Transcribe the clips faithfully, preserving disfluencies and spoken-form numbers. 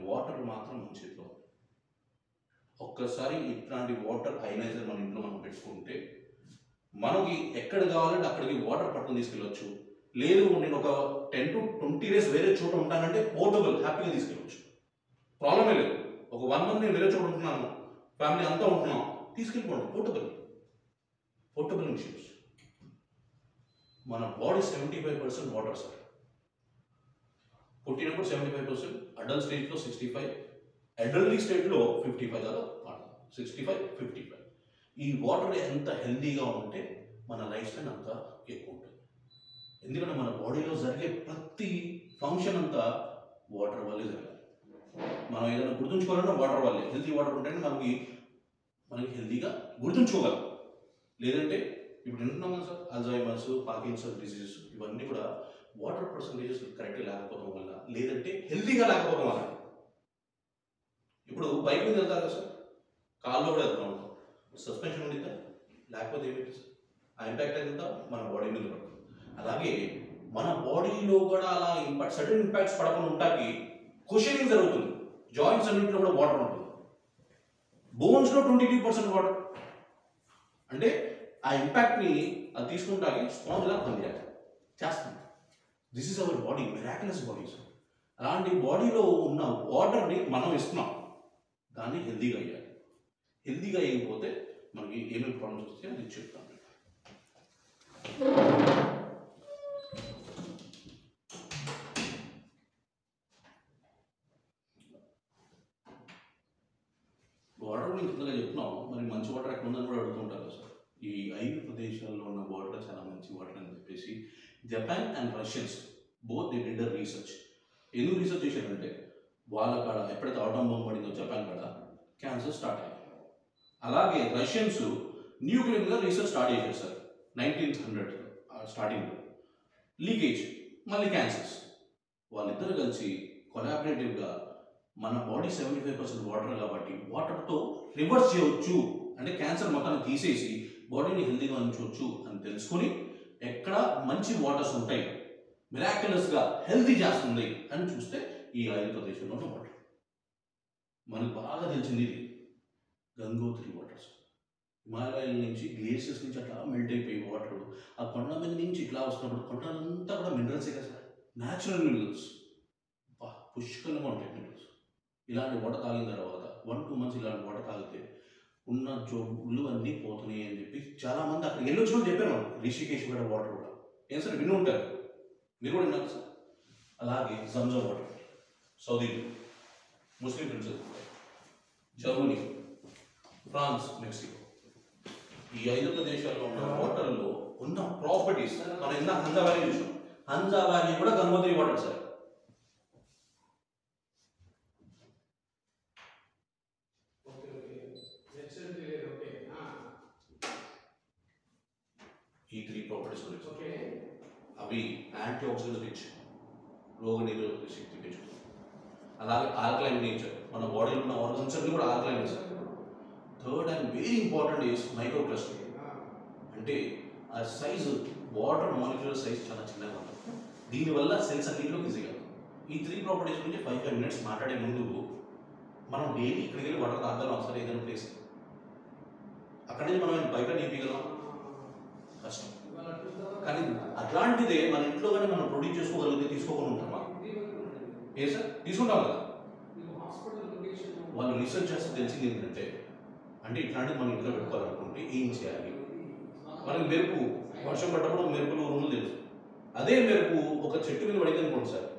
Water మాత్రం మన చేతిలో. ఒక్కసారి ఇట్లాంటి వాటర్ అయనైజర్ మన ఇంట్లో మనం పెట్టుకుంటే మనకి ఎక్కడ కావాలంటే అక్కడికి వాటర్ పట్టుకుని తీసుకెళ్ళవచ్చు. లేదు నేను ఒక టెన్ టు ట్వంటీ డేస్ వేరే చోట ఉంటానంటే పోర్టబుల్ హ్యాపీగా తీసుకెళ్ళవచ్చు, ప్రాబ్లమే లేదు. ఒక వన్ మంత్ నేను వేరే చోట ఉంటున్నాను, ఫ్యామిలీ అంతా ఉంటున్నాం, తీసుకెళ్ళిపోండి. Portable portable machines. మన body seventy five percent water sir. పుట్టినప్పుడు సెవెంటీ ఫైవ్ పర్సెంట్, అడల్ట్ స్టేజ్లో సిక్స్టీ ఫైవ్, ఎడల్టీ స్టేజ్లో ఫిఫ్టీ ఫైవ్ దాకా water. Sixty five fifty five. ఈ వాటర్ ఎంత హెల్దీగా ఉంటే మన లైఫ్ స్టైల్ అంత ఎక్కువ ఉంటుంది. ఎందుకంటే మన బాడీలో జరిగే ప్రతి ఫంక్షన్ అంతా వాటర్ వల్లే జరగాలి. మనం ఏదైనా గుర్తుంచుకోవాలన్నా వాటర్ వల్లే. హెల్తీ వాటర్ ఉంటేనే మనకి మనకి హెల్తీగా గుర్తుంచుకోగలం. లేదంటే ఇప్పుడు వింటున్నాం కదా సార్, అల్జైమర్స్, పార్కిన్సన్ డిసీజెస్, ఇవన్నీ కూడా వాటర్ పర్సంటేజెస్ కరెక్ట్గా లేకపోవడం వల్ల, లేదంటే హెల్తీగా లేకపోవడం వల్ల. ఇప్పుడు బైక్ మీద వెళ్తారు కదా సార్, కార్లో కూడా వెళ్తూ ఉంటాం, సస్పెన్షన్ ఉండిద్దా? లేకపోతే ఏమిటి సార్? ఆ ఇంపాక్ట్ ఎంత మన బాడీ మీద పడుతుంది. అలాగే మన బాడీలో కూడా అలా ఇంపాక్ట్, సడన్ ఇంపాక్ట్స్ పడకుండా ఉంటాకి క్వశ్చనింగ్ జరుగుతుంది. జాయింట్స్ అన్నింటిలో కూడా వాటర్ ఉంటుంది. బోన్స్లో ట్వంటీ టూ పర్సెంట్ వాటర్. అంటే ఆ ఇంపాక్ట్ని అది తీసుకుంటాకి స్పాంజ్లా పనిచేయాలి చేస్తుంది. This is our body, miraculous bodies. అలాంటి బాడీలో ఉన్న వాటర్ని మనం ఇస్తున్నాం, దాన్ని హెల్దీగా అయ్యాలి. హెల్దీగా అయ్యకపోతే మనకి ఏమేమి ప్రాబ్లమ్స్ వస్తాయో అది చెప్తాను. వాటర్ గురించి ఇంతగా చెప్తున్నాం, మరి మంచి వాటర్ ఎక్కడ ఉందని కూడా అడుగుతుంటారు కదా సార్. ఈ ఐదు ప్రదేశాల్లో ఉన్న వాటర్ చాలా మంచి వాటర్ అని చెప్పేసి Japan and Russians both they did research. ఎందుకు రీసెర్చ్ చేశారంటే వాళ్ళ కాడ ఎప్పుడైతే ఆటోమ్ బాంబ్ పడిందో జపాన్ కాడ క్యాన్సర్ స్టార్ట్ అయ్యింది. అలాగే రష్యన్స్ న్యూక్లియర్ మీద రీసెర్చ్ స్టార్ట్ చేశారు సార్ నైన్టీన్త్ హండ్రెడ్ స్టార్టింగ్లో. లీకేజ్, మళ్ళీ క్యాన్సర్స్. వాళ్ళిద్దరు కలిసి కొలాబరేటివ్గా మన body seventy five percent water కాబట్టి వాటర్తో రివర్స్ చేయవచ్చు, అంటే క్యాన్సర్ మొత్తాన్ని తీసేసి బాడీని హెల్తీగా ఉంచవచ్చు అని తెలుసుకుని ఎక్కడ మంచి వాటర్స్ ఉంటాయి, మిరాక్యులస్గా హెల్తీ చేస్తుంది అని చూస్తే ఈ ఐదు ప్రదేశంలో ఉన్న వాటర్. మనకు బాగా తెలిసింది ఇది గంగోత్రి వాటర్స్. హిమాలయాల నుంచి గ్లేషియర్స్ నుంచి అట్లా మెల్ట్ అయిపోయి వాటర్ ఆ కొండ మీద నుంచి ఇట్లా వస్తున్నప్పుడు కొండలంతా కూడా మినరల్సే కదా సార్, న్యాచురల్ మినరల్స్. పుష్కలంగా ఉంటాయి మినరల్స్. ఇలాంటి వాటర్ తాగిన తర్వాత వన్ టూ మంత్స్ ఇలాంటి వాటర్ తాగితే ఉన్న జోళ్ళు అన్నీ పోతున్నాయి అని చెప్పి చాలామంది అక్కడ ఎన్ని వచ్చినా చెప్పారు మనం. రిషికేశ్ కూడా వాటర్ కూడా ఏం సార్ విని ఉంటారు, మీరు కూడా విన్నారు సార్. అలాగే జంజం వాటర్ సౌదీలో, Muslim friends, Germany, France, Mexico, ఈ ఐదు ప్రదేశాల్లో ఉన్న వాటర్లో ఉన్న ప్రాపర్టీస్ మనం ఇందా హంజా వ్యాలీ చూసాం. హంజా వ్యాలీ కూడా గంగోత్రి వాటర్ సార్. ఈ త్రీ ప్రాపర్టీస్ ఉన్నాయి. అవి యాంటీ ఆక్సిడెంట్ రిచ్, రోగ నిరోధక శక్తి పెంచుతుంది. అలాగే ఆల్కలైన్ నేచర్, మన బాడీలో ఉన్న ఆర్గన్స్ అన్ని కూడా alkaline nature. Third and very important is micro cluster. అంటే ఆ సైజు, వాటర్ మాలిక్యులర్ సైజ్ చాలా చిన్నగా ఉంటుంది. దీనివల్ల సెల్స్ అన్నింటిలో ఈజీగా. ఈ త్రీ ప్రాపర్టీస్ గురించి ఫైవ్ ఫైవ్ మినిట్స్ మాట్లాడే ముందు మనం డైలీ ఇక్కడికి వెళ్ళి వాటర్ తాగాలి అవసరం ఏదైనా ప్లేస్. అక్కడి నుంచి మనం బయట నీపీగలం కష్టం. కానీ అట్లాంటిదే మన ఇంట్లో కానీ మనం ప్రొడ్యూస్ చేసుకోగలిగితే తీసుకోకుండా ఉంటామా? ఏ సార్ తీసుకుంటాం కదా. వాళ్ళు రీసెర్చ్ చేస్తే తెలిసింది ఏంటంటే, అంటే ఇట్లాంటిది మనం ఇంట్లో పెట్టుకోవాలనుకుంటే ఏం చేయాలి? మనకి మెరుపు వర్షం పడ్డప్పుడు మెరుపులు ఉరుములు తెలుసు. అదే మెరుపు ఒక చెట్టు మీద పడింది అనుకోండి సార్,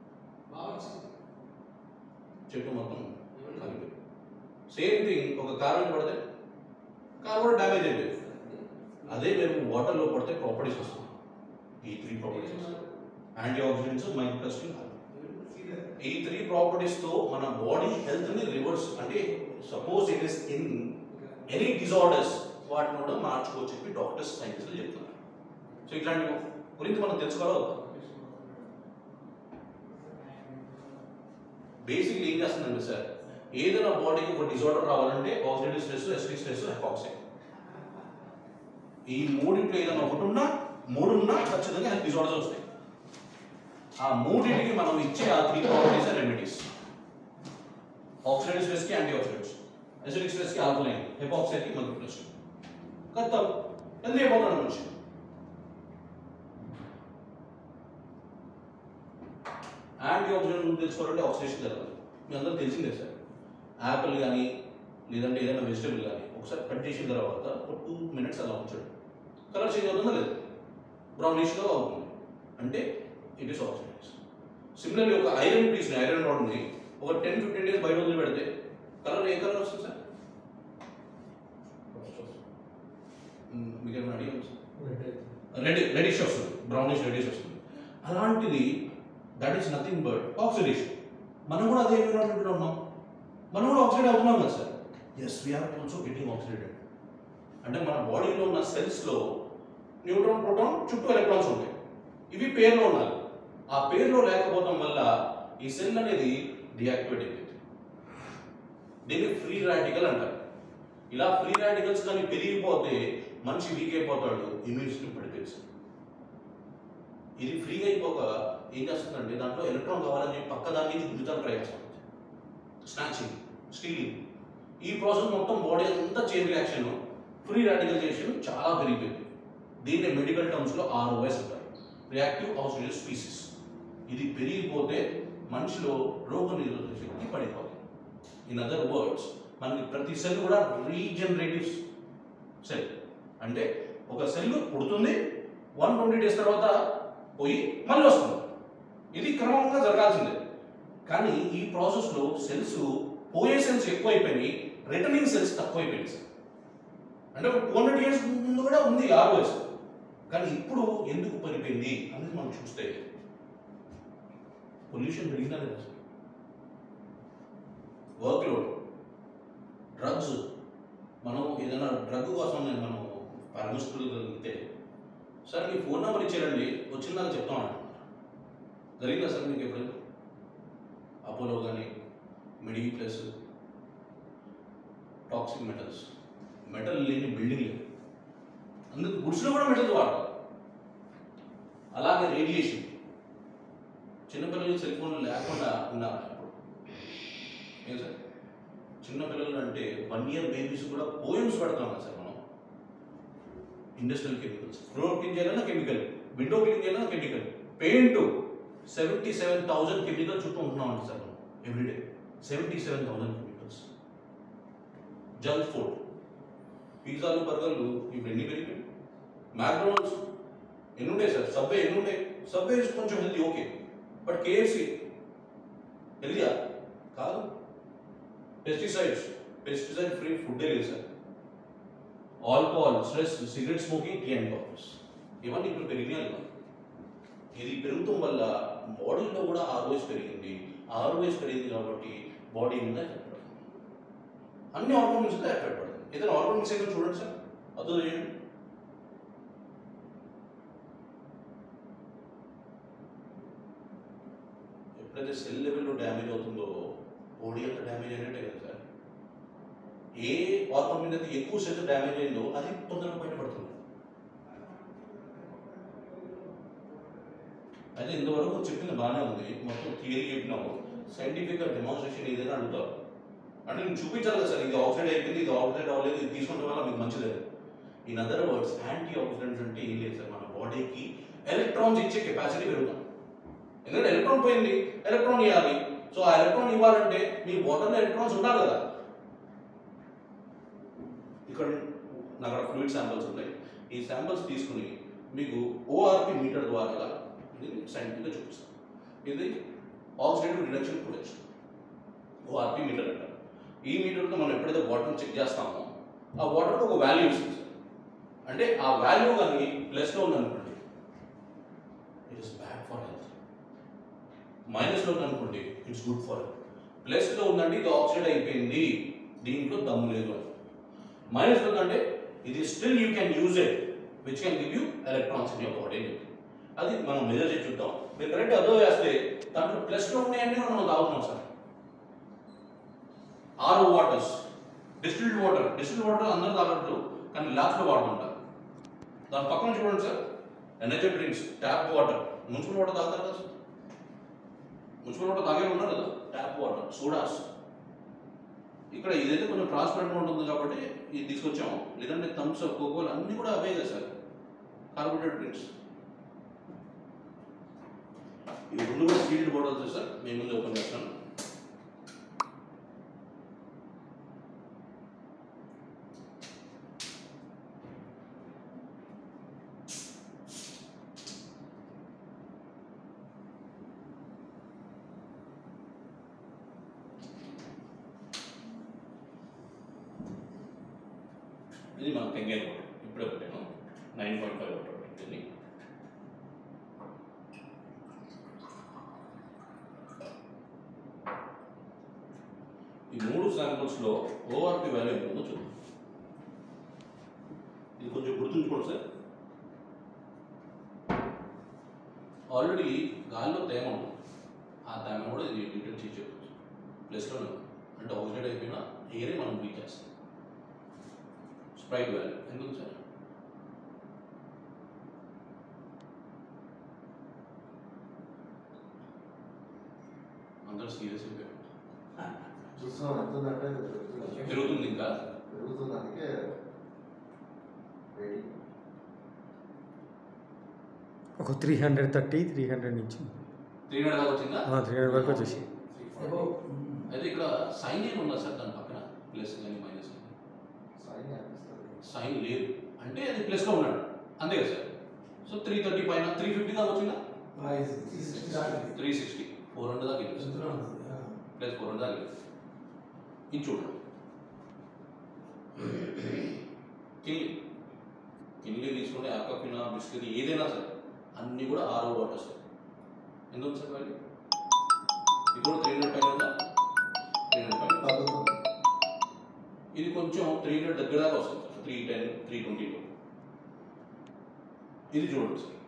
చెట్టు మొత్తం కలిపి. సేమ్ థింగ్ ఒక కార్ మీద పడితే కార్ కూడా డ్యామేజ్ అయిపోయింది. అదే మెరుపు వాటర్లో పడితే ప్రాపర్టీస్ వస్తుంది. ఈ త్రీ ప్రాపర్టీస్ వస్తాయి, యాంటీ ఆక్సిడెంట్స్, మైక్రోప్లాస్టిక్. ఈ త్రీ ప్రాపర్టీస్తో మన బాడీ హెల్త్ని రివర్స్, అంటే suppose it is in any disorders వాటిని కూడా మార్చుకోవచ్చు చెప్పి డాక్టర్స్, సైంటిస్టులు చెప్తున్నారు. సో ఇట్లాంటి గురించి మనం తెలుసుకోవాలి. బేసిక్లీ ఏం చేస్తుందంటే సార్, ఏదైనా బాడీకి ఒక డిజార్డర్ రావాలంటే oxidative stress, acidic stress, hypoxic, ఈ మూడింటిలో ఏదైనా ఒకటి ఉన్నా మూడున్నా ఖచ్చితంగా హెల్త్ డిజార్డర్స్ వస్తాయి. ఆ మూడింటికి మనం ఇచ్చే ఆ three properties remedies. Oxidative stress की एंटी ऑक्सीडेंट्स, एसिडिक स्ट्रेस की आल्कलाइन, हिपोक्सिया की मल्टीप्लिस खत्म हेल्दी అయిపోతాడు మనిషి. యాంటీ ఆక్సిడెంట్ గురించి తెలుసుకోవాలంటే ఆక్సిడేషన్ జరగాలి. మీ అందరూ తెలిసిందే సార్. యాపిల్ కానీ లేదంటే ఏదైనా వెజిటబుల్ కానీ ఒకసారి కట్ చేసిన తర్వాత ఒక టూ మినిట్స్ అలా ఉంచండి. కలర్ చేంజ్ అవుతుందా లేదు? బ్రౌనిష్గా అవుతుంది అంటే ఇట్ ఈస్ ఆక్సిడైజ్. సిమిలర్లీ ఒక ఐరన్ పీస్ని ఐరన్ రాడ్ని ఒక టెన్ ఫిఫ్టీన్ డేస్ బయట వదిలి పెడితే కలర్ ఏ కలర్ వస్తుంది సార్? మీకు ఏమైనా అడిగాను సార్? రెడ్ రెడిష్ వస్తుంది, బ్రౌనిష్ రెడిష్ వస్తుంది. అలాంటిది that is nothing but oxidation. మనం కూడా అదే ఎన్విరాన్మెంట్లో ఉన్నాం, మనం కూడా ఆక్సిడేట్ అవుతున్నాం కదా sir. Yes we are also getting oxidated. అంటే మన బాడీలో ఉన్న సెల్స్లో న్యూట్రాన్ ప్రోటాన్ చుట్టూ ఎలక్ట్రాన్స్ ఉంటాయి. ఇవి పేర్లో ఉండాలి. ఆ పేర్లో లేకపోవడం వల్ల ఈ సెల్ అనేది డియాక్టివేట్ అయిపోయింది. దీన్ని ఫ్రీ రాడికల్ అంటారు. ఇలా ఫ్రీ రాడికల్స్ కానీ పెరిగిపోతే మనిషి వీక్ అయిపోతాడు, ఇమ్యూన్ సిస్టమ్ పడిపోయింది. ఇది ఫ్రీగా అయిపోక ఏం చేస్తుందంటే దాంట్లో ఎలక్ట్రాన్ కావాలని చెప్పి పక్క దాన్ని గుంజుతానికి ట్రై చేస్తుంది. స్నాచింగ్, స్టీలింగ్, ఈ ప్రాసెస్ మొత్తం బాడీ అంతా చైన్ రియాక్షన్, ఫ్రీ రాడికలైజేషన్ చాలా పెరిగిపోయింది. దీన్ని మెడికల్ టర్మ్స్లో ఆర్ఓఎస్ అంటారు, రియాక్టివ్ ఆక్సిడేటివ్ స్పీసీస్. ఇది పెరిగిపోతే మనిషిలో రోగ నిరోధక శక్తి పడిపోతుంది. ఇన్ అదర్ వర్డ్స్ మనకి ప్రతి సెల్ కూడా రీజనరేటివ్ సెల్. అంటే ఒక సెల్ పుడుతుంది, వన్ ట్వంటీ డేస్ తర్వాత పోయి మళ్ళీ వస్తుంది. ఇది క్రమంగా జరగాల్సిందే. కానీ ఈ ప్రాసెస్లో సెల్స్ పోయే సెల్స్ ఎక్కువైపోయినాయి, రిటర్నింగ్ సెల్స్ తక్కువైపోయినాయి సార్. అంటే ఒక టూ హండ్రెడ్ ఇయర్స్ ముందు కూడా ఉంది ఆర్ఓఎస్, కానీ ఇప్పుడు ఎందుకు పడిపోయింది అనేది మనం చూస్తే పొల్యూషన్ పెరిగినా లేదా సార్, వర్క్ లోడ్, డ్రగ్స్. మనం ఏదైనా డ్రగ్ కోసం నేను మనం ఫార్మసిటికల్ వెళ్తే సార్ మీ ఫోన్ నెంబర్ ఇచ్చారండి వచ్చిందాక చెప్తామని జరిగిందా సార్ మీకు ఎప్పుడైనా? అపోలో కానీ medi plus toxic metals, metal లేని బిల్డింగ్ లేదు, అందుకు గుడ్స్లో కూడా మెటల్ వాడతారు. అలాగే రేడియేషన్, చిన్నపిల్లలు సెల్ ఫోన్లు లేకుండా ఉన్నారా ఇప్పుడు? ఏం సార్ చిన్నపిల్లలు అంటే వన్ ఇయర్ బేబీస్ కూడా పోయమ్స్ పెడతాం సార్ మనం. ఇండస్ట్రియల్ కెమికల్స్, ఫ్లోర్ క్లీన్ చేయాలన్నా కెమికల్, విండో క్లీన్ చేయాలన్నా chemical, paint seventy seven thousand chemical చుట్టూ ఉంటున్నామండి సార్ మనం everyday. Seventy seven thousand chemicals. Junk food, పిజ్జాలు, బర్గర్లు ఇప్పుడు ఎన్ని పెరిగిపోయి. మ్యాక్డొనాల్డ్స్ ఎన్ని ఉంటాయి సార్? సబ్వే ఎన్ని ఉంటాయి? సబ్వే కొంచెం హెల్తీ ఓకే, బట్ కేఎఫ్సి హెల్తీయా కాదు. పెస్టిసైడ్స్, పెస్టిసైడ్ ఫ్రీ ఫుడ్ లేదు sir. Alcohol, stress, cigarette smoking, tea and coffees, ఇవన్నీ ఇప్పుడు పెరిగినాయి కదా. ఇది పెరుగుతాం వల్ల బాడీలో కూడా ఆర్ఓఎస్ పెరిగింది. ఆర్ఓఎస్ పెరిగింది కాబట్టి బాడీ మీద ఎఫెక్ట్ పడుతుంది, అన్ని ఆర్గాన్స్ మీద ఎఫెక్ట్ పడుతుంది. ఏదైనా ఆర్గానిక్స్ అయితే చూడండి సార్, అర్థం చేయండి. ఎప్పుడైతే సెల్ లెవెల్లో డ్యామేజ్ అవుతుందో బాడీ అంతా డ్యామేజ్ అయినట్టే కదా సార్. ఏ ఆర్గాన్ మీద అయితే ఎక్కువ సెల్ డ్యామేజ్ అయిందో అది తొందరగా బయటపడుతుంది. అయితే ఇంతవరకు చెప్పింది బాగానే ఉంది, మొత్తం థియరీ చెప్పినాము. సైంటిఫిక్గా డెమాన్స్ట్రేషన్ ఏదైనా అడుగుతారు అంటే నేను చూపించాలి కదా సార్, ఇది ఆక్సిడైడ్ అయిపోయింది, ఇది ఆక్సిడైడ్ అవ్వలేదు, ఇది తీసుకుంటే వల్ల మీకు మంచిది. In other words anti oxidants అంటే ఏం లేదు సార్, మన బాడీకి ఎలక్ట్రాన్స్ ఇచ్చే కెపాసిటీ పెరుగుతాం. ఎందుకంటే ఎలక్ట్రాన్ పోయింది, ఎలక్ట్రాన్ ఇవ్వాలి. సో ఆ ఎలక్ట్రాన్ ఇవ్వాలంటే మీ వాటర్లో ఎలక్ట్రాన్స్ ఉండాలి కదా. ఇక్కడ నాకు అక్కడ ఫ్లూయిడ్ శాంపిల్స్ ఉన్నాయి. ఈ శాంపిల్స్ తీసుకుని మీకు ఓఆర్పి మీటర్ ద్వారా సైంటిఫిక్గా చూపిస్తాను. ఇది oxidative reduction potential, ORP meter అంటారు. ఈ మీటర్తో మనం ఎప్పుడైతే వాటర్ని చెక్ చేస్తామో ఆ వాటర్కి ఒక వాల్యూ ఇస్తుంది సార్. అంటే ఆ వాల్యూ కానీ ప్లస్లో ఉందనుకోండి it is bad for health, మైనస్లో ఉందనుకోండి ఇట్స్ గుడ్ ఫర్ హెల్త్. ప్లస్లో ఉందంటే ఇది ఆక్సిడైడ్ అయిపోయింది, దీంట్లో దమ్ము లేదు అని. మైనస్లో ఉందంటే ఇది still you can use it which can give you electrons in your body అని చెప్పి అది మనం మెజర్ చేసి చూద్దాం. మీరు కరెక్ట్ అబ్జర్వ్ చేస్తే దాంట్లో ప్లస్లో ఉన్నాయన్నీ మనం తాగుతున్నాం sir. RO waters, distilled water, distilled water అందరూ తాగట్టు కానీ ల్యాబ్స్లో వాడుతుంటారు. దాని పక్కన చూడండి sir, energy drinks, tap water, municipal water తాగుతారు కదా సార్. మున్సిపల్ వాటర్ తాగే ఉన్నారు కదా, ట్యాప్ వాటర్, సోడాస్, ఇక్కడ ఇదైతే కొంచెం ట్రాన్స్పరెంట్గా ఉంటుంది కాబట్టి ఇది తీసుకొచ్చాము. లేదంటే థమ్స్ అప్, కోకోలు అన్నీ కూడా అవే కదా సార్, కార్బోనేటెడ్ డ్రింక్స్. ఇవి రెండు కూడా సీల్డ్ బాటిల్స్ సార్. మేము ముందు ఓపెన్ చేస్తాను. ఇది మన టెంగాయి వాటర్ ఇప్పుడే పెట్టాను, నైన్ పాయింట్ ఫైవ్ వాటర్ దీన్ని. ఈ మూడు శాంపుల్స్లో ఓఆర్పి వాల్యూ ఎంత ఉందో చూద్దాం. ఇది కొంచెం గుర్తుంచుకోండి సార్. ఆల్రెడీ గాలిలో తేమ ఉంటుంది, ఆ తేమ కూడా ఇది డిటెక్ట్ చేసి చెప్పచ్చు. ప్లస్లో అంటే ఆక్సిడేట్ అయిపోయినా ఎయిరే మనం బ్రీత్ చేస్తాం. స్ప్రైట్ వాల్యూ ఎందుకు సార్? అందరూ సీరియస్ అయిపోయారు. పెరుగుతుంది ఇంకా పెరుగుతుంది అందుకే ఒక three hundred thirty three hundred నుంచి త్రీ హండ్రెడ్ దాకా వచ్చిందా? త్రీ హండ్రెడ్ వరకు వచ్చేసి. అయితే ఇక్కడ సైన్ ఏమి ఉందా సార్ దాని పక్కన? ప్లస్ కానీ మైనస్ సైన్ లేదు అంటే అది ప్లస్లో ఉన్నాడు అంతే కదా సార్. సో త్రీ థర్టీ పైన త్రీ ఫిఫ్టీ దాకా వచ్చిందా? త్రీ సిక్స్టీ ఫోర్ హండ్రెడ్ దాకా వెళ్ళి ప్లస్ ఫోర్ హండ్రెడ్ దాకా వెళ్ళి. ఇది చూడండి, కిల్లి కిల్లి తీసుకుంటే ఆకపిన బిస్కెట్ ఏదైనా సార్ అన్నీ కూడా ఆరో వాటర్ సార్. ఎందుకు సార్ వాళ్ళు ఇది కూడా త్రీ హండ్రెడ్ పైన ఉందా? త్రీ హండ్రెడ్ పైన. ఇది కొంచెం త్రీ హండ్రెడ్ దగ్గర దాకా వస్తుంది సార్, త్రీ టెన్ త్రీ ట్వంటీలో. ఇది చూడండి సార్,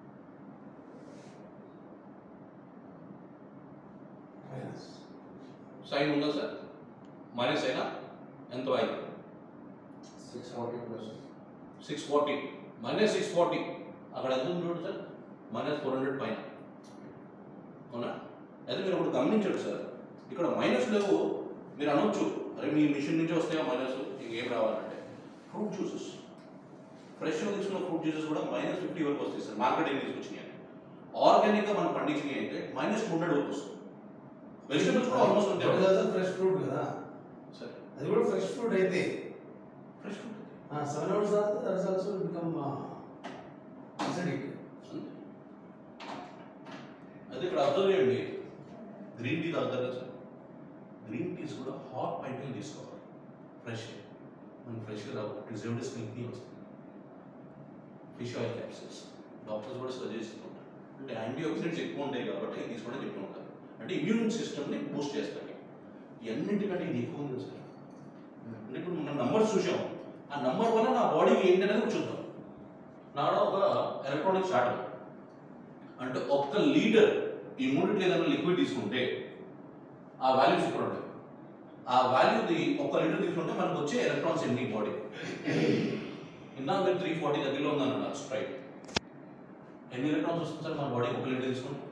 సైన్ ఉందా సార్? మైనస్ అయినా ఎంత అయింది? Six forty plus six forty minus six forty అక్కడ ఎంత ఉంది చూడండి సార్, మైనస్ ఫోర్ హండ్రెడ్ పైన. అవునా? అయితే మీరు ఒకటి గమనించండి సార్, ఇక్కడ మైనస్ లేవు. మీరు అనొచ్చు అరే మీ మిషన్ నుంచి వస్తాయా మైనస్, ఇంకేం రావాలంటే ఫ్రూట్ జ్యూసెస్, ఫ్రెష్గా తీసుకున్న ఫ్రూట్ జ్యూసెస్ కూడా మైనస్ ఫిఫ్టీ వరకు వస్తాయి సార్. మార్కెటింగ్ తీసుకొచ్చినాయి ఆర్గానిక్గా మనం పండించినవి అయితే మైనస్ టూ హండ్రెడ్ వరకు వస్తుంది. వెజిటబుల్స్ కూడా ఆల్మోస్ట్ ఉంటాయి. ఫ్రెష్ ఫ్రూట్ కదా సరే, అది కూడా ఫ్రెష్ ఫ్రూట్ అయితే ఫ్రెష్ ఫ్రూట్ సెవెన్ అవర్స్ తర్వాత that is also become acidic. అయితే ఇక్కడ అబ్జర్వ్ చేయండి, గ్రీన్ టీ తాగుతారు కదా సార్, గ్రీన్ టీస్ కూడా హాట్ పైపులు తీసుకోవాలి. ఫ్రెష్ మనం ఫ్రెష్గా రావు, ప్రిజర్వ్డ్ మిల్క్ వస్తుంది. ఫిష్ ఆయిల్ క్యాప్సిల్స్ డాక్టర్స్ కూడా సజెస్ట్ చేస్తుంటారు, అంటే యాంటీ ఆక్సిడెంట్స్ ఎక్కువ ఉంటాయి కాబట్టి తీసుకోవడం చెప్తూ ఉంటారు. అంటే ఇమ్యూన్ సిస్టమ్ని బూస్ట్ చేస్తాయి. ఎన్నింటికంటే ఇది ఎక్కువ ఉంది సార్. అంటే ఇప్పుడు మనం నంబర్స్ చూసాం, ఆ నంబర్ వల్ల నా బాడీకి ఏంటనేది చూద్దాం. నాడ ఒక ఎలక్ట్రానిక్ షార్ట్ అంటే ఒక్క లీటర్ ఈ మూడింటి ఏదైనా లిక్విడ్ తీసుకుంటే ఆ వాల్యూస్ ఇక్కడ ఉంటాయి. ఆ వాల్యూది ఒక్క లీటర్ తీసుకుంటే మనకు వచ్చే ఎలక్ట్రాన్స్ ఎన్ని బాడీ. ఇందా మీరు త్రీ ఫార్టీ దగ్గరలో ఉందన్న స్ప్రైట్, ఎన్ని ఎలక్ట్రాన్స్ వస్తుంది సార్ మన బాడీకి ఒక లీటర్ తీసుకుంటే?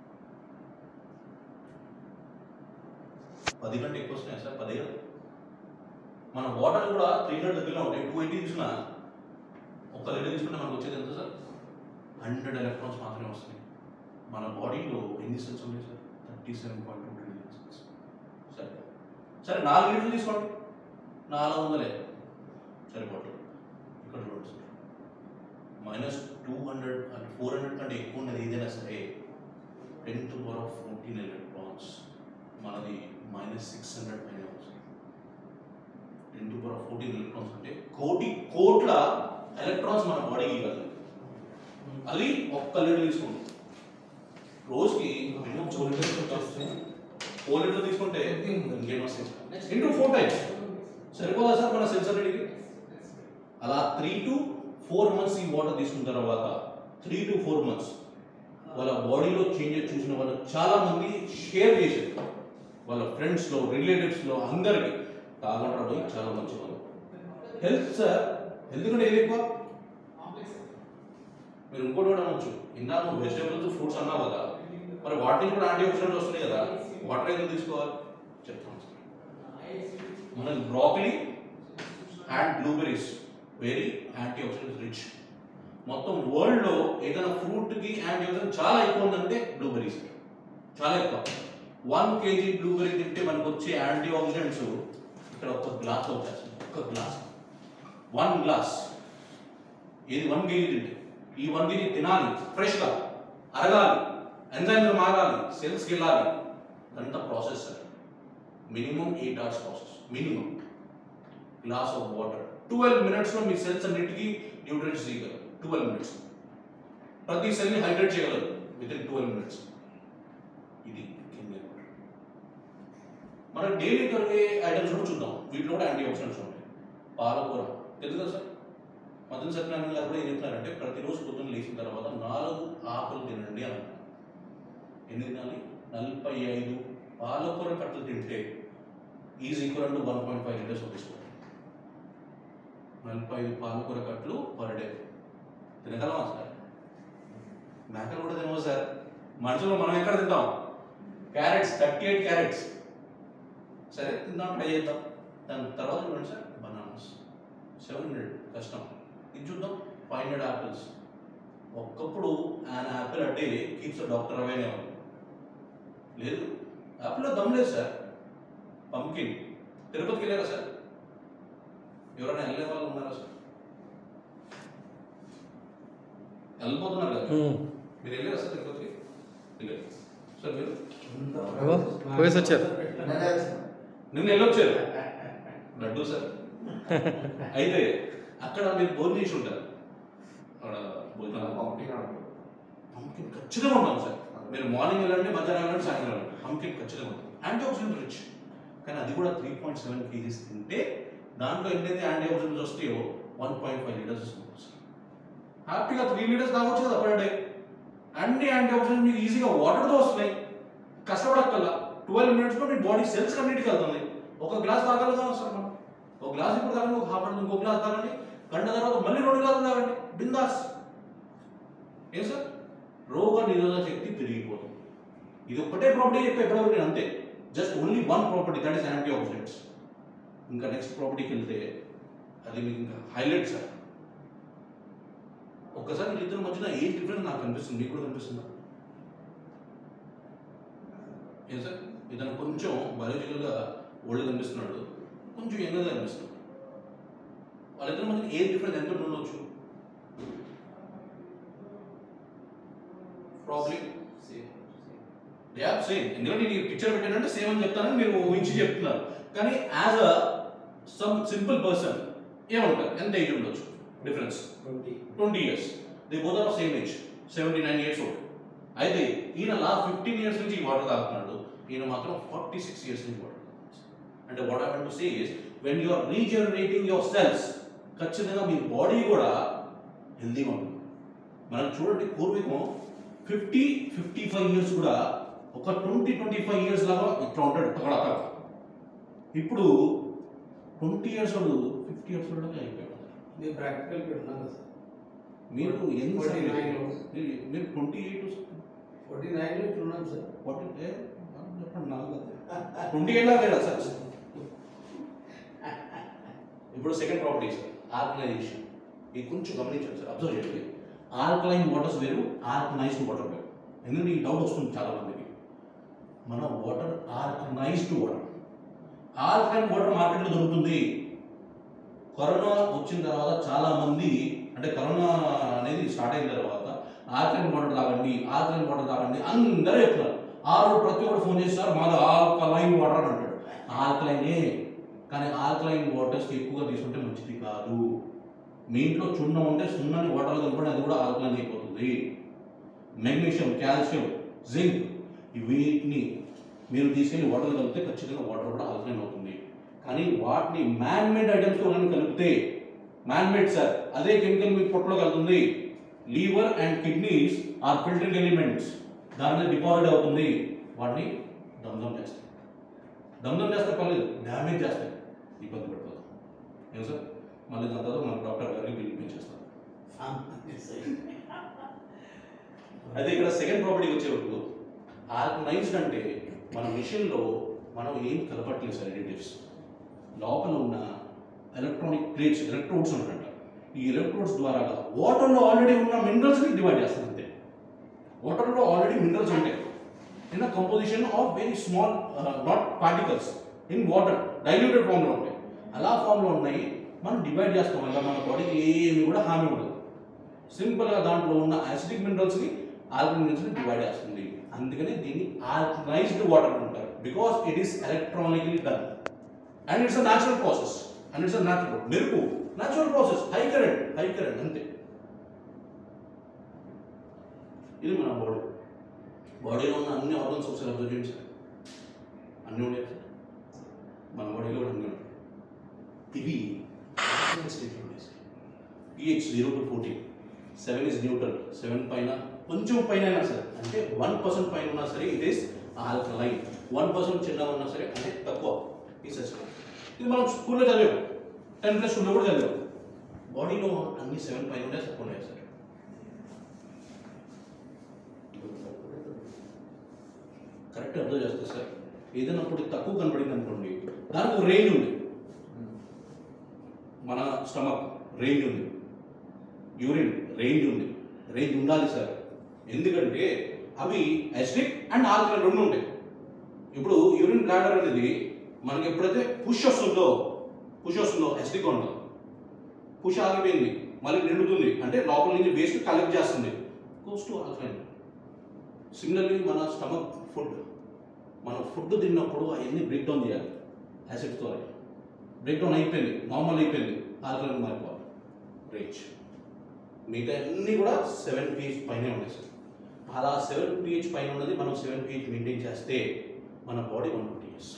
పది కంటే ఎక్కువ వస్తున్నాయి సార్, పదే కదా. మన వాటర్ కూడా త్రీ హండ్రెడ్ దగ్గరలో ఉంటాయి. టూ ఎయిటీ తీసుకున్నా ఒక లీటర్ తీసుకుంటే మనకు వచ్చేది ఎంత సార్? హండ్రెడ్ ఎలక్ట్రాన్స్ మాత్రమే వస్తున్నాయి. మన బాడీలో ఎన్ని సెల్స్ ఉంటాయి sir? Thirty seven point two trillion cells. సరే సరే నాలుగు లీటర్లు తీసుకోండి, నాలుగు వందలే సరిపోతుంది. ఇక్కడ చూడండి సార్, మైనస్ టూ హండ్రెడ్ అంటే ఫోర్ హండ్రెడ్ కంటే ఎక్కువ ఉన్నది ఏదైనా సరే ten to power of fourteen electrons. మనది మైనస్ సిక్స్ హండ్రెడ్ పైన వస్తుంది. Ten to power of fourteen electrons అంటే కోటి కోట్ల ఎలక్ట్రాన్స్ మన బాడీకి ఇవ్వాలి. అది ఒక్క లీటర్ తీసుకోండి. రోజుకి minimum four litre four litre తీసుకుంటే ఇంకేం వస్తుంది ఇంటూ ఫోర్ టైమ్స్ సరిపోదా సార్ మన సెన్సర్కి? అలా త్రీ టు ఫోర్ మంత్స్ ఈ వాటర్ తీసుకున్న తర్వాత త్రీ టు ఫోర్ మంత్స్ వాళ్ళ బాడీలో చేంజెస్ చూసిన వాళ్ళు చాలా మంది షేర్ చేశారు వాళ్ళ ఫ్రెండ్స్లో, రిలేటివ్స్లో అందరికీ. తాగడం పోయి చాలా మంచి వాళ్ళు. హెల్త్ సార్, హెల్త్ కూడా ఏది ఎక్కువ? మీరు ఇంకోటి కూడా అనొచ్చు, ఇందాక వెజిటేబుల్స్ ఫ్రూట్స్ అన్నావు కదా, మరి వాటిని కూడా యాంటీ ఆక్సిడెంట్స్ వస్తున్నాయి కదా, వాటర్ ఎందుకు తీసుకోవాలి చెప్తాను సార్. మనకి broccoli and blueberries very anti oxidants rich. మొత్తం వరల్డ్లో ఏదైనా ఫ్రూట్కి యాంటీ ఆక్సిడెంట్ చాలా ఎక్కువ ఉందంటే బ్లూబెర్రీస్, చాలా ఎక్కువ. వన్ కేజీ బ్లూబెర్రీ తింటే మనకు వచ్చే యాంటీ ఆక్సిడెంట్స్ ఇక్కడ ఒక గ్లాస్ అవుతాయి, ఒక గ్లాస్, వన్ గ్లాస్. ఏది వన్ కేజీ తింటే, ఈ వన్ కేజీ తినాలి ఫ్రెష్గా, అరగాలి, ఎంజైమ్లు మారాలి, సెల్స్కి వెళ్ళాలి, అంత process sir. Minimum eight hours process, minimum. Glass of water twelve మినిట్స్లో మీ సెల్స్ అన్నిటికీ న్యూట్రియంట్స్ చేయగలరు. ట్వెల్వ్ మినిట్స్ ప్రతి సెల్ని హైడ్రేట్ చేయగలరు విత్ ఇన్ ట్వెల్వ్ మినిట్స్. ఇది మనం డైలీ దొరికే ఐటమ్స్ కూడా చూద్దాం. వీటిలో కూడా యాంటీ ఆక్సిడెంట్స్ ఉంటాయి. పాలకూర తెలుసు కదా సార్, మధ్య సత్యనారాయణ గారు కూడా ఏం చెప్తున్నారంటే ప్రతిరోజు పొద్దున్న లేచిన తర్వాత నాలుగు ఆకులు తినండి అని అంటారు. ఎన్ని తినాలి? నలభై ఐదు పాలకూర కట్టలు తింటే is equal to one point five litres తీసుకోండి. నలభై ఐదు పాలకూర కట్టలు పర్ డే తినగలమా సార్? మేకలు కూడా తినవు సార్. మనుషులు మనం ఎక్కడ తింటాం? Carrots, thirty eight carrots. సరే తిందాం, ట్రై చేద్దాం. దాని తర్వాత చూడండి సార్, బనానాస్ సెవెన్ హండ్రెడ్ కష్టం. ఇది చూద్దాం, ఫైవ్ హండ్రెడ్ యాపిల్స్. ఒక్కప్పుడు ఆయన యాపిల్ అంటే కీప్స్ డాక్టర్ అవేనే లేదు. యాపిల్లో దమ్ లేదు సార్. పంకిన్ తిరుపతికి వెళ్ళారా సార్? ఎవరైనా వెళ్ళే వాళ్ళు ఉన్నారా సార్? వెళ్ళిపోతున్నారు కదా మీరు, వెళ్ళారా సార్ తిరుపతికి? వెళ్ళారు సార్ మీరు? పోయేసి వచ్చారు. నిన్న వెళ్ళొచ్చారు లడ్డు సార్. అయితే అక్కడ మీరు భోజనం చేసి ఉంటారు. అక్కడ భోజనం పంకిన్ ఖచ్చితంగా ఉంటాం సార్. మీరు మార్నింగ్ వెళ్ళండి, మధ్యాహ్నం వెళ్ళండి, సాయంత్రం వెళ్ళండి, పంకిన్ ఖచ్చితంగా ఉంటుంది. Anti oxidant rich. కానీ అది కూడా త్రీ పాయింట్ సెవెన్ కేజీస్ తింటే దాంట్లో ఎన్నైతే యాంటీ ఆక్సిడెంట్స్ వస్తాయో వన్ పాయింట్ ఫైవ్ లీటర్స్ వస్తుంది సార్. హ్యాపీగా త్రీ లీటర్స్ తాగొచ్చు కదా పర్ డే. అన్ని యాంటీ ఆక్సిడెంట్స్ మీకు ఈజీగా వాటర్తో వస్తున్నాయి, కష్టపడక్కల్లా. ట్వెల్వ్ మినిట్స్లో మీ బాడీ సెల్స్ కన్నిటికి వెళ్తుంది. ఒక గ్లాస్ తాగలుగుతాం సార్ మనం. ఒక గ్లాస్ ఇప్పుడు తాగండి, ఒక హాఫ్ అవర్స్ ఇంకో గ్లాస్ తాగండి, గంట తర్వాత మళ్ళీ రెండు గ్లాసులు తాగండి, బిందాస్. ఏం సార్? రోగ నిరోధక శక్తి పెరిగిపోతుంది. ఇది ఒక్కటే ప్రాపర్టీ చెప్పే ఎప్పటివరకు నేను అంతే. Just only one property, that is anti oxidants. ఇంకా నెక్స్ట్ ప్రాపర్టీకి వెళ్తే అది మీకు ఇంకా హైలైట్ సార్. ఒక్కసారి వీళ్ళిద్దరి మధ్యన ఏజ్ డిఫరెన్స్ నాకు కనిపిస్తుంది, మీకు కూడా కనిపిస్తుందా? ఏం సార్? ఇతను కొంచెం బయాలజికల్గా ఓల్డ్ కనిపిస్తున్నాడు, కొంచెం యంగ్గా కనిపిస్తున్నాడు. వాళ్ళిద్దరి మధ్య ఏజ్ డిఫరెన్స్ ఎంత ఉండొచ్చు? Probably same. ఎందుకంటే నేను పిక్చర్ పెట్టానంటే సేమ్ అని చెప్తానని మీరు ఊహించి చెప్తున్నారు. కానీ as a some simple person ఏమంటారు? ఎంత ఏజ్ ఉండొచ్చు difference? Twenty years. They both are same age, seventy nine years old. అయితే ఈయన లాస్ట్ ఫిఫ్టీన్ ఇయర్స్ నుంచి వాటర్ తాగుతున్నాడు, ఈయన మాత్రం ఫార్టీ సిక్స్ ఇయర్స్ నుంచి వాటర్ తాగుతున్నాడు. అంటే what I want to say is when you are regenerating your cells, ఖచ్చితంగా మీ బాడీ కూడా హెల్తీగా ఉంటుంది. మనం చూడండి, పూర్వీకం ఫిఫ్టీ ఫిఫ్టీ ఫైవ్ ఇయర్స్ కూడా ఒక ట్వంటీ ట్వంటీ ఫైవ్ ఇయర్స్ లాగా ఇట్లా ఉంటాడు తగడా. ఇప్పుడు ట్వంటీ ఇయర్స్ వాడు ఫిఫ్టీ ఇయర్స్ కూడా అయిపోయాడు. ఇది ప్రాక్టికల్ ఉన్నాను సార్. మీరు ఎంత మీరు ట్వంటీ ఎయిట్ ఫార్టీ నైన్లో ఇట్లా ఉన్నాను సార్. ఫార్టీ చెప్పండి నాలుగు ట్వంటీ ఎయిట్ లాగా లేదా సార్? ఇప్పుడు సెకండ్ ప్రాపర్టీ సార్, ఆల్కలైజేషన్. ఇది కొంచెం గమనించండి సార్, అబ్జర్వ్ చేయండి. ఆల్కలైన్ వాటర్స్ వేరు, ఆల్కలైజ్డ్ వాటర్ వేరు. ఎందుకంటే ఈ డౌట్ వస్తుంది చాలా మందికి. మన water alkalised water. Alkaline water మార్కెట్లో దొరుకుతుంది. కరోనా వచ్చిన తర్వాత చాలా మంది, అంటే కరోనా అనేది స్టార్ట్ అయిన తర్వాత ఆల్కలైన్ వాటర్ తాగండి, ఆల్కలైన్ వాటర్ తాగండి అందరూ చెప్తున్నారు. ఆ రోజు ప్రతి ఒక్కరు ఫోన్ చేస్తారు, మాది ఆల్కలైన్ వాటర్ అని అంటాడు. ఆల్కలైనే, కానీ ఆల్కలైన్ వాటర్స్ ఎక్కువగా తీసుకుంటే మంచిది కాదు. మీ ఇంట్లో చున్నం ఉంటే సున్నని వాటర్లో కలపండి, అది కూడా ఆల్కలైన్ అయిపోతుంది. మెగ్నీషియం, కాల్షియం, జింక్ వీటిని మీరు తీసుకెళ్ళి వాటర్ కలిపితే ఖచ్చితంగా వాటర్ కూడా ఆల్కలైన్ అవుతుంది. కానీ వాటిని మ్యాన్ మేడ్ ఐటమ్స్తో కానీ కలిపితే, మ్యాన్ మేడ్ సార్, అదే కెమికల్ మీ పొట్టలో కలుగుతుంది. Liver and kidneys are filtering elements, దాని మీద డిపాజిట్ అవుతుంది. వాటిని దమ్దం చేస్తాయి. దమ్దం చేస్తే పర్లేదు, డ్యామేజ్ చేస్తాయి, ఇబ్బంది పడిపోతాం. ఏం సార్? మళ్ళీ దాని తర్వాత మన డాక్టర్ గారికి పిలిపించేస్తాం. అయితే ఇక్కడ సెకండ్ ప్రాపర్టీకి వచ్చేటప్పుడు ఆల్కలైజ్డ్ అంటే మన మిషన్లో మనం ఏం కలపట్లేదు సార్, అడిటివ్స్. లోపల ఉన్న ఎలక్ట్రానిక్ ప్లేట్స్ ఎలక్ట్రోడ్స్ ఉంటాయంట. ఈ ఎలక్ట్రోడ్స్ ద్వారా వాటర్లో ఆల్రెడీ ఉన్న మినరల్స్ని డివైడ్ చేస్తారు అంతే. వాటర్లో ఆల్రెడీ మినరల్స్ ఉంటాయి in the composition of very small not particles in water diluted ఫామ్లో ఉంటాయి. అలా ఫామ్లో ఉన్నాయి. మనం డివైడ్ చేస్తాం వల్ల మన బాడీకి ఏమి కూడా హామీ ఉండదు. సింపుల్గా దాంట్లో ఉన్న యాసిడిక్ మినరల్స్ని ఆల్కలైన్ మినరల్స్ని డివైడ్ చేస్తుంది. అందుకని దీన్ని ఆల్కలైజ్డ్ వాటర్ అంటారు. Because it is electronically done and it's a natural process and it's a natural మెరుపు natural process high current high current అంతే. ఇది మన బాడీ. బాడీలో ఉన్న అన్ని ఆర్గన్స్ ఒకసారి అబ్జర్వ్ చేయండి సార్. అన్నీ ఉన్నాయి సార్ మన బాడీలో కూడా అన్నీ ఉంటాయి. ఇవి స్టేట్లో ఉన్నాయి sir. PH zero to fourteen, seven is neutral, seven పైన కొంచెం పైన అయినా సరే అంటే వన్ పర్సెంట్ పైన ఉన్నా సరే it is alkaline, one percent చిన్నగా ఉన్నా సరే అంటే తక్కువ ఈ సచిన్. ఇది మనం స్కూల్లో చదివాం, టెన్త్ క్లాస్ స్కూల్లో కూడా చదివాం. బాడీలో అన్ని సెవెన్ పైన ఉన్నాయి తక్కువ ఉన్నాయి సార్. కరెక్ట్ అబ్జర్వ్ చేస్తారు సార్. ఏదైనా అప్పుడు తక్కువ కనపడింది అనుకోండి దానికి ఒక రేంజ్ ఉంది. మన స్టమక్ రేంజ్ ఉంది, యూరిన్ రేంజ్ ఉంది. రేంజ్ ఉండాలి సార్, ఎందుకంటే అవి యాసిడిక్ అండ్ ఆల్కలైన్ రెండు ఉంటాయి. ఇప్పుడు యూరిన్ బ్లాడర్ అనేది మనకి ఎప్పుడైతే పుష్ వస్తుందో పుష్ వస్తుందో యాసిడిక్ ఉంటుంది. పుష్ ఆగిపోయింది మళ్ళీ నిండుతుంది అంటే లోపల నుంచి వేస్ట్ కలెక్ట్ చేస్తుంది, గోస్ టు ఆల్కలైన్. సిమిలర్లీ మన స్టమక్ ఫుడ్, మనం ఫుడ్ తిన్నప్పుడు అవన్నీ బ్రేక్ డౌన్ చేయాలి యాసిడ్తో. బ్రేక్ డౌన్ అయిపోయింది, నార్మల్ అయిపోయింది, ఆల్కలైన్ మారిపోవాలి రేంజ్. మిగతా అన్నీ కూడా సెవెన్ పిహెచ్ పైన ఉన్నాయి సార్. అలా సెవెన్ పిహెచ్ పైన ఉన్నది మనం సెవెన్ పిహెచ్ మెయింటైన్ చేస్తే మన బాడీ వన్ ట్వంటీ ఇయర్స్.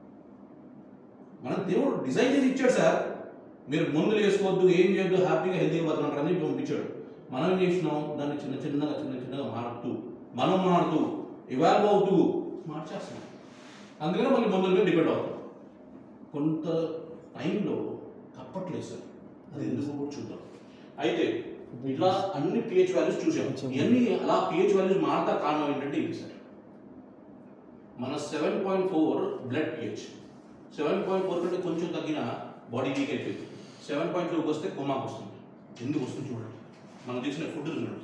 మన దేవుడు డిజైన్ చేసి ఇచ్చాడు సార్. మీరు మందులు వేసుకోవద్దు, ఏం చేయొద్దు, హ్యాపీగా హెల్తీగా బతకంటారు అని పంపించాడు. మనం ఏం చేసినాం, దాన్ని చిన్న చిన్నగా చిన్న చిన్నగా మారుతూ మనం మారుతూ ఇవాల్వ్ అవుతూ మార్చేస్తున్నాం. అందుకనే మళ్ళీ మందుల మీద డిపెండ్ అవుతాం. కొంత టైంలో తప్పట్లేదు సార్, అది ఎందుకు కూడా చూద్దాం. అయితే ఇట్లా అన్ని పిహెచ్ వాల్యూస్ చూసాం. ఇవన్నీ అలా పిహెచ్ వాల్యూస్ మారతా కారణం ఏంటంటే ఇది సార్. మన seven point four blood pH, seven point four కంటే కొంచెం తగ్గిన బాడీ వీక్ అయిపోయింది. సెవెన్ పాయింట్ టూకి వస్తే కొమాకు వస్తుంది. ఎందుకు వస్తుంది చూడండి, మనం తీసుకునే ఫుడ్ చూడండి.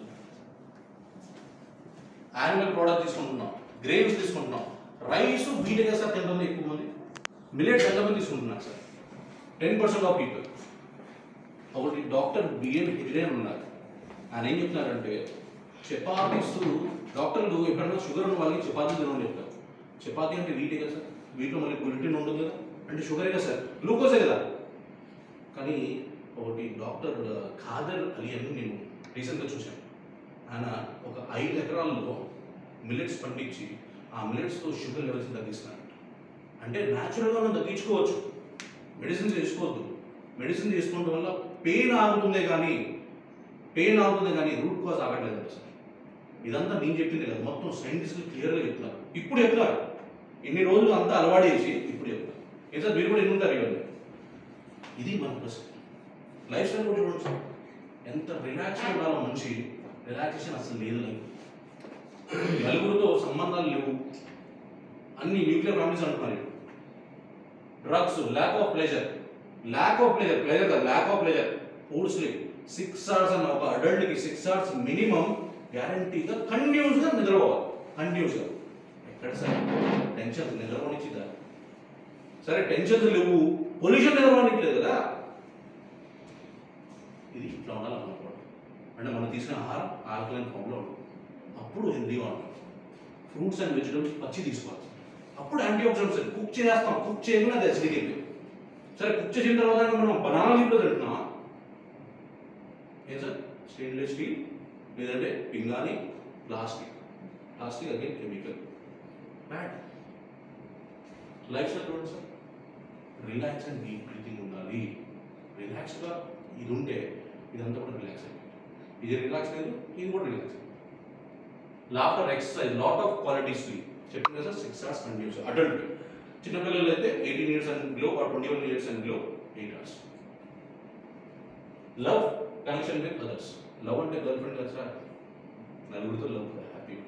యానిమల్ ప్రోడక్ట్ తీసుకుంటున్నాం, గ్రెయిన్స్ తీసుకుంటున్నాం, రైస్ వీట్ కదా సార్ తింటుంది ఎక్కువ మంది. మిల్లెట్స్ ఎంతమంది తీసుకుంటున్నారు sir? Ten percent of people. ఒకటి డాక్టర్ బిఎన్ హిజ్రేన్ ఉన్నారు. ఆయన ఏం చెప్తున్నారంటే చపాతీస్, డాక్టర్లు ఎప్పుడైనా షుగర్ ఉన్న వాళ్ళకి చపాతీ తినమని చెప్తారు. చపాతీ అంటే వీటే కదా సార్, వీటిలో మళ్ళీ గ్లూటెన్ ఉండదు కదా, అంటే షుగరే కదా సార్, గ్లూకోజే కదా. కానీ ఒకటి డాక్టర్ ఖాదర్ అలీ అని నేను రీసెంట్గా చూశాను. ఆయన ఒక ఐదు ఎకరాల్లో మిల్లెట్స్ పండించి ఆ మిల్లెట్స్తో షుగర్ లెవెల్స్ తగ్గిస్తున్నాడు. అంటే న్యాచురల్గా మనం తగ్గించుకోవచ్చు, మెడిసిన్ చేసుకోవద్దు. మెడిసిన్ చేసుకోవడం వల్ల పెయిన్ ఆగుతుందే కానీ పెయిన్ ఆగుతుందే కానీ రూట్ కాజ్ ఆగట్లేదు సార్. ఇదంతా నేను చెప్పింది కదా, మొత్తం సైంటిస్టులు క్లియర్గా చెప్తున్నారు. ఇప్పుడు చెప్తున్నారు, ఇన్ని రోజులు అంతా అలవాటు చేసి ఇప్పుడు చెప్తున్నారు. ఏ సార్ మీరు కూడా ఎన్ని ఉంటారు ఇవన్నీ. ఇది మన ప్రశ్న. లైఫ్ స్టైల్ కూడా చూడండి సార్, ఎంత రిలాక్స్గా ఉండాలో మనిషి, రిలాక్సేషన్ అసలు లేదు. లైఫ్ నలుగురితో సంబంధాలు లేవు, అన్ని న్యూక్లియర్ ఫ్యామిలీస్ అంటున్నారు. Drugs, lack of pleasure, lack of pleasure pleasure కదా lack of pleasure. Food sleep six hours అన్న ఒక అడల్ట్కి సిక్స్ అవర్స్ మినిమం గ్యారంటీగా కంటిన్యూస్గా నిద్రపోవాలి. కంటిన్యూస్గా ఎక్కడ సార్ టెన్షన్ నిద్రపోనిచ్చిదా? సరే టెన్షన్స్ లేవు, పొల్యూషన్ నిద్రపోనిట్లేదు కదా. ఇది ఇట్లా ఉండాలి అనుకోండి. అంటే మనం తీసుకునే ఆహారం ఆల్కలైన్ ఫామ్లో ఉంటుంది, అప్పుడు హెల్తీగా ఉంటుంది. ఫ్రూట్స్ అండ్ వెజిటబుల్స్ పచ్చి తీసుకోవాలి, అప్పుడు యాంటీ ఆక్సిడెంట్స్. కుక్ చేస్తాం, కుక్ చేయకుండా అది అసిడిక్ అయిపోయింది. సరే కుక్ చేసిన తర్వాత మనం బనానా లీఫ్లో తింటున్నాం ఏం సార్, స్టెయిన్లెస్ స్టీల్ లేదంటే పింగాణి, plastic. Plastic again chemical, bad. Lifestyle చూడండి sir, relax and deep breathing ఉండాలి. రిలాక్స్గా ఇది ఉంటే ఇదంతా కూడా రిలాక్స్ అయిపోయింది. ఇది రిలాక్స్ లేదు, ఇది కూడా రిలాక్స్ అయింది. Laughter exercise, lot of quality sleep చెప్పింది కదా sir. Six hours continuous adult. చిన్నపిల్లలు అయితే eighteen years and below or twenty one years and below eight hours. Love connection with others. Love అంటే గర్ల్ ఫ్రెండ్ కదా sir, నలుగురితో love హ్యాపీగా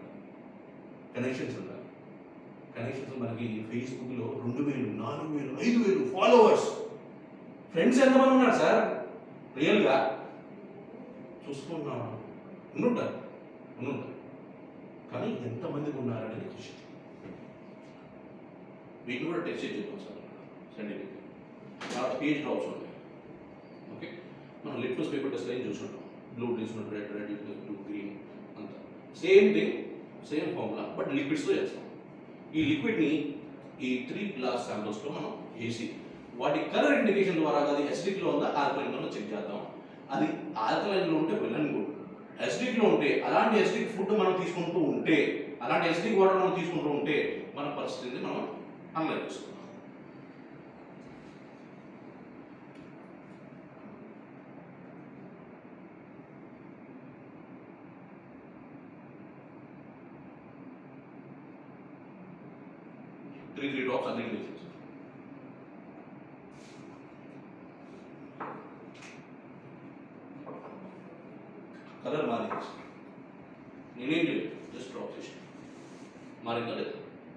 connections ఉండాలి. Connections మనకి ఫేస్బుక్లో రెండు వేలు నాలుగు వేలు ఐదు వేలు ఫాలోవర్స్ ఫ్రెండ్స్ ఎంతమంది ఉన్నారు సార్ రియల్గా చూసుకున్నాను ఉండుంటారు ఉండుంటారు కానీ ఎంతమందికి ఉన్నారనేది క్వశ్చన్. వీటిని కూడా టెస్ట్ చేసి చెప్పాం సార్ సైంటిఫిక్ పిహెచ్ డ్రాప్స్ ఉంటాయి. ఓకే మనం లిట్మస్ పేపర్ టెస్ట్ అయ్యి చూసుకుంటాం. బ్లూ తీసుకుంటాం, రెడ్ రెడ్ బ్లూ గ్రీన్ అంతా same thing same formula but లిక్విడ్స్తో చేస్తాం. ఈ లిక్విడ్ని ఈ త్రీ గ్లాస్ శాంపుల్స్లో మనం వేసి వాటి కలర్ ఇండికేషన్ ద్వారా అది ఎసిడిక్లో ఉందా ఆల్కలైన్లో చెక్ చేద్దాం. అది ఆల్కలైన్లో ఉంటే వెల్ అండ్ గుడ్. ఎసిడిక్లో ఉంటే అలాంటి ఎసిడిక్ ఫుడ్ మనం తీసుకుంటూ ఉంటే అలాంటి ఎసిడిక్ వాటర్ మనం తీసుకుంటూ ఉంటే మన పరిస్థితిని మనం అనలైజ్ చేసుకుంటాం. త్రీ త్రీ డ్రాప్స్ అన్ని వేసేసి కలర్ మారింది. నేనేం లేదు జస్ట్ డ్రాప్ చేసి మారిందా లేదు.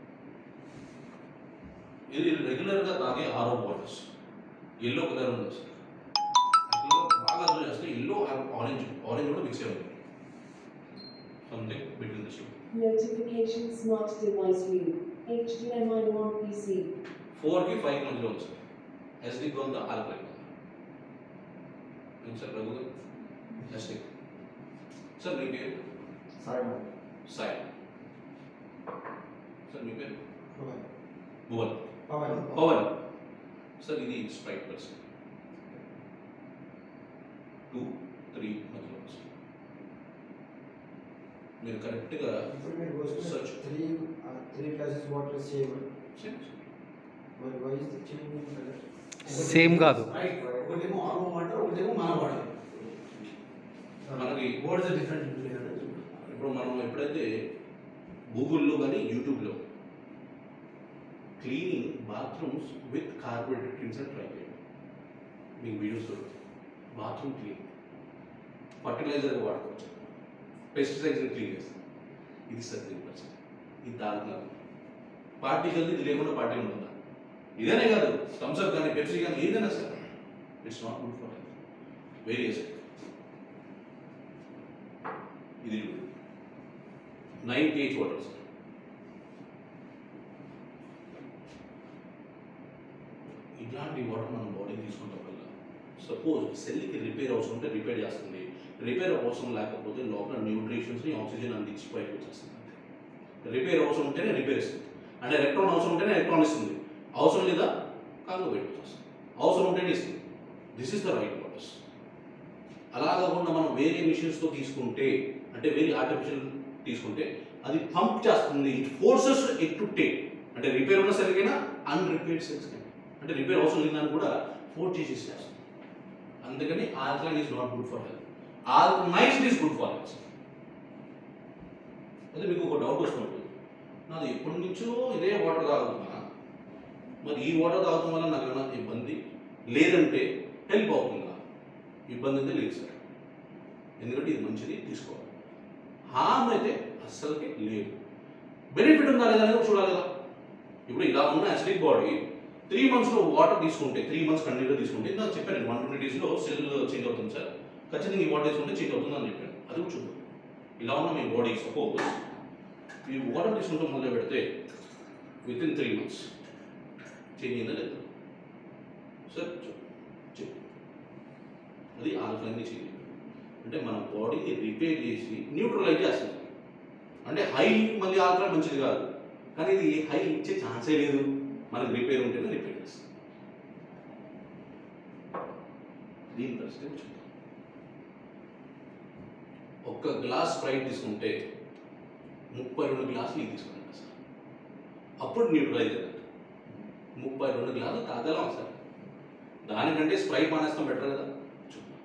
ఇది రెగ్యులర్గా తాగే ఆరో వాటర్స్ ఎల్లో కలర్ ఉంది సార్. యాక్చువల్గా బాగా అర్థం చేస్తే ఎల్లో ఆరెంజ్ ఆరెంజ్ కూడా మిక్స్ అయ్యి something between this. Notification smart device view. H D M I one P C. Four కి ఫైవ్ మధ్యలో ఉంది సార్. ఎస్డిక్ ఉందా ఆల్కలైన్ ఉంది సార్. రఘు ఎస్డిక్ సార్ మీ పేరు సాయి సాయి సార్ మీ పేరు పవన్ భువన్ పవన్ పవన్ సార్. ఇది స్ప్రైట్ పర్సన్ టూ త్రీ మధ్యలో ఉంది సార్. మీరు కరెక్ట్గా ఇప్పుడు మీరు పోసిన Search. Three three glasses water same మరి why is the change in colour? Same కాదు. రైట్ ఒకటేమో ఆరో వాటర్ ఒకటేమో మన వాటర్. మనకి what is the difference between ఇప్పుడు మనం ఎప్పుడైతే గూగుల్లో కానీ యూట్యూబ్లో cleaning bathrooms with carbonated cleans try చేయండి. మీకు వీడియోస్ దొరుకుతాయి. బాత్రూమ్ క్లీన్ ఫర్టిలైజర్గా వాడుకోవచ్చు, పెస్టిసైడ్స్ని క్లీన్ చేస్తాం. ఇది సర్జరీ పర్సెంట్. ఇది దారుణం. పార్టీ కలిసి ఇది లేకుండా పార్టీ ఉంటుందా? ఇదేనే కాదు, థమ్స్అప్ కానీ పెప్సీ కానీ ఏదైనా sir it's not good for health. Various ఇది నైన్ కేజ్ వాటర్ సార్. ఇట్లాంటి వాటర్ మనం బాడీకి తీసుకుంటాం వల్ల సపోజ్ సెల్కి రిపేర్ అవసరం ఉంటే రిపేర్ చేస్తుంది. రిపేర్ అవసరం లేకపోతే లోపల న్యూట్రిషన్స్ని ఆక్సిజన్ అందించి బయటకు వచ్చేస్తుంది. రిపేర్ అవసరం ఉంటేనే రిపేర్ ఇస్తుంది. అంటే ఎలక్ట్రాన్ అవసరం ఉంటేనే ఎలక్ట్రాన్ ఇస్తుంది. అవసరం లేదా కాదు బయటకు వచ్చేస్తుంది. అవసరం ఉంటేనే ఇస్తుంది. This is the right waters. అలా కాకుండా మనం వేరే మిషన్స్తో తీసుకుంటే అంటే వేరే ఆర్టిఫిషియల్ తీసుకుంటే అది పంప్ చేస్తుంది. It forces it to take. అంటే రిపేర్ ఉన్న సెల్కైనా అన్రిపేర్డ్ సెల్స్ అంటే రిపేర్ అవసరం లేదని కూడా ఫోర్స్ చేసేసి చేస్తుంది. అందుకని alkaline is not good for health. Alkalized is good for health. అదే మీకు ఒక డౌట్ వస్తుంది, నాది ఎప్పటి నుంచో ఇదే వాటర్ తాగుతున్నా, మరి ఈ వాటర్ తాగడం వల్ల నాకు ఏమైనా ఇబ్బంది లేదంటే హెల్ప్ అవుతుందా? ఇబ్బంది అయితే లేదు సార్. ఎందుకంటే ఇది మంచిది, తీసుకోవాలి. హామ్ అయితే అస్సలకి లేదు. బెనిఫిట్ ఉందా లేదా అనేది చూడాలి కదా. ఇప్పుడు ఇలా ఉన్న అసిడిక్ బాడీ త్రీ మంత్స్లో వాటర్ తీసుకుంటే త్రీ మంత్స్ కంటిన్యూగా తీసుకుంటే నాకు చెప్పాను వన్ ట్వంటీ డేస్లో సెల్ చేంజ్ అవుతుంది సార్. ఖచ్చితంగా ఈ వాటర్ తీసుకుంటే చేంజ్ అవుతుంది అని చెప్పాను. అది కూడా చూద్దాం. ఇలా ఉన్న మీ బాడీ సపోజ్ ఈ వాటర్ తీసుకుంటూ మొదలు పెడితే within three months change అయిందా లేదా సార్? చెప్పు. అది ఆల్కలైన్ చేంజ్ అంటే మన బాడీని రిపేర్ చేసి న్యూట్రలైజ్ చేస్తుంది. అంటే హై మళ్ళీ ఆల్కలైన్ మంచిది కాదు, కానీ ఇది హై ఇచ్చే ఛాన్సే లేదు. మనకి రిపేర్ ఉంటేనే రిపేర్ చేస్తుంది. దీని పరిస్థితి చూద్దాం. ఒక్క గ్లాస్ స్ప్రైట్ తీసుకుంటే ముప్పై రెండు గ్లాసులు ఇది తీసుకుంటా సార్. అప్పుడు న్యూట్రలైజ్ అవుతుంది. ముప్పై రెండు గ్లాసులు తాగలం సార్. దానికంటే స్ప్రైట్ మానేస్తాం బెటర్ కదా. చూద్దాం.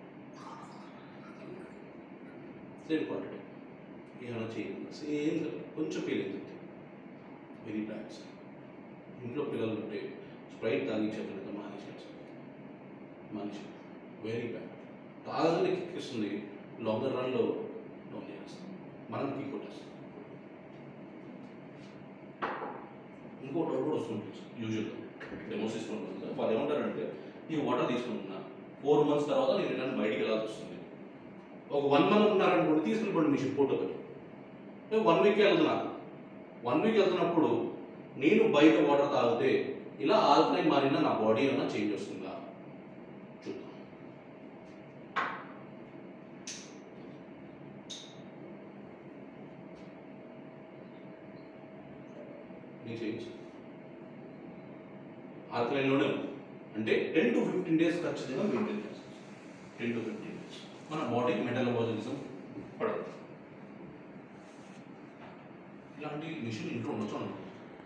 సేమ్ క్వాంటిటీ ఏమైనా చేయండి. సేమ్ కొంచెం ఫీలింగ్ వెరీ బ్యాడ్ సార్. ఇంట్లో పిల్లలు ఉంటే స్ప్రైట్ తాగించేట మానేసేది మనిషి వెరీ బ్యాడ్. తాగని కిక్కిస్తుంది, లాంగర్ రన్లో డౌన్ చేస్తుంది, మనం కిక్ కొట్టేస్తుంది. ఇంకో డౌట్ కూడా వస్తుంది యూజువల్గా డెమోసిస్ ఉంటుంది కదా, వాళ్ళు ఏమంటారంటే ఈ వాటర్ తీసుకుంటున్నా ఫోర్ మంత్స్ తర్వాత నేను రిటర్న్ బయటికి వెళ్ళాల్సి వస్తుంది. ఒక వన్ మంత్ ఉన్నారనుకోండి తీసుకెళ్ళిపోండి మీ షిప్ ఫోటో వన్ వీక్ వెళ్తున్నా వన్ వీక్ వెళ్తున్నప్పుడు నేను బయట వాటర్ తాగితే ఇలా ఆల్కలైన్ మారిన నా బాడీ ఏమైనా చేంజ్ వస్తుందా చూద్దాం. నీ చేంజ్ ఆల్కలైన్లోనే ఉంది అంటే టెన్ టు ఫిఫ్టీన్ డేస్ ఖచ్చితంగా మెయింటైన్ చేస్తాం. టెన్ టు ఫిఫ్టీన్ డేస్ మన బాడీకి మెటబాలిజం పడదు. ఇలాంటి మిషన్ ఇంట్లో ఉండొచ్చు అనుకో.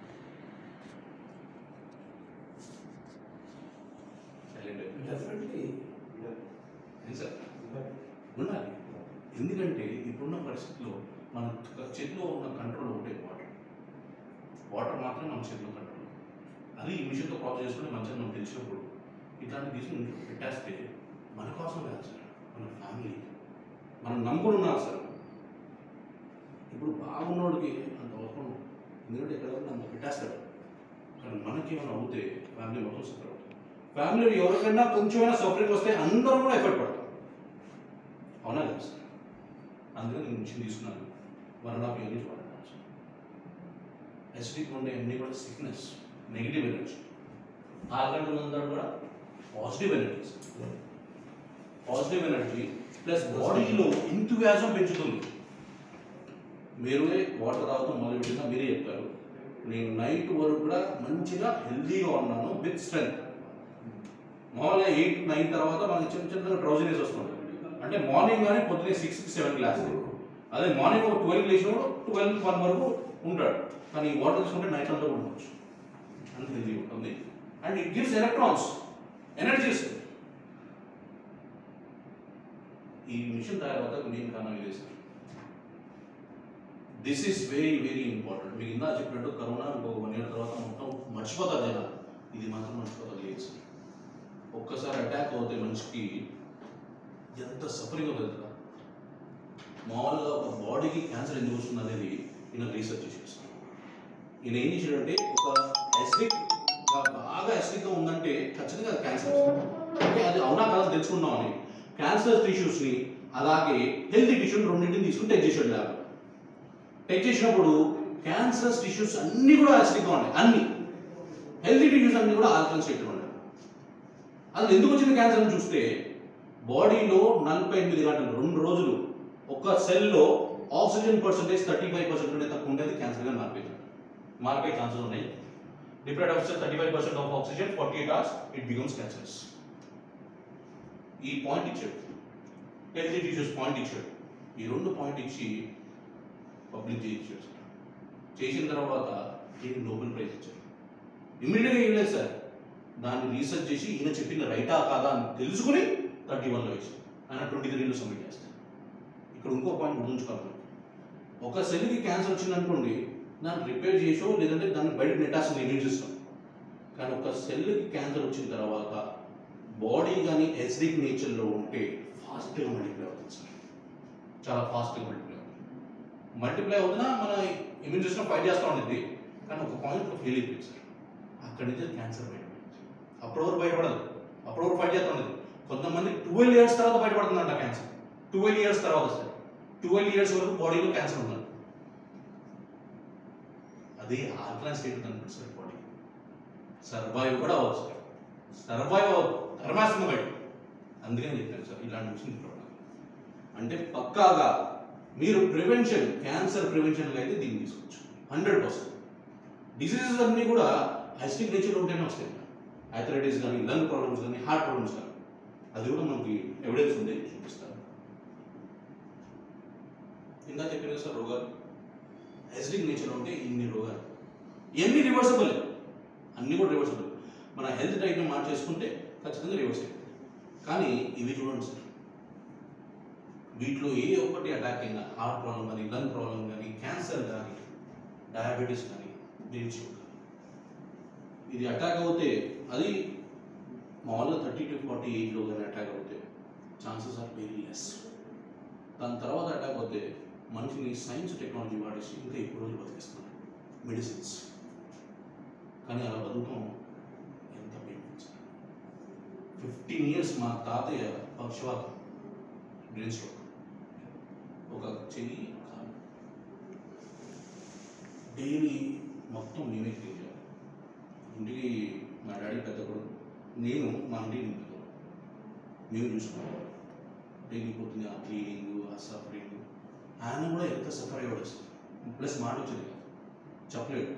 డెఫినెట్లీ సార్ ఉండాలి. ఎందుకంటే ఇప్పుడున్న పరిస్థితుల్లో మన చేతిలో ఉన్న కంట్రోల్ ఒకటే వాటర్. వాటర్ మాత్రమే మన చేతిలో కంట్రోల్. అది ఈ మిషన్తో ప్రాసెస్ చేసుకుంటే మంచిగా మనకు తెలిసినప్పుడు ఇట్లాంటి తీసుకుని ఇంట్లో పెట్టేస్తే మన కోసం కాదు సార్, మన ఫ్యామిలీ మనం నమ్ముకుని ఉన్నారు సార్. ఇప్పుడు బాగున్నోడికి అంత అవసరం, ఎందుకంటే ఎక్కడ అంత పెట్టేస్తాడు. కానీ మనకి ఏమైనా అవుతే ఫ్యామిలీ మొత్తం సఫర్ అవుతుంది. ఫ్యామిలీలో ఎవరికైనా కొంచెమైనా సఫరింగ్ వస్తే అందరం కూడా ఎఫర్ట్ పడతాం. అవునా కదా సార్? అందుకని నేను మిషన్ తీసుకున్నాను. వన్ అండ్ హాఫ్ ఇయర్ నుంచి వాడాను సార్. ఎస్డికి ఉండే అన్ని కూడా సిక్నెస్, నెగిటివ్ ఎనర్జీ. ఆల్కంటే కూడా positive energy. Positive energy plus బాడీలో ఎంతూజియాజం పెంచుతుంది. మీరు వాటర్ తాగుతూ మొదలు పెట్టినా మీరే చెప్పారు. నేను నైట్ వరకు కూడా మంచిగా హెల్తీగా ఉన్నాను విత్ స్ట్రెంత్. మామూలుగా ఎయిట్ నైన్ తర్వాత మనకి చిన్న చిన్నగా డ్రౌజినెస్ వస్తుంది. అంటే మార్నింగ్ కానీ పొద్దున్నే సిక్స్ సెవెన్ క్లాస్, అదే మార్నింగ్ ఒక ట్వెల్వ్ లేచినప్పుడు ట్వెల్వ్ వన్ వరకు ఉంటాడు. కానీ ఈ వాటర్ తీసుకుంటే నైట్ అంతా కూడా ఉండవచ్చు. అంత హెల్తీ ఉంటుంది. And it gives electrons, energies. ఈ మిషన్ తర్వాత నేను కారణం ఇదే సార్. This is very very important. మీకు ఇందా చెప్పినట్టు కరోనా ఇంకొక వన్ ఇయర్ తర్వాత మొత్తం మర్చిపోతారు జనాలు. ఇది మాత్రం మర్చిపోతారు లేదు సార్. ఒక్కసారి అటాక్ అవుతే మనిషికి ఎంత సఫరింగ్ అవుతుంది కదా. మామూలుగా ఒక బాడీకి క్యాన్సర్ ఎందుకు వస్తుంది అనేది ఈయన రీసెర్చ్ చేసేస్తాను. ఈయన ఏం చేశాడంటే ఒక యాసిడిక్ బాగా యాసిడిక్గా ఉందంటే ఖచ్చితంగా అది క్యాన్సర్ వస్తుంది. అంటే అది అవునా కాదని తెలుసుకుందామని క్యాన్సర్ టిష్యూస్ని అలాగే హెల్తీ టిష్యూని రెండింటిని తీసుకుని టెస్ట్ చేసాడు ల్యాబ్. టెస్ట్ చేసినప్పుడు క్యాన్సరస్ టిష్యూస్ అన్నీ కూడా యాసిడిక్గా ఉన్నాయి. అన్ని హెల్తీ టిష్యూస్ అన్నీ కూడా ఆల్కలైన్ స్టేట్లో ఉన్నాయి. అది ఎందుకు వచ్చింది క్యాన్సర్ అని చూస్తే బాడీలో నలభై ఎనిమిది గంటలు రెండు రోజులు ఒక సెల్లో oxygen percentage thirty five percent ఉంటే తక్కువ ఉండేది క్యాన్సర్గా మారిపోయింది. మారిపోయే ఛాన్సెస్ ఉన్నాయి. Deprived oxygen thirty five percent of oxygen forty eight hours it becomes cancerous. ఈ పాయింట్ ఇచ్చాడు, హెల్తీ టిష్యూస్ పాయింట్ ఇచ్చాడు. ఈ రెండు పాయింట్ ఇచ్చి పబ్లిక్ చేయించాడు. చేసిన తర్వాత దీనికి నోబెల్ ప్రైజ్ ఇచ్చారు. ఇమ్మీడియట్గా ఏం లేదు సార్, దాన్ని రీసెర్చ్ చేసి ఈయన చెప్పింది రైటా కాదా అని తెలుసుకుని థర్టీ వన్లో వేసాడు. ఆయన ట్వంటీ త్రీలో సబ్మిట్ చేస్తాడు. ఇక్కడ ఇంకో పాయింట్ గుర్తుంచుకోవాలి. ఒక సెల్కి క్యాన్సర్ వచ్చిందనుకోండి, దాన్ని రిపేర్ చేసో లేదంటే దాన్ని బయటకు నెట్టాల్సిన ఇమ్యూన్ సిస్టమ్. కానీ ఒక సెల్కి క్యాన్సర్ వచ్చిన తర్వాత బాడీ కానీ ఎసిడిక్ నేచర్లో ఉంటే ఫాస్ట్గా మల్టిప్లై అవుతుంది సార్. చాలా ఫాస్ట్గా మల్టిప్లై అవుతుంది. మల్టిప్లై అవుతున్నా మన ఇమ్యూన్ సిస్టమ్ ఫైట్ చేస్తూ ఉంటుంది. కానీ ఒక పాయింట్లో ఫెయిల్ అయిపోయింది సార్. అక్కడి నుంచి క్యాన్సర్ బయటపడింది. అప్పటి వరకు బయటపడదు, అప్పటి వరకు ఫైట్ చేస్తూ ఉండదు. కొంతమంది ట్వెల్వ్ ఇయర్స్ తర్వాత బయటపడుతుందంట క్యాన్సర్. ట్వెల్వ్ ఇయర్స్ తర్వాత సార్, ట్వెల్వ్ ఇయర్స్ వరకు బాడీలో క్యాన్సర్ ఉన్నది. అదే ఆల్కలైన్ స్టేట్ కనిపిస్తుంది సార్. బాడీ సర్వైవ్ కూడా అవ్వదు సార్, సర్వైవ్ అవ్వదు, ధర్మాస్తుంది బయట. అందుకని చెప్పాను సార్ ఇలాంటి మిషన్ అంటే పక్కాగా మీరు ప్రివెన్షన్, క్యాన్సర్ ప్రివెన్షన్ అయితే దీన్ని తీసుకోవచ్చు హండ్రెడ్ పర్సెంట్. డిసీజెస్ అన్నీ కూడా యాసిడిక్ నేచర్ ఉంటేనే వస్తాయి. ఆథరైటిస్ కానీ, లంగ్ ప్రాబ్లమ్స్ కానీ, హార్ట్ ప్రాబ్లమ్స్ కానీ, అది కూడా మనకి ఎవిడెన్స్ ఉంది, చూపిస్తారు. ఇందా చెప్పిన సార్ రోగాలు యాసిడిక్ నేచర్ ఉంటే ఇన్ని రోగాలు, ఇవన్నీ రివర్సబుల్, అన్నీ కూడా రివర్సబుల్. మన హెల్త్ డైట్ని మార్చేసుకుంటే ఖచ్చితంగా రివర్స్ అవుతుంది. కానీ ఇవి చూడండి సార్, వీటిలో ఏ ఒక్కటి అటాక్ అయినా, హార్ట్ ప్రాబ్లం కానీ, లంగ్ ప్రాబ్లం కానీ, క్యాన్సర్ కానీ, డయాబెటీస్ కానీ, బీపీ ఇది అటాక్ అవుతే అది మామూలుగా థర్టీ టు ఫార్టీ ఏజ్లో కానీ అటాక్ అవుతే ఛాన్సెస్ ఆర్ వెరీ లెస్. దాని తర్వాత అటాక్ అవుతే మనిషిని సైన్స్ టెక్నాలజీ వాడేసి ఇంకా ఎక్కువ రోజులు బతికిస్తున్నారు మెడిసిన్స్. కానీ అలా బతుకం ఎంత పెయిన్ఫుల్ సార్. ఫిఫ్టీన్ ఇయర్స్ మా తాతయ్య పక్షవాతం బ్రెయిన్ స్ట్రోక్, ఒక చెయ్యి కాలు డైలీ మొత్తం నేనే క్లీన్ చేయాలి. ఇంటికి మా డాడీ పెద్ద కొడుకు, నేను మా ఇంటికి నింపుతాను, మేము చూసుకుంటాం. డైలీ పోతుంది ఆ క్లీనింగ్, ఆ సఫరింగ్. ఆయన కూడా ఎంత సఫర్ అయ్యాడు అసలు, ప్లస్ మాట వచ్చేది కాదు, చెప్పలేడు.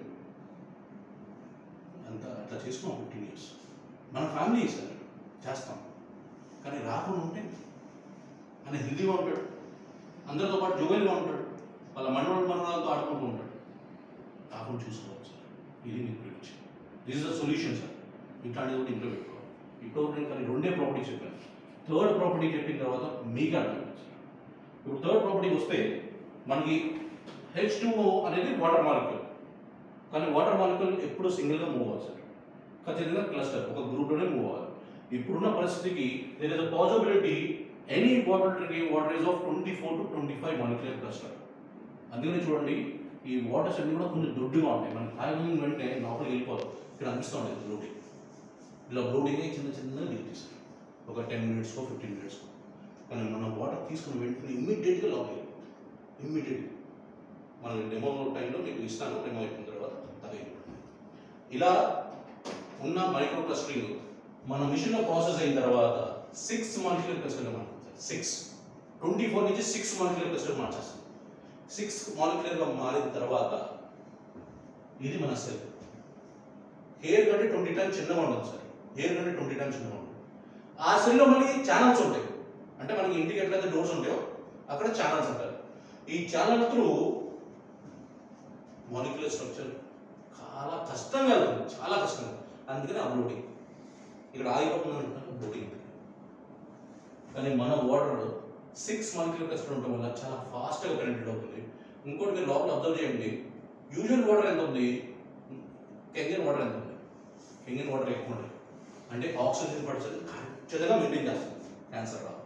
అంత అట్లా చేసుకున్నాం ఫిఫ్టీన్ ఇయర్స్. మన ఫ్యామిలీ సార్ చేస్తాం, కానీ రాకుండా ఉంటే ఆయన హెల్దీగా ఉంటాడు, అందరితో పాటు జోవెల్గా ఉంటాడు, వాళ్ళ మనవాళ్ళ మనవాళ్ళతో ఆడుకుంటూ ఉంటాడు. రాకుండా చూసుకోవాలి సార్, ఇది మీకు prediction. This is the solution sir. ఇట్లాంటిది కూడా ఇంట్లో పెట్టుకోవాలి. ఇప్పుడు నేను కానీ రెండే ప్రాపర్టీ చెప్పాను. థర్డ్ ప్రాపర్టీ చెప్పిన తర్వాత మీకు అర్థమైంది సార్. ఇప్పుడు థర్డ్ ప్రాపర్టీకి వస్తే మనకి హెచ్ టూ ఓ అనేది వాటర్ మాలిక్యూల్, కానీ వాటర్ మాలిక్యూల్ ఎప్పుడు సింగిల్గా మూవ్ అవ్వాలి సార్, ఖచ్చితంగా క్లస్టర్ ఒక గ్రూప్లోనే మూవ్ అవ్వాలి. ఇప్పుడున్న పరిస్థితికి there is a possibility any bottle drinking water is of twenty four to twenty five molecular cluster. అందుకని చూడండి ఈ వాటర్స్ అన్ని కూడా కొంచెం దొడ్డుగా ఉంటాయి, మనం తాగిన వెంటనే లోపలికి వెళ్ళిపోవాలి. ఇక్కడ అనిపిస్తూ ఉండేది బ్లోటింగ్, ఇలా బ్లోటింగ్ చిన్న చిన్నగా దిగుతుంది సార్, ఒక టెన్ మినిట్స్కో ఫిఫ్టీన్ మినిట్స్కో. కానీ మనం వాటర్ తీసుకుని వెంటనే ఇమ్మీడియట్గా లోపలికి ఇమ్మీడియట్గా మన డెమో టైంలో మీకు ఇస్తాను, డెమో అయిపోయిన తర్వాత తాగి. ఇలా ఉన్న మైక్రో క్లస్టరింగ్ మన మిషన్లో ప్రాసెస్ అయిన తర్వాత సిక్స్ మాలిక్యులర్ క్లస్టర్గా మారుతుంది. సిక్స్ ట్వంటీ ఫోర్ నుంచి సిక్స్ మాలిక్యులర్ క్లస్టర్ మార్చేస్తాం. సిక్స్ మాలిక్యులర్గా మారిన తర్వాత ఇది మన సెల్. హెయిర్ కంటే ట్వంటీ టైమ్స్ చిన్నగా ఉంటుంది సార్, హెయిర్ కంటే ట్వంటీ టైమ్స్ చిన్నగా ఉంటుంది. ఆ సెల్లో మళ్ళీ ఛానల్స్ ఉంటాయి, అంటే మనకి ఇంటికి ఎట్లయితే డోర్స్ ఉంటాయో అక్కడ ఛానల్స్ ఉంటాయి. ఈ ఛానల్ త్రూ మాలిక్యులర్ స్ట్రక్చర్ చాలా కష్టంగా ఉంటుంది, చాలా కష్టంగా. అందుకని ఆ బ్లోటింగ్ ఇక్కడ ఆగిపోతుంది, బ్లోటింగ్. కానీ మన వాటర్ సిక్స్ మాలిక్యులర్ క్లస్టర్ ఉండటం వల్ల చాలా ఫాస్ట్గా పెనిట్రేట్ అవుతుంది. ఇంకోటి మీరు లోపల అబ్జర్వ్ చేయండి, యూజువల్ వాటర్ ఎంత ఉంది, కెంగన్ వాటర్ ఎంత ఉంది, కెంగన్ వాటర్ ఎక్కువ ఉంటుంది, అంటే ఆక్సిజన్ పర్సెంట్ ఖచ్చితంగా మెయింటైన్ చేస్తుంది, క్యాన్సర్ రాదు.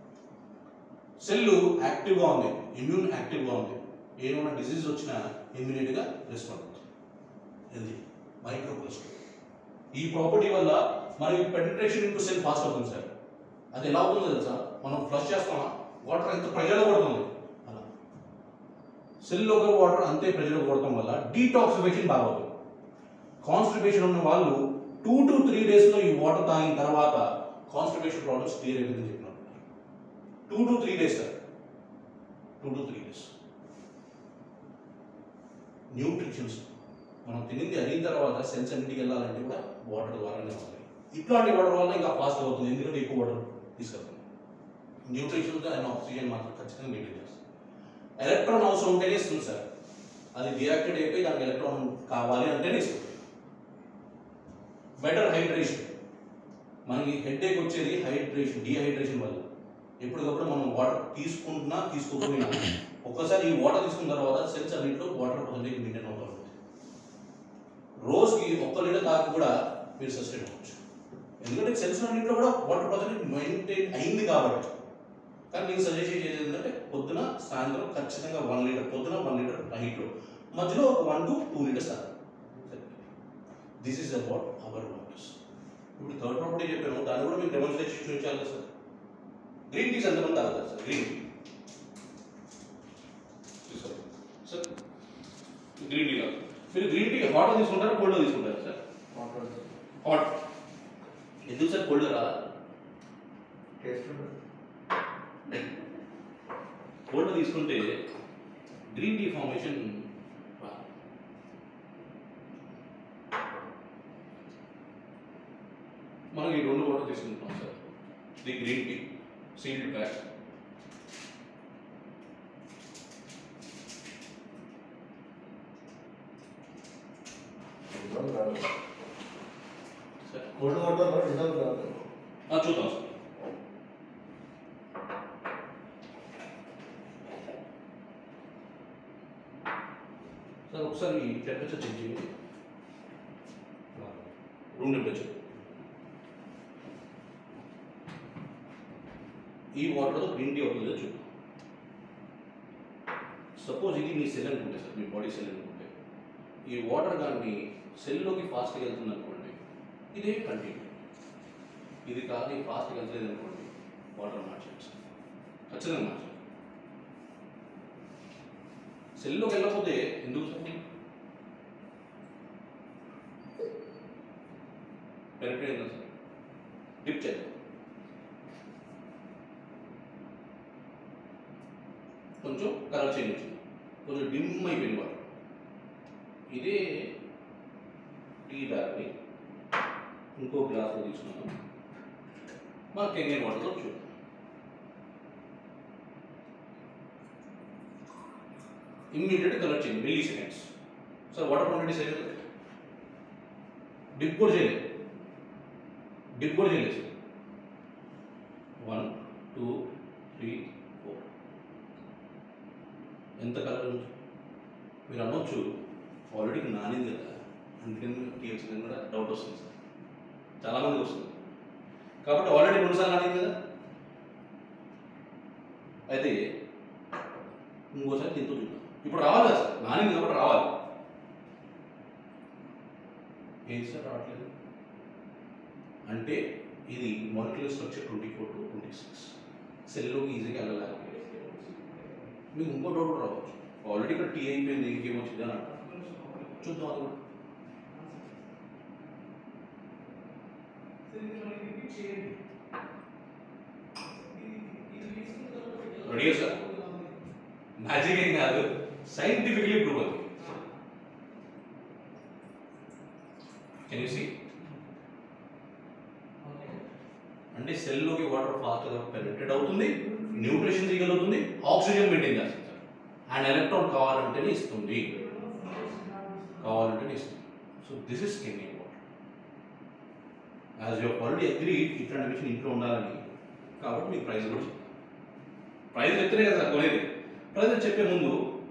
సెల్ యాక్టివ్గా ఉంది, ఇమ్యూన్ యాక్టివ్గా ఉంది, ఏమైనా డిసీజ్ వచ్చినా ఇమ్మీడియట్గా రెస్పాండ్ అవుతుంది. ఇది మైక్రో క్లస్టర్. ఈ ప్రాపర్టీ వల్ల మనకి పెనిట్రేషన్ ఇంటూ సెల్ ఫాస్ట్ అవుతుంది సార్. అది ఎలా అవుతుందో తెలుసా, మనం ఫ్లష్ చేస్తామా వాటర్ ఎంత ప్రెషర్గా కొడుతుంది, అలా సెల్లోకి వాటర్ అంతే ప్రెషర్గా కొడటం వల్ల డీటాక్సిఫికేషన్ బాగా అవుతుంది. కాన్స్టిపేషన్ ఉన్న వాళ్ళు టూ టు త్రీ డేస్లో ఈ వాటర్ తాగిన తర్వాత కాన్స్టిపేషన్ ప్రాబ్లమ్స్ క్లియర్ అయిపోతుందని చెప్పినారు. Two to three days sir, two to three days. Nutritions మనం తినింది అయిన తర్వాత సెల్స్ అన్నింటికి వెళ్ళాలంటే కూడా వాటర్ ద్వారానే వస్తాయి. ఇట్లాంటి వాటర్ వల్ల ఇంకా ఫాస్ట్ అవుతుంది, ఎందుకంటే ఎక్కువ వాటర్ తీసుకెళ్తాం. న్యూట్రిషన్స్ అండ్ ఆక్సిజన్ మాత్రం ఖచ్చితంగా మెయింటైన్ చేస్తాం. ఎలక్ట్రాన్ అవసరం ఉంటేనే ఇస్తుంది సార్, అది డియాక్టివేట్ అయిపోయి దానికి ఎలక్ట్రాన్ కావాలి అంటేనే ఇస్తుంది. బెటర్ హైడ్రేషన్, మనకి హెడ్ఏక్ వచ్చేది హైడ్రేషన్ డీహైడ్రేషన్ వల్ల. ఎప్పటికప్పుడు మనం వాటర్ తీసుకుంటున్నా తీసుకోకపోయినా ఒక్కసారి ఈ వాటర్ తీసుకున్న తర్వాత సెల్స్ అన్నింటిలో వాటర్ పర్సెంటేజ్ మెయింటైన్ అవుతూ ఉంటుంది. రోజుకి ఒక్క లీటర్ తాగి కూడా మీరు సస్టైన్ అవ్వచ్చు, ఎందుకంటే సెల్స్ అన్నింటిలో కూడా వాటర్ పర్సెంటేజ్ మెయింటైన్ అయింది కాబట్టి. కానీ నేను సజెస్ట్ చేసేది ఏంటంటే పొద్దున సాయంత్రం ఖచ్చితంగా వన్ లీటర్, పొద్దున వన్ లీటర్ నైట్లో, మధ్యలో ఒక వన్ టు టూ లీటర్స్ తాగాలి. This is about our waters. ఇప్పుడు థర్డ్ ప్రాపర్టీ చెప్పాను, దాన్ని కూడా మీకు డెమాన్స్ట్రేషన్ చూపించాలి కదా సార్. గ్రీన్ టీస్ ఎంతమంది తాగుతారు sir? Green tea sir, green tea కాదు. మీరు గ్రీన్ టీ హాట్ తీసుకుంటారా కోల్డ్ తీసుకుంటారా సార్? హాట్. ఎందుకు సార్ కోల్డ్ రాదా? టేస్ట్ ఉంటుంది. కోల్డ్ తీసుకుంటే గ్రీన్ టీ ఫార్మేషన్ రాదు. మనం ఈ రెండు వాటర్ తీసుకుంటాం sir. The green tea sealed pack, dissolve రాదు. సార్ కోల్డ్ వాటర్లో డిజాల్వ్ రాదు. చూద్దాం సార్. సార్ ఒకసారి టెంపరేచర్ చెక్ చేయండి, రూమ్ టెంపరేచర్. ఈ వాటర్లో గ్రీన్ టీ అవుతుందో చూద్దాం. సపోజ్ ఇది మీ సెల్ అనుకుంటే సార్, మీ బాడీ సెల్ అనుకుంటే, ఈ వాటర్ కానీ సెల్లోకి ఫాస్ట్గా వెళ్తుంది అనుకోండి, ఇదే కంటిన్యూ. ఇది కాదు ఫాస్ట్ కలిసలేదు అనుకోండి వాటర్ మార్చచ్చు ఖచ్చితంగా మార్చాలి. సెల్లోకి వెళ్ళకపోతే ఎందుకు సార్ పెరిఫరీ అయిందా సార్ డిప్ చేద్దాం. కొంచెం కలర్ చేంజ్ వచ్చింది, కొంచెం డిమ్ అయిపోయింది వాటర్. ఇదే టీ బ్యాగ్ని ఇంకో గ్లాస్లో తీసుకున్నాను, మా కెంగన్ వాటర్లో చూద్దాం. Immediate colour change milliseconds. Sir water quantity size dip కూడా చేయలేదు, డిప్ కూడా చేయలేదు sir. One two three four ఎంత కలర్ ఉంది మీరు అనవచ్చు, ఆల్రెడీ నానింది కదా అందుకని టీ వచ్చిందని కూడా డౌట్ వస్తుంది సార్, చాలామందికి వస్తుంది. కాబట్టి ఆల్రెడీ రెండుసార్లు నానింది కదా, అయితే ఇంకోసారి దీంతో చూద్దాం. ఇప్పుడు రావాలి కదా సార్, నానింది కాబట్టి రావాలి. ఏంటి సార్ రావట్లేదు అంటే ఇది molecular structure twenty four to twenty six సెల్లోకి ఈజీగా వెళ్ళలేకపోతే మీకు ఇంకో డౌట్ కూడా రావచ్చు, ఆల్రెడీ ఇక్కడ టీ అయిపోయింది ఇంకేం వచ్చింది అని అంటారు. చూద్దాం అది కూడా. రెడీ సార్, మ్యాజిక్ ఏం కాదు, సైంటిఫికలీ ప్రూవ్ అది. కెన్ యూ సీ అంటే సెల్లోకి వాటర్ ఫాస్ట్గా పెనిట్రేట్ అవుతుంది, న్యూట్రిషన్ తీయగలుగుతుంది, ఆక్సిజన్ మెయింటైన్ చేస్తుంది సార్. అండ్ ఎలక్ట్రాన్ కావాలంటేనే ఇస్తుంది, కావాలంటేనే ఇస్తుంది. So this is chemical water. As you already agree ఇట్లాంటి విషయం ఇంట్లో ఉండాలని, కాబట్టి మీకు ప్రైస్ కూడా చెప్తాను. ప్రైస్ చెప్తేనే కదా సార్ కొనేది. ప్రైస్ చెప్పే ముందు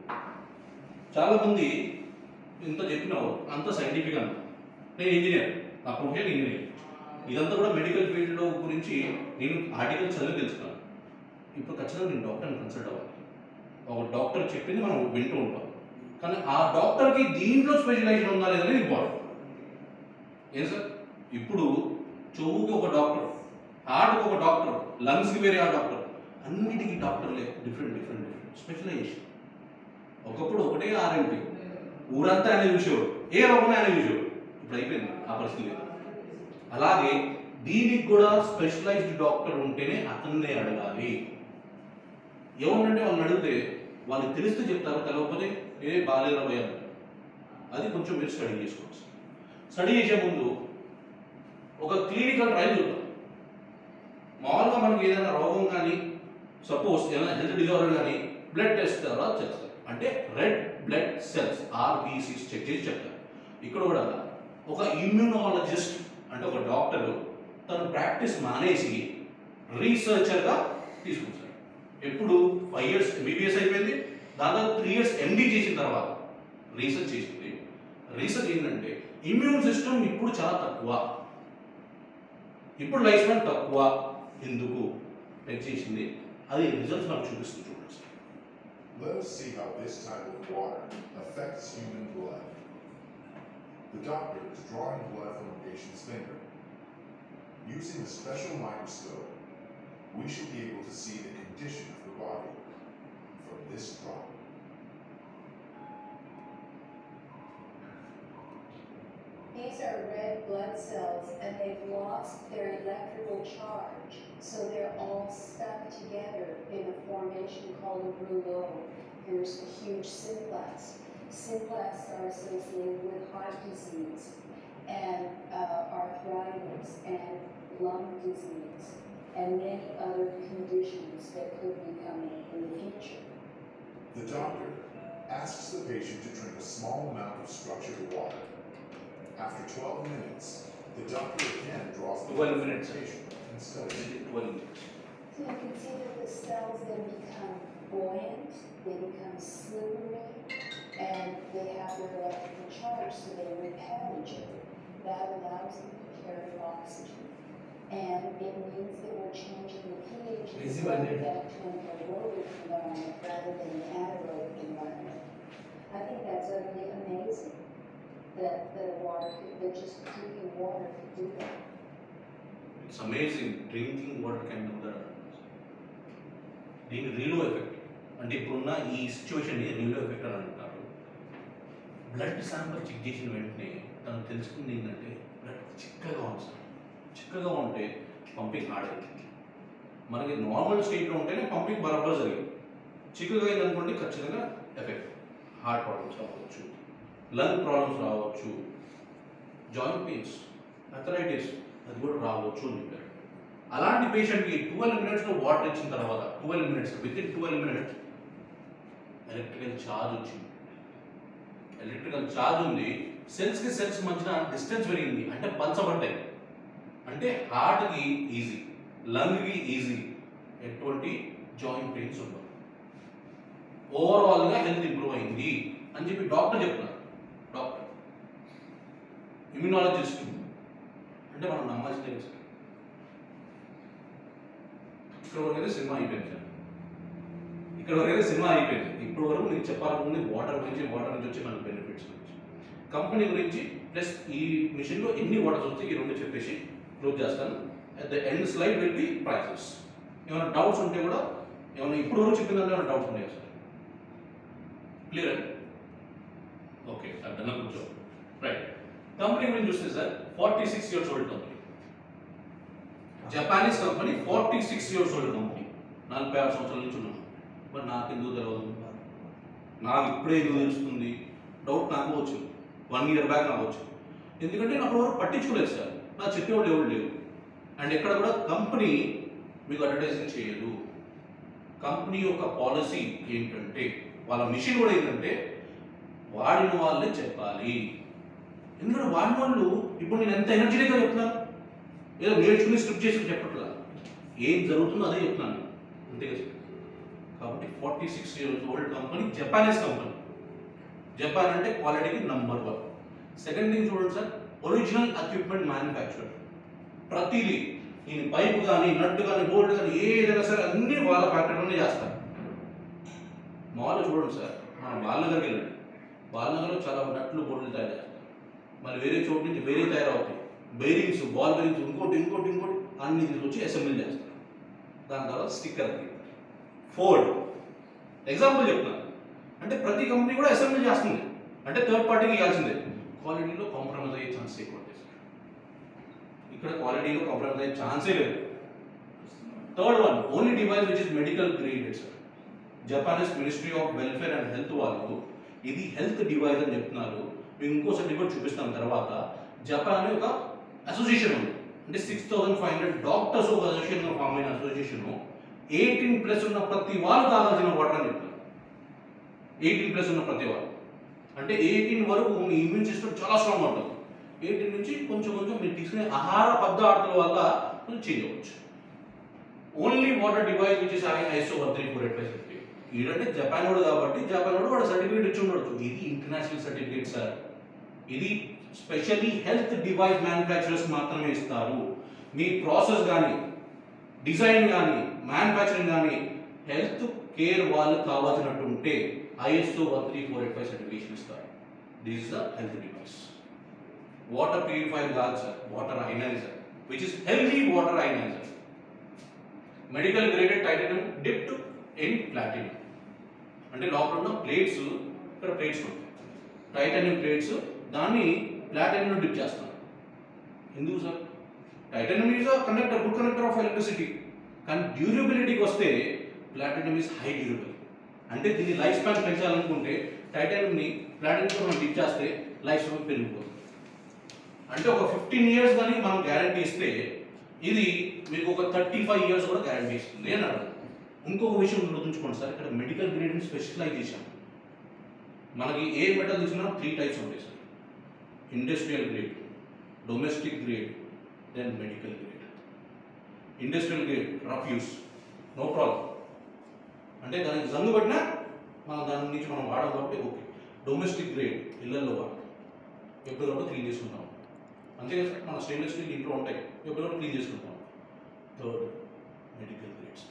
చాలామంది ఇంత చెప్పినావు అంత సైంటిఫిక్ అన్న, నేను ఇంజనీర్, నా ప్రొఫెషన్ ఇంజనీర్, ఇదంతా కూడా మెడికల్ ఫీల్డ్లో గురించి నేను ఆర్టికల్ చదివి తెలుసుకున్నాను. ఇప్పుడు ఖచ్చితంగా నేను డాక్టర్ని కన్సల్ట్ అవ్వాలి. ఒక డాక్టర్ చెప్పింది మనం వింటూ ఉంటాం, కానీ ఆ డాక్టర్కి దీంట్లో స్పెషలైజేషన్ ఉందా లేదని ఇంపార్టెంట్. ఏం సార్ ఇప్పుడు చెవుకి ఒక డాక్టర్, హార్ట్కి ఒక డాక్టర్, లంగ్స్కి వేరే ఆ డాక్టర్, అన్నిటికీ డాక్టర్లే డిఫరెంట్ డిఫరెంట్ డిఫరెంట్ స్పెషలైజేషన్. ఒకప్పుడు ఒకటే ఆర్ఎంపీ, ఊరంతా ఆయన చూసేవాడు, ఏ రోగం ఆయన చూసేవాడు. ఇప్పుడు అయిపోయింది ఆ పరిస్థితి. అలాగే దీనికి కూడా స్పెషలైజ్డ్ డాక్టర్ ఉంటేనే అతన్నే అడగాలి. ఏమన్నంటే వాళ్ళని అడిగితే వాళ్ళకి తెలిస్తే చెప్తారు, తెలియకపోతే ఏ బాగాలేరా భయ అంటారు. అది కొంచెం మీరు స్టడీ చేసుకోవచ్చు. స్టడీ చేసే ముందు ఒక క్లినికల్ ట్రయల్ చూద్దాం. మామూలుగా మనకి ఏదైనా రోగం కానీ సపోజ్ ఏదైనా హెల్త్ డిజార్డర్ కానీ బ్లడ్ టెస్ట్ ద్వారా చేస్తారు, అంటే red blood cells RBCs check చేసి చెప్తారు. ఇక్కడ కూడా ఒక ఇమ్యూనాలజిస్ట్ అంటే ఒక డాక్టర్ తను ప్రాక్టీస్ మానేసి రీసెర్చర్గా తీసుకుంటారు. ఎప్పుడు ఫైవ్ ఇయర్స్ ఎంబీబీఎస్ అయిపోయింది, దాదాపు త్రీ ఇయర్స్ ఎండీ చేసిన తర్వాత రీసెర్చ్ చేసింది. రీసెర్చ్ ఏంటంటే ఇమ్యూన్ సిస్టమ్ ఇప్పుడు చాలా తక్కువ, ఇప్పుడు లైఫ్ స్పాన్ తక్కువ, ఎందుకు చెక్ చేసింది, అది రిజల్ట్స్ నాకు చూపిస్తుంది. చూడండి. Let us see how this type of water affects human blood. The doctor is drawing blood from a patient's finger. Using a special microscope, we should be able to see the condition of the body from this drop. These are red blood cells and they've lost their electrical charge, so they're all stuck together in a formation called a rouleau. Here's a huge simplex. Simplex are associated with heart disease and uh, arthritis and lung disease and many other conditions that could be coming in the future. The doctor asks the patient to drink a small amount of structured water. After twelve minutes, the doctor again draws the twelve minutes. patient and studies. twelve minutes. So you can see that the cells then become buoyant, they become slippery, and they have their electrical charge, so they repel each other. That allows them to carry oxygen. And it means that we're changing the pH Busy from one, that to an aerobic environment rather than an anaerobic environment. I think that's utterly amazing that, that water could, that just drinking water could do that. It's amazing drinking water can do that. దీని రీలో effect అంటే ఇప్పుడున్న ఈ సిచ్యువేషన్ని రీలో effect అని అంటారు. Blood sample check చేసిన వెంటనే తను తెలుసుకుంది ఏంటంటే బ్లడ్ చిక్కగా ఉంది సార్. చిక్కగా ఉంటే పంపింగ్ హార్డ్ అవుతుంది. మనకి నార్మల్ స్టేట్లో ఉంటేనే పంపింగ్ బరాబర్ జరిగింది. చిక్కగా అయింది అనుకోండి ఖచ్చితంగా ఎఫెక్ట్. హార్ట్ ప్రాబ్లమ్స్ రావచ్చు, లంగ్ ప్రాబ్లమ్స్ రావచ్చు, జాయింట్ పెయిన్స్, అథరైటిస్ అది కూడా రావచ్చు అని చెప్పారు. అలాంటి పేషెంట్కి ట్వెల్వ్ మినిట్స్లో వాటర్ ఇచ్చిన తర్వాత twelve minutes within twelve minutes electrical charge వచ్చింది. ఎలక్ట్రికల్ ఛార్జ్ ఉంది, సెల్స్కి సెల్స్ మధ్యన డిస్టెన్స్ పెరిగింది అంటే పంచబడ్డాయి. అంటే హార్ట్కి ఈజీ, లంగ్కి ఈజీ, ఎటువంటి జాయింట్ పెయిన్స్ ఉండవు. ఓవరాల్గా హెల్త్ ఇంప్రూవ్ అయింది అని చెప్పి డాక్టర్ చెప్తున్నారు. డాక్టర్ ఇమ్యూనాలజిస్ట్ అంటే మనం నమ్మాల్సిందే సార్. ఇక్కడ వరకు అయితే సినిమా అయిపోయింది సార్. ఇక్కడ వరకు అయితే సినిమా అయిపోయింది. ఇప్పటి వరకు నేను చెప్పాలనుకుంది వాటర్ గురించి, వాటర్ నుంచి వచ్చే మనకు బెనిఫిట్స్ గురించి, కంపెనీ గురించి, ప్లస్ ఈ మిషన్లో ఎన్ని వాటర్స్ వస్తాయి ఈ రెండు చెప్పేసి క్లోజ్ చేస్తాను. At the end slide will be prices. ఏమైనా డౌట్స్ ఉంటే కూడా, ఏమైనా ఇప్పుడు వరకు చెప్పిందంటే ఏమైనా డౌట్స్ ఉన్నాయా సార్? క్లియర్ అండి? ఓకే అర్థంగా కూర్చో. రైట్, కంపెనీ గురించి చూస్తే sir forty six years old company, Japanese company, forty six years old company. నలభై ఆరు సంవత్సరాల నుంచి ఉన్నాను. బట్ నాకు ఎందుకు తెలియదు, నాకు ఇప్పుడే ఎందుకు తెలుస్తుంది డౌట్ నాకు వచ్చింది. వన్ ఇయర్ బ్యాక్ నాకు వచ్చింది. ఎందుకంటే నాకు ఎవరు పట్టించుకోలేదు సార్, నాకు చెప్పేవాళ్ళు ఎవరు లేవు. అండ్ ఎక్కడ కూడా కంపెనీ మీకు అడ్వర్టైజింగ్ చేయదు. కంపెనీ యొక్క పాలసీ ఏంటంటే, వాళ్ళ మిషన్ కూడా ఏంటంటే వాడిన వాళ్ళే చెప్పాలి. ఎందుకంటే వాడిన వాళ్ళు ఇప్పుడు నేను ఎంత ఎనర్జెటిక్గా చెప్తున్నాను, ఏదో నేర్చుకుని స్క్రిప్ట్ చేసి చెప్పట్లా, ఏం జరుగుతుందో అదే చెప్తున్నాను అంతే కదా. కాబట్టి forty six years old company, Japanese company. Japan అంటే క్వాలిటీకి నంబర్ వన్. సెకండ్ థింగ్ చూడండి సార్, ఒరిజినల్ ఎక్విప్మెంట్ మ్యానుఫ్యాక్చరర్. ప్రతిదీ నేను పైపు కానీ, నట్టు కానీ, బోల్ట్ కానీ ఏదైనా సరే అన్ని వాళ్ళ ఫ్యాక్టరీలోనే చేస్తారు. మామూలుగా చూడండి సార్, మనం బాలనగర్కి వెళ్ళండి, బాలనగర్లో చాలా నట్లు బోల్ట్లు తయారు చేస్తారు. మళ్ళీ వేరే చోటు నుంచి వేరే తయారవుతాయి, బేరింగ్స్, బాల్ బేరింగ్స్, ఇంకోటి ఇంకోటి ఇంకోటి అన్ని తీసుకొచ్చి అసెంబ్లీ చేస్తారు. దాని తర్వాత స్టిక్కర్. ఫోర్డ్ ఎగ్జాంపుల్ చెప్తున్నాను. అంటే ప్రతి కంపెనీ కూడా అసెంబ్లీ చేస్తుంది, అంటే థర్డ్ పార్టీకి ఇవ్వాల్సిందే. క్వాలిటీలో కాంప్రమైజ్ అయ్యే ఛాన్స్ ఎక్కువ ఉంటుంది సార్. ఇక్కడ క్వాలిటీలో కాంప్రమైజ్ అయ్యే ఛాన్సే లేదు. Third one, only device which is medical graded sir. Japanese ministry of welfare and health వాళ్ళు ఇది హెల్త్ డివైస్ అని చెప్తున్నారు. మీకు ఇంకో సర్టిఫికేట్ చూపిస్తాను తర్వాత. జపాన్ ఒక అసోసియేషన్ ఉంది, అంటే six thousand five hundred doctors ఒక అసోసియేషన్ ఫామ్ అయిన అసోసియేషన్. ఎయిటీన్ ప్లస్ ఉన్న ప్రతి వాళ్ళు తాగాల్సిన వాటర్ అని చెప్తారు. ఎయిటీన్ ప్లస్ ఉన్న ప్రతి వాళ్ళు అంటే ఎయిటీన్ వరకు మీ ఇమ్యూన్ సిస్టమ్ చాలా స్ట్రాంగ్ ఉంటుంది. ఎయిటీన్ నుంచి కొంచెం కొంచెం మీరు తీసుకునే ఆహార పదార్థాల వల్ల కొంచెం చేంజ్ అవ్వచ్చు. Only water device which is having ISO one three four eight five certificate. ఇదంటే జపాన్ వాడు కాబట్టి జపాన్ వాడు వాడు సర్టిఫికేట్ ఇచ్చి ఉండొచ్చు. ఇది ఇంటర్నేషనల్ సర్టిఫికేట్ సార్. ఇది స్పెషల్లీ హెల్త్ డివైస్ మ్యానుఫ్యాక్చరర్స్ మాత్రమే ఇస్తారు. మీ ప్రాసెస్ కానీ, డిజైన్ కానీ, మ్యానుఫ్యాక్చరింగ్ కానీ హెల్త్ కేర్ వాళ్ళు కావాల్సినట్టు ఉంటే ISO one three four eight five certification ఇస్తారు. This is the health device. Water purifier కాదు sir, water ionizer which is healthy water ionizer. Medical graded titanium dipped in platinum. అంటే లోపల ఉన్న plates, ఇక్కడ plates ఉంటాయి, టైటానియం ప్లేట్స్, దాన్ని platinum dip చేస్తాం. ఎందుకు sir? Titanium is a conductor, good conductor of electricity. కానీ డ్యూరబిలిటీకి వస్తే ప్లాటినం ఈజ్ హై డ్యూరబుల్. అంటే దీన్ని లైఫ్ స్పాన్ పెంచాలనుకుంటే టైటానియంని ప్లాటినంతో మనం డిప్ చేస్తే లైఫ్ స్పాన్ పెరిగిపోతుంది. అంటే ఒక ఫిఫ్టీన్ ఇయర్స్ కానీ మనం గ్యారంటీ ఇస్తే ఇది మీకు ఒక థర్టీ ఫైవ్ ఇయర్స్ కూడా గ్యారంటీ ఇస్తుంది అని అర్థం. ఇంకొక విషయం గుర్తుంచుకోండి సార్, ఇక్కడ మెడికల్ గ్రేడ్ స్పెషలైజేషన్. మనకి ఏ మెటల్ తీసుకున్నా త్రీ టైప్స్ ఉంటాయి sir. Industrial grade, domestic grade, then medical grade. Industrial grade rough use, no problem, అంటే దానికి జంగు పట్టినా మనం దాని నుంచి మనం వాడడం కాబట్టి ఓకే. డొమెస్టిక్ గ్రేడ్ ఇళ్లలో వాడతాం, ఎప్పటికప్పుడు క్లీన్ చేసుకుంటాం. అంతే కదా సార్, మన స్టెయిన్లెస్ స్టీల్ ఇంట్లో ఉంటాయి, ఎప్పటికప్పుడు క్లీన్ చేసుకుంటాం. Third medical grades.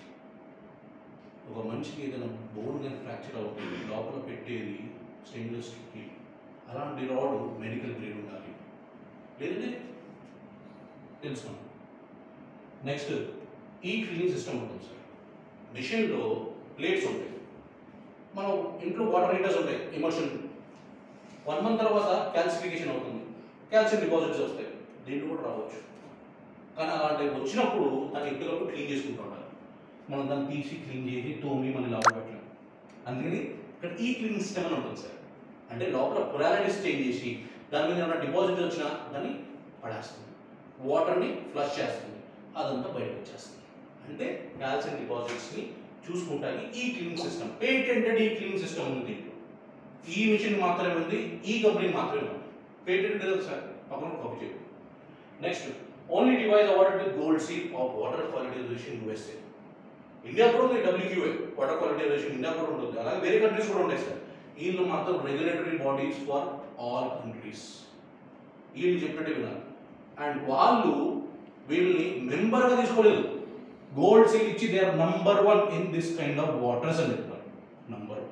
ఒక మనిషికి ఏదైనా బోన్ కానీ ఫ్రాక్చర్ అవుతుంది, లోపల పెట్టేది స్టెయిన్లెస్ స్టీల్, అలాంటి రాడ్ మెడికల్ గ్రేడ్ ఉండాలి. లేదంటే తెలుసుకున్నాం నెక్స్ట్ ఈ క్లీనింగ్ సిస్టమ్ ఉంటుంది సార్. మిషన్లో ప్లేట్స్ ఉంటాయి, మనం ఇంట్లో వాటర్ హీటర్స్ ఉంటాయి, ఇమర్షన్ వన్ మంత్ తర్వాత క్యాల్సిఫికేషన్ అవుతుంది, క్యాల్షియం డిపాజిట్స్ వస్తాయి, దీంట్లో కూడా రావచ్చు. కానీ అలాంటివి వచ్చినప్పుడు దాన్ని ఎప్పటికప్పుడు క్లీన్ చేసుకుంటూ ఉండాలి. మనం దాన్ని తీసి క్లీన్ చేసి తోమి మనం లోపల పెట్టలేము. అందుకని ఇక్కడ ఈ క్లీనింగ్ సిస్టమ్ అని ఉంటుంది సార్. అంటే లోపల పొరాలిటీస్ చేంజ్ చేసి దాని మీద ఏమైనా డిపాజిట్ వచ్చినా దాన్ని పడేస్తుంది, వాటర్ని ఫ్లష్ చేస్తుంది, అదంతా బయటకు వచ్చేస్తుంది. అంటే కాల్షియం డిపాజిట్స్ని చూసుకుంటానికి ఈ క్లీనింగ్ సిస్టమ్, పేటెంటెడ్ ఈ క్లీనింగ్ సిస్టమ్ ఉంది దీంట్లో. ఈ మిషన్ మాత్రమే ఉంది, ఈ కంపెనీ మాత్రమే ఉంది. పేటెంటెడ్ సార్, పక్కన కాపీ చేయండి. Next, only device awarded with gold seal of water quality reservation USA. India కూడా ఉంది WQA, water quality reservation India కూడా ఉంటుంది, అలాగే వేరే కంట్రీస్ కూడా ఉంటాయి సార్. వీళ్ళు మాత్రం regulatory bodies for all countries, వీళ్ళు చెప్పినట్టే వినాలి. అండ్ వాళ్ళు వీళ్ళని మెంబర్గా తీసుకోలేదు, గోల్డ్ సీల్ ఇచ్చి they are number one in this kind of waters అని చెప్తారు. Number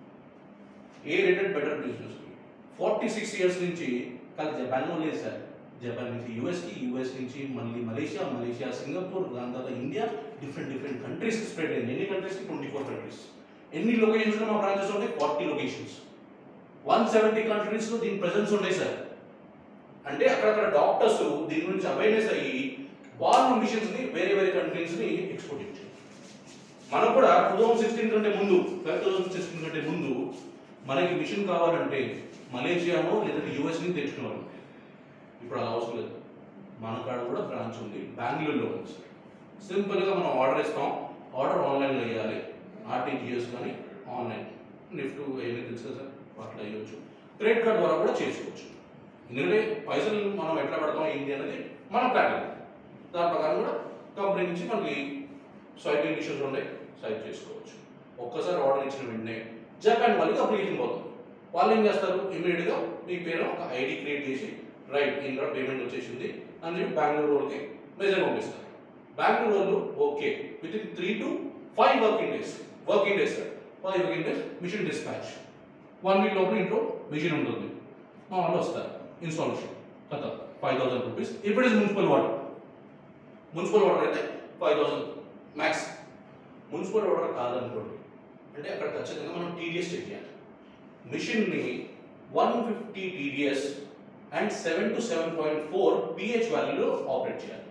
A rated better business forty six years నుంచి కాదు జపాన్లో లేదు సార్. జపాన్ నుంచి యూఎస్కి, యూఎస్ నుంచి మళ్ళీ మలేషియా, మలేషియా సింగపూర్, దాని తర్వాత ఇండియా, డిఫరెంట్ డిఫరెంట్ కంట్రీస్కి స్ప్రెడ్ అయింది. ఎన్ని కంట్రీస్కి? Twenty four countries. ఎన్ని లొకేషన్స్లో మా బ్రాంచెస్ ఉంటాయి? Forty locations. వన్ సెవెంటీ కంట్రీస్లో దీని ప్రెజెన్స్ ఉన్నాయి సార్. అంటే అక్కడక్కడ డాక్టర్స్ దీని గురించి అవేర్నెస్ అయ్యి వాళ్ళు మిషన్స్ని వేరే వేరే కంట్రీస్ని ఎక్స్పోర్ట్ ఇచ్చారు. మనకు కూడా టూ థౌసండ్ సిక్స్టీన్ కంటే ముందు టూ థౌసండ్ సిక్స్టీన్ కంటే ముందు మనకి మిషన్ కావాలంటే మలేషియాలో లేదంటే యూఎస్ నుంచి తెచ్చుకునేవారు. ఇప్పుడు అలా అవసరం లేదు, మన కాడ కూడా బ్రాంచ్ ఉంది, బెంగళూరులో ఉంది సార్. సింపుల్గా మనం ఆర్డర్ ఇస్తాం, ఆర్డర్ ఆన్లైన్లో వేయాలి, ఆర్టీజీఎస్ కానీ ఆన్లైన్, నిఫ్ట్ ఏమీ తెలుసు కదా సార్, అట్లా వేయవచ్చు. క్రెడిట్ కార్డ్ ద్వారా కూడా చేసుకోవచ్చు. ఎందుకంటే పైసలు మనం ఎట్లా పెడతాం ఏంటి అనేది మన ప్లాన్. దాని ప్రకారం కూడా కంపెనీ నుంచి మనకి సైట్ ఇండిషన్స్ ఉంటాయి, సైట్ చేసుకోవచ్చు. ఒక్కసారి ఆర్డర్ ఇచ్చిన వెంటనే జపాన్ వాళ్ళకి అప్లికేషన్ పోతుంది. వాళ్ళు ఏం చేస్తారు, ఇమీడియట్గా మీ పేరు ఒక ఐడి క్రియేట్ చేసి రైట్ ఇందులో పేమెంట్ వచ్చేసింది అని చెప్పి బెంగళూరు వాళ్ళకి మెసేజ్ పంపిస్తారు. బెంగళూరు వాళ్ళు okay within three to five working days working days sir five working days machine dispatch. One week లోపల ఇంట్లో మిషన్ ఉంటుంది, మా వాళ్ళు వస్తారు, ఇన్స్టాలేషన్ కథ ఫైవ్ థౌసండ్ రూపీస్. ఇప్పుడు is municipal water, municipal water అయితే five thousand max. Municipal water కాదనుకోండి అంటే అక్కడ ఖచ్చితంగా మనం టీడీఎస్ చెక్ చేయాలి. మిషన్ని one fifty TDS and seven to seven point four pH వాల్యూలో ఆపరేట్ చేయాలి.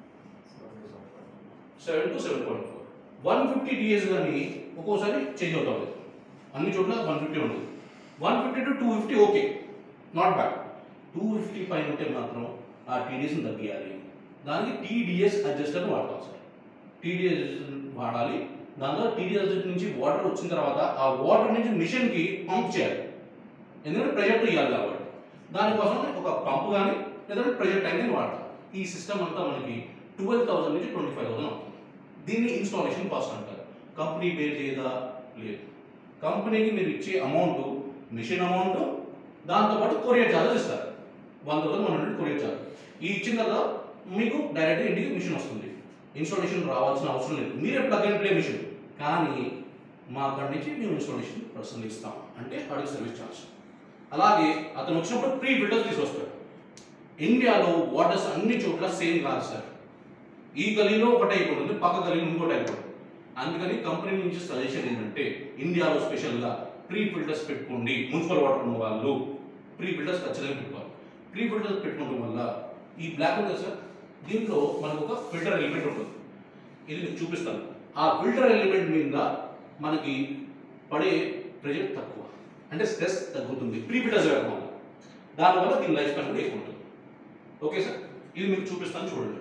Seven to seven point four one fifty TS కానీ ఒక్కోసారి చేంజ్ అవుతుంది, అన్ని చోట్ల వన్ ఫిఫ్టీ ఉంటుంది. One fifty to two fifty okay, not bad. Two fifty పైన ఉంటే మాత్రం ఆ టీడీఎస్ని తగ్గియాలి. దానికి టీడీఎస్ అడ్జస్టర్ వాడతాం సార్. టీడీఎస్ వాడాలి. దాంతో టీడీఎస్ నుంచి వాటర్ వచ్చిన తర్వాత ఆ వాటర్ నుంచి మిషన్కి పంప్ చేయాలి, ఎందుకంటే ప్రెషర్ ఇవ్వాలి కాబట్టి. దానికోసం ఒక పంపు కానీ లేదంటే ప్రెషర్ ట్యాంక్ అని వాడతాం. ఈ సిస్టమ్ అంతా మనకి ట్వెల్వ్ థౌసండ్ నుంచి ట్వంటీ ఫైవ్ థౌసండ్ అవుతుంది. దీన్ని ఇన్స్టాలేషన్ కాస్ట్ అంటారు. కంపెనీ పే చేయదా? లేదు. కంపెనీకి మీరు ఇచ్చే అమౌంట్ మిషన్ అమౌంట్, దాంతోపాటు కొరియర్ ఛార్జెస్ ఇస్తారు. One thousand one hundred courier charge. ఈ ఇచ్చిన తర్వాత మీకు డైరెక్ట్గా ఇంటికి మిషన్ వస్తుంది, ఇన్స్టాలేషన్ రావాల్సిన అవసరం లేదు. మీరే ప్లగ్ అండ్ ప్లే మిషన్, కానీ మా అక్కడి నుంచి మేము ఇన్స్టాలేషన్ పర్సనల్ ఇస్తాం, అంటే అడిగి సర్వీస్ ఛార్జ్. అలాగే అతను వచ్చినప్పుడు ప్రీ ఫిల్టర్స్ తీసుకొస్తాడు. ఇండియాలో వాటర్స్ అన్ని చోట్ల సేమ్ కాదు సార్. ఈ గలీలో ఒక టైప్ ఉంటుంది, పక్క గలీలో ఇంకో టైప్ ఉంటుంది. అందుకని కంపెనీ నుంచి సజెషన్ ఏంటంటే ఇండియాలో స్పెషల్గా ప్రీ ఫిల్టర్స్ పెట్టుకోండి. మున్సిపల్ వాటర్ ఉన్న వాళ్ళు ప్రీ ఫిల్టర్స్ ఖచ్చితంగా పెట్టుకోవాలి. ప్రీ ఫిల్టర్స్ పెట్టుకోవడం వల్ల ఈ బ్లాక్ ఉంది సార్, దీంట్లో మనకు ఒక ఫిల్టర్ ఎలిమెంట్ ఉంటుంది. ఇది మీకు చూపిస్తాను. ఆ ఫిల్టర్ ఎలిమెంట్ మీద మనకి పడే ప్రెషర్ తక్కువ, అంటే స్ట్రెస్ తగ్గుతుంది ప్రీ ఫిల్టర్స్ వేయడం వల్ల. దానివల్ల దీని లైఫ్ స్పాన్ కూడా ఎక్కువ ఉంటుంది. ఓకే సార్, ఇది మీకు చూపిస్తాను చూడండి.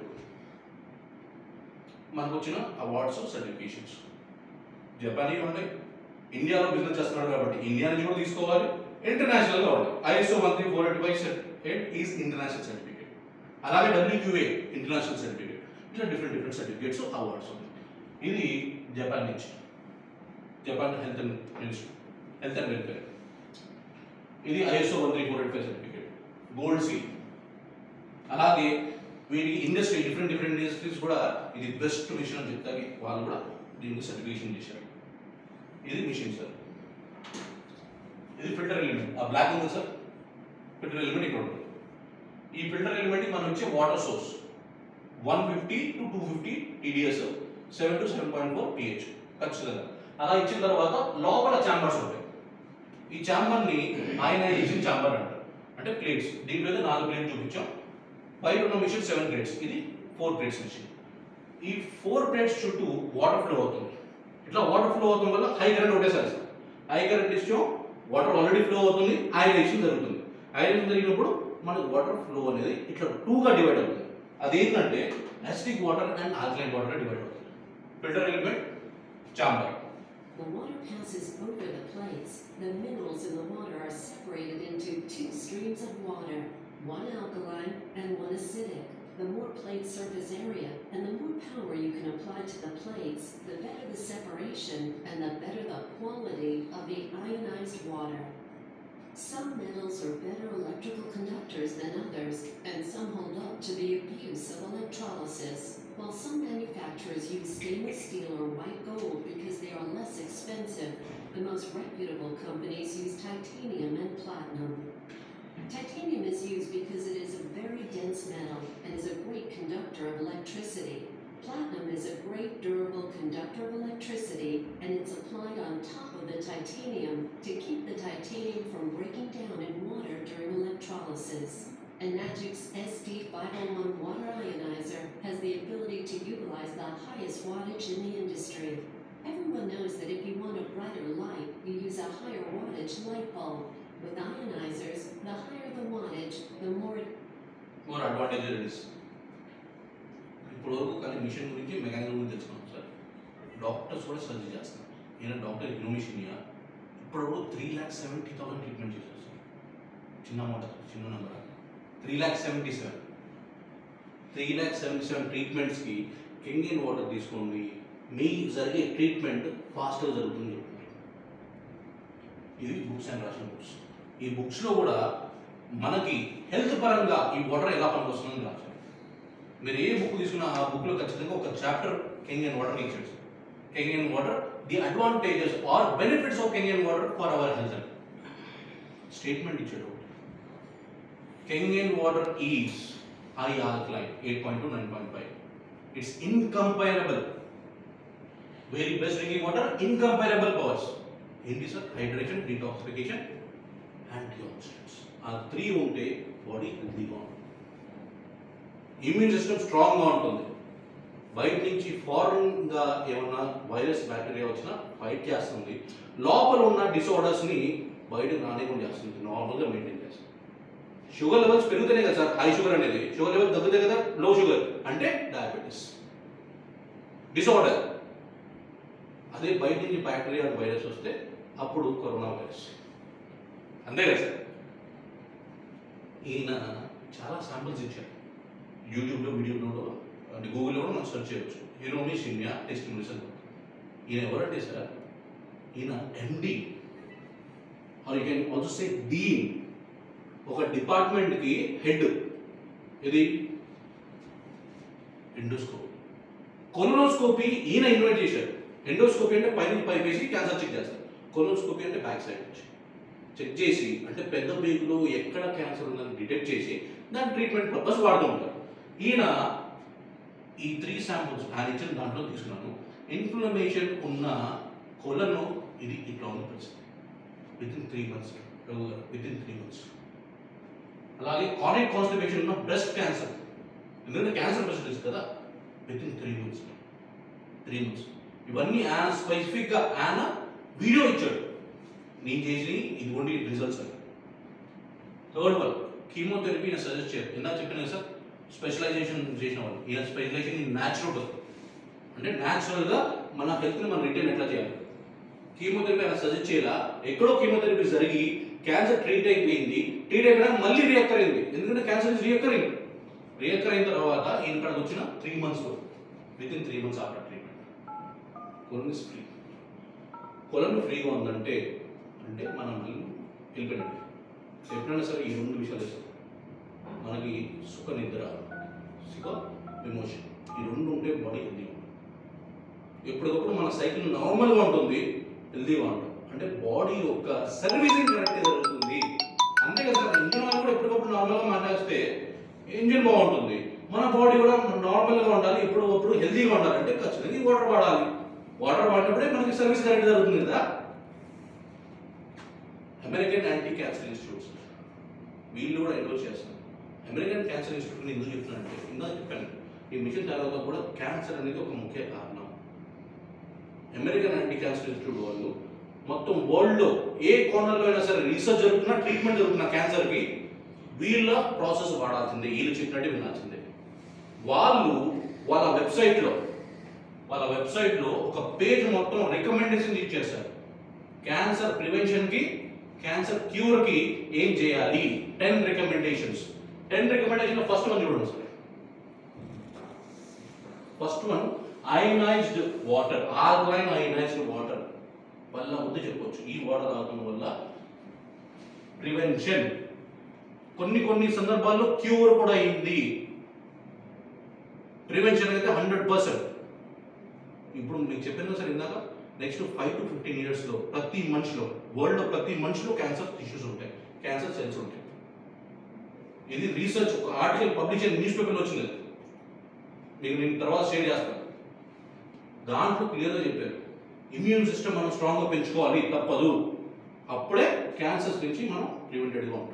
మనకు వచ్చిన అవార్డ్స్, సర్టిఫికేషన్స్ జపానీ ఉంటాయి. ఇండియాలో బిజినెస్ చేస్తున్నాడు కాబట్టి ఇండియా నుంచి కూడా తీసుకోవాలి, ఇంటర్నేషనల్గా ఉంటాయి. ISO one three four eight five certificate is international certificate. అలాగే డబ్ల్యూక్యూఏ ఇంటర్నేషనల్ సర్టిఫికేట్. ఇట్లా డిఫరెంట్ డిఫరెంట్ సర్టిఫికేట్స్, అవార్డ్స్ ఉన్నాయి. ఇది జపాన్ నుంచి, Japan health and ministry health and welfare. ఇది ISO one three four eight five certificate, gold seal. అలాగే వీటికి industry different different industries కూడా ఇది బెస్ట్ మిషన్ అని చెప్తాకి వాళ్ళు కూడా దీనికి సర్టిఫికేషన్ చేశారు. ఇది మిషన్ సార్. ఇది ఫిల్టర్ ఎలిమెంట్, ఆ బ్లాక్ ఉంది సార్, ఫిల్టర్ ఎలిమెంట్ ఇక్కడ ఉంటుంది. ఈ ఫిల్టర్ ఎలిమెంట్ మనం ఇచ్చే water source, one fifty to two fifty TDS, seven to seven point four pH ఖచ్చితంగా. అలా ఇచ్చిన తర్వాత లోపల ఛాంబర్స్ ఉంటాయి. ఈ ఛాంబర్ని అయనైజేషన్ ఛాంబర్ అంటారు. అంటే ప్లేట్స్, దీంట్లో అయితే నాలుగు ప్లేట్లు చూపించాం. బయట ఉన్న మిషన్ సెవెన్ ప్లేట్స్, ఇది ఫోర్ ప్లేట్స్ మిషన్. ఈ ఫోర్ ప్లేట్స్ చుట్టూ వాటర్ ఫ్లో అవుతుంది. ఇట్లా వాటర్ ఫ్లో అవుతుంది వల్ల హై కరెంట్ ఒకటేసారి హై కరెంట్ ఇచ్చాం, వాటర్ ఆల్రెడీ ఫ్లో అవుతుంది, అయనైజేషన్ జరుగుతుంది. అయనైజేషన్ జరిగినప్పుడు మనకు వాటర్ ఫ్లో అనేది ఇట్లా టూగా డివైడ్ అవుతుంది. అదేంటంటే acidic water and alkaline water divide అవుతుంది. Filter element, chamber. The water passes over the plates. The minerals in the water are separated into two streams of water, one alkaline and one acidic. The more plate surface area and the more power you can apply to the plates, the better the separation and the better the quality of the ionized water. Some metals are better electrical conductors than others, and some hold up to the abuse of electrolysis. While some manufacturers use stainless steel or white gold because they are less expensive, the most reputable companies use titanium and platinum. Titanium is used because it is a very dense metal and is a great conductor of electricity. Platinum is a great durable conductor of electricity, and it's applied on top of the titanium to keep the titanium from breaking down in water during electrolysis. Enagic's S D five oh one water ionizer has the ability to utilize the highest wattage in the industry. Everyone knows that if you want a brighter light, you use a higher wattage light bulb. With ionizers, the higher the wattage, the more more advantage it is. ఇప్పుడు వరకు కానీ machine గురించి mechanism గురించి తెలుసుకున్నాం sir. Doctors కూడా surgery చేస్తారు. ఈయన doctor ఇనోమిషినియా ఇప్పుడు three lakh seventy thousand treatment చేశారు సార్. చిన్న మాట, చిన్న number. Three lakh seventy seven three lakh seventy seven ట్రీట్మెంట్స్కి కెంగిన్ వాటర్ తీసుకోండి, మీ జరిగే ట్రీట్మెంట్ ఫాస్ట్గా జరుగుతుంది. ఇది బుక్స్ అండ్ రాసిన బుక్స్. ఈ బుక్స్లో కూడా మనకి హెల్త్ పరంగా ఈ వాటర్ ఎలా పనికొస్తుందని రాశారు. మీరు ఏ బుక్ తీసుకున్నా ఆ బుక్లో ఖచ్చితంగా ఒక చాప్టర్ కెంగిన్ వాటర్ ఇచ్చాడు. Kangen water, the advantages or benefits of Kangen water for our health అని స్టేట్మెంట్ ఇచ్చాడు. Kangen water is high alkaline eight point two nine point five. It's incomparable. Very best drinking water, incomparable powers. ఏంటి సార్? Hydration, detoxification, antioxidants. ఆ త్రీ ఉంటే body హెల్తీగా ఉంటుంది, immune system స్ట్రాంగ్గా ఉంటుంది. బయట నుంచి ఫారెన్గా ఏమన్నా వైరస్ బ్యాక్టీరియా వచ్చినా ఫైట్ చేస్తుంది. లోపల ఉన్న డిసార్డర్స్ని బయటకు రానికుండా చేస్తుంది, నార్మల్గా మెయింటైన్ చేస్తుంది. షుగర్ లెవెల్స్ పెరుగుతాయి కదా సార్, హై షుగర్ అనేది. షుగర్ లెవెల్ తగ్గుతాయి కదా, లో షుగర్ అంటే డయాబెటీస్ డిసార్డర్. అదే బయట నుంచి బ్యాక్టీరియా వైరస్ వస్తే అప్పుడు కరోనా వైరస్. అంతే కదా సార్. ఈయన చాలా శాంపిల్స్ ఇచ్చారు. యూట్యూబ్లో, వీడియోలో, అంటే గూగుల్లో కూడా మనం సెర్చ్ చేయవచ్చు. ఇనోమిషినియా టెస్టిమోనియల్స్ అని. ఈయన ఎవరంటే సార్, ఈయన MD or you can also say dean, ఒక డిపార్ట్మెంట్కి హెడ్. ఇది ఎండోస్కోపీ, కొలోనోస్కోపీ ఈయన ఇన్వైట్ చేశారు. ఎండోస్కోపీ అంటే పైన పైప్ వేసి క్యాన్సర్ చెక్ చేస్తారు. కొలోనోస్కోపీ అంటే బ్యాక్ సైడ్ నుంచి చెక్ చేసి, అంటే పెద్ద పేగులో ఎక్కడ క్యాన్సర్ ఉందని డిటెక్ట్ చేసి దాని ట్రీట్మెంట్ పర్పస్ వాడుతూ ఉంటారు. ఈయన ఈ త్రీ శాంపుల్స్ ఆయన ఇచ్చిన దాంట్లో తీసుకున్నాను. ఇన్ఫ్లమేషన్ ఉన్న కొలను ఇది ఇట్లా ఉంది పరిస్థితి. Within three months within three months అలాగే కానిక్ కాన్స్టిపేషన్ ఉన్న బ్రెస్ట్ క్యాన్సర్, ఎందుకంటే క్యాన్సర్ పేషెంట్స్ కదా, within three months three months ఇవన్నీ ఆయన స్పెసిఫిక్గా ఆయన వీడియో ఇచ్చాడు. నేను చేసి ఇదిగోండి రిజల్ట్స్ అని. థర్డ్ వన్, కీమోథెరపీ నేను సజెస్ట్ చేయరు. ఇందా చెప్పిన సార్, స్పెషలైజేషన్ చేసిన వాళ్ళు. ఈయన స్పెషలైజేషన్ ఇన్ న్యాచురల్, అంటే న్యాచురల్గా మన హెల్త్ని మనం రిటైన్ ఎట్లా చేయాలి. కీమోథెరపీ ఆయన సజెస్ట్ చేయాలా, ఎక్కడో కీమోథెరపీ జరిగి క్యాన్సర్ ట్రీట్ అయిపోయింది, ట్రీట్ అయిపోయినా మళ్ళీ రియాక్టర్ అయింది. ఎందుకంటే క్యాన్సర్ ఇస్ రియాక్టరింగ్. రియాక్టర్ అయిన తర్వాత ఈయన ఇక్కడికి వచ్చిన త్రీ మంత్స్లో within three months after treatment colon is free. Colon ఫ్రీగా ఉందంటే అంటే మనం వెళ్ళిపోయినట్టు. ఎప్పుడైనా సరే ఈ రెండు విషయాలు ఇస్తాం. మనకి సుఖ నిద్ర, సుఖ ఎమోషన్, ఈ రెండు ఉంటే బాడీ హెల్తీగా ఉంటుంది. ఎప్పటికప్పుడు మన సైకిల్ నార్మల్గా ఉంటుంది, హెల్తీగా ఉంటుంది. అంటే బాడీ యొక్క సర్వీసింగ్ కరెక్ట్గా జరుగుతుంది. అంతే కదా సార్. ఇంజిన్ వాళ్ళు కూడా ఎప్పటికప్పుడు నార్మల్గా మాట్లాడిస్తే ఇంజిన్ బాగుంటుంది. మన బాడీ కూడా నార్మల్గా ఉండాలి, ఎప్పుడు అప్పుడు హెల్తీగా ఉండాలి అంటే ఖచ్చితంగా ఈ వాటర్ వాడాలి. వాటర్ వాడినప్పుడే మనకి సర్వీస్ కరెక్ట్ జరుగుతుంది కదా. అమెరికన్ యాంటీ క్యాన్సర్ ఇన్స్టిట్యూట్స్ వీళ్ళు కూడా ఎండోస్ చేస్తారు. అమెరికన్ క్యాన్సర్ ఇన్స్టిట్యూట్ ఎందుకు చెప్తున్నానంటే ఇందా చెప్పాను, ఈ మిషన్ తర్వాత కూడా క్యాన్సర్ అనేది ఒక ముఖ్య కారణం. అమెరికన్ యాంటీ క్యాన్సర్ ఇన్స్టిట్యూట్ వాళ్ళు మొత్తం వరల్డ్లో ఏ కోణంలో అయినా సరే రీసెర్చ్ జరుగుతున్నా, ట్రీట్మెంట్ జరుగుతున్న క్యాన్సర్కి వీళ్ళ ప్రాసెస్ వాడాల్సిందే, వీళ్ళు చెప్పినట్టు వినాల్సిందే. వాళ్ళు వాళ్ళ వెబ్సైట్లో వాళ్ళ వెబ్సైట్లో ఒక పేజ్ మొత్తం రికమెండేషన్ ఇచ్చేస్తారు. క్యాన్సర్ ప్రివెన్షన్కి, క్యాన్సర్ క్యూర్కి ఏం చేయాలి, ten recommendations. Ten recommendation first one చూడండి sir. First one ionized water, alkaline ionized water వల్ల ముందు చెప్పొచ్చు. ఈ వాటర్ తాగడం వల్ల ప్రివెన్షన్, కొన్ని కొన్ని సందర్భాల్లో క్యూర్ కూడా అయింది. ప్రివెన్షన్ అయితే హండ్రెడ్ పర్సెంట్. ఇప్పుడు మీకు చెప్పాను సార్ ఇందాక, నెక్స్ట్ ఫైవ్ టు ఫిఫ్టీన్ ఇయర్స్లో ప్రతి మనిషిలో, వరల్డ్లో ప్రతి మనిషిలో క్యాన్సర్ టిష్యూస్ ఉంటాయి, క్యాన్సర్ సెల్స్ ఉంటాయి. ఇది రీసెర్చ్ ఒక ఆర్టికల్ పబ్లిష్ అయిన న్యూస్ పేపర్లో వచ్చింది, మీకు నేను తర్వాత షేర్ చేస్తాను. దాంట్లో క్లియర్గా చెప్పారు ఇమ్యూన్ సిస్టమ్ మనం స్ట్రాంగ్గా పెంచుకోవాలి, తప్పదు. అప్పుడే క్యాన్సర్స్ నుంచి మనం ప్రివెంటెడ్గా ఉంటాం.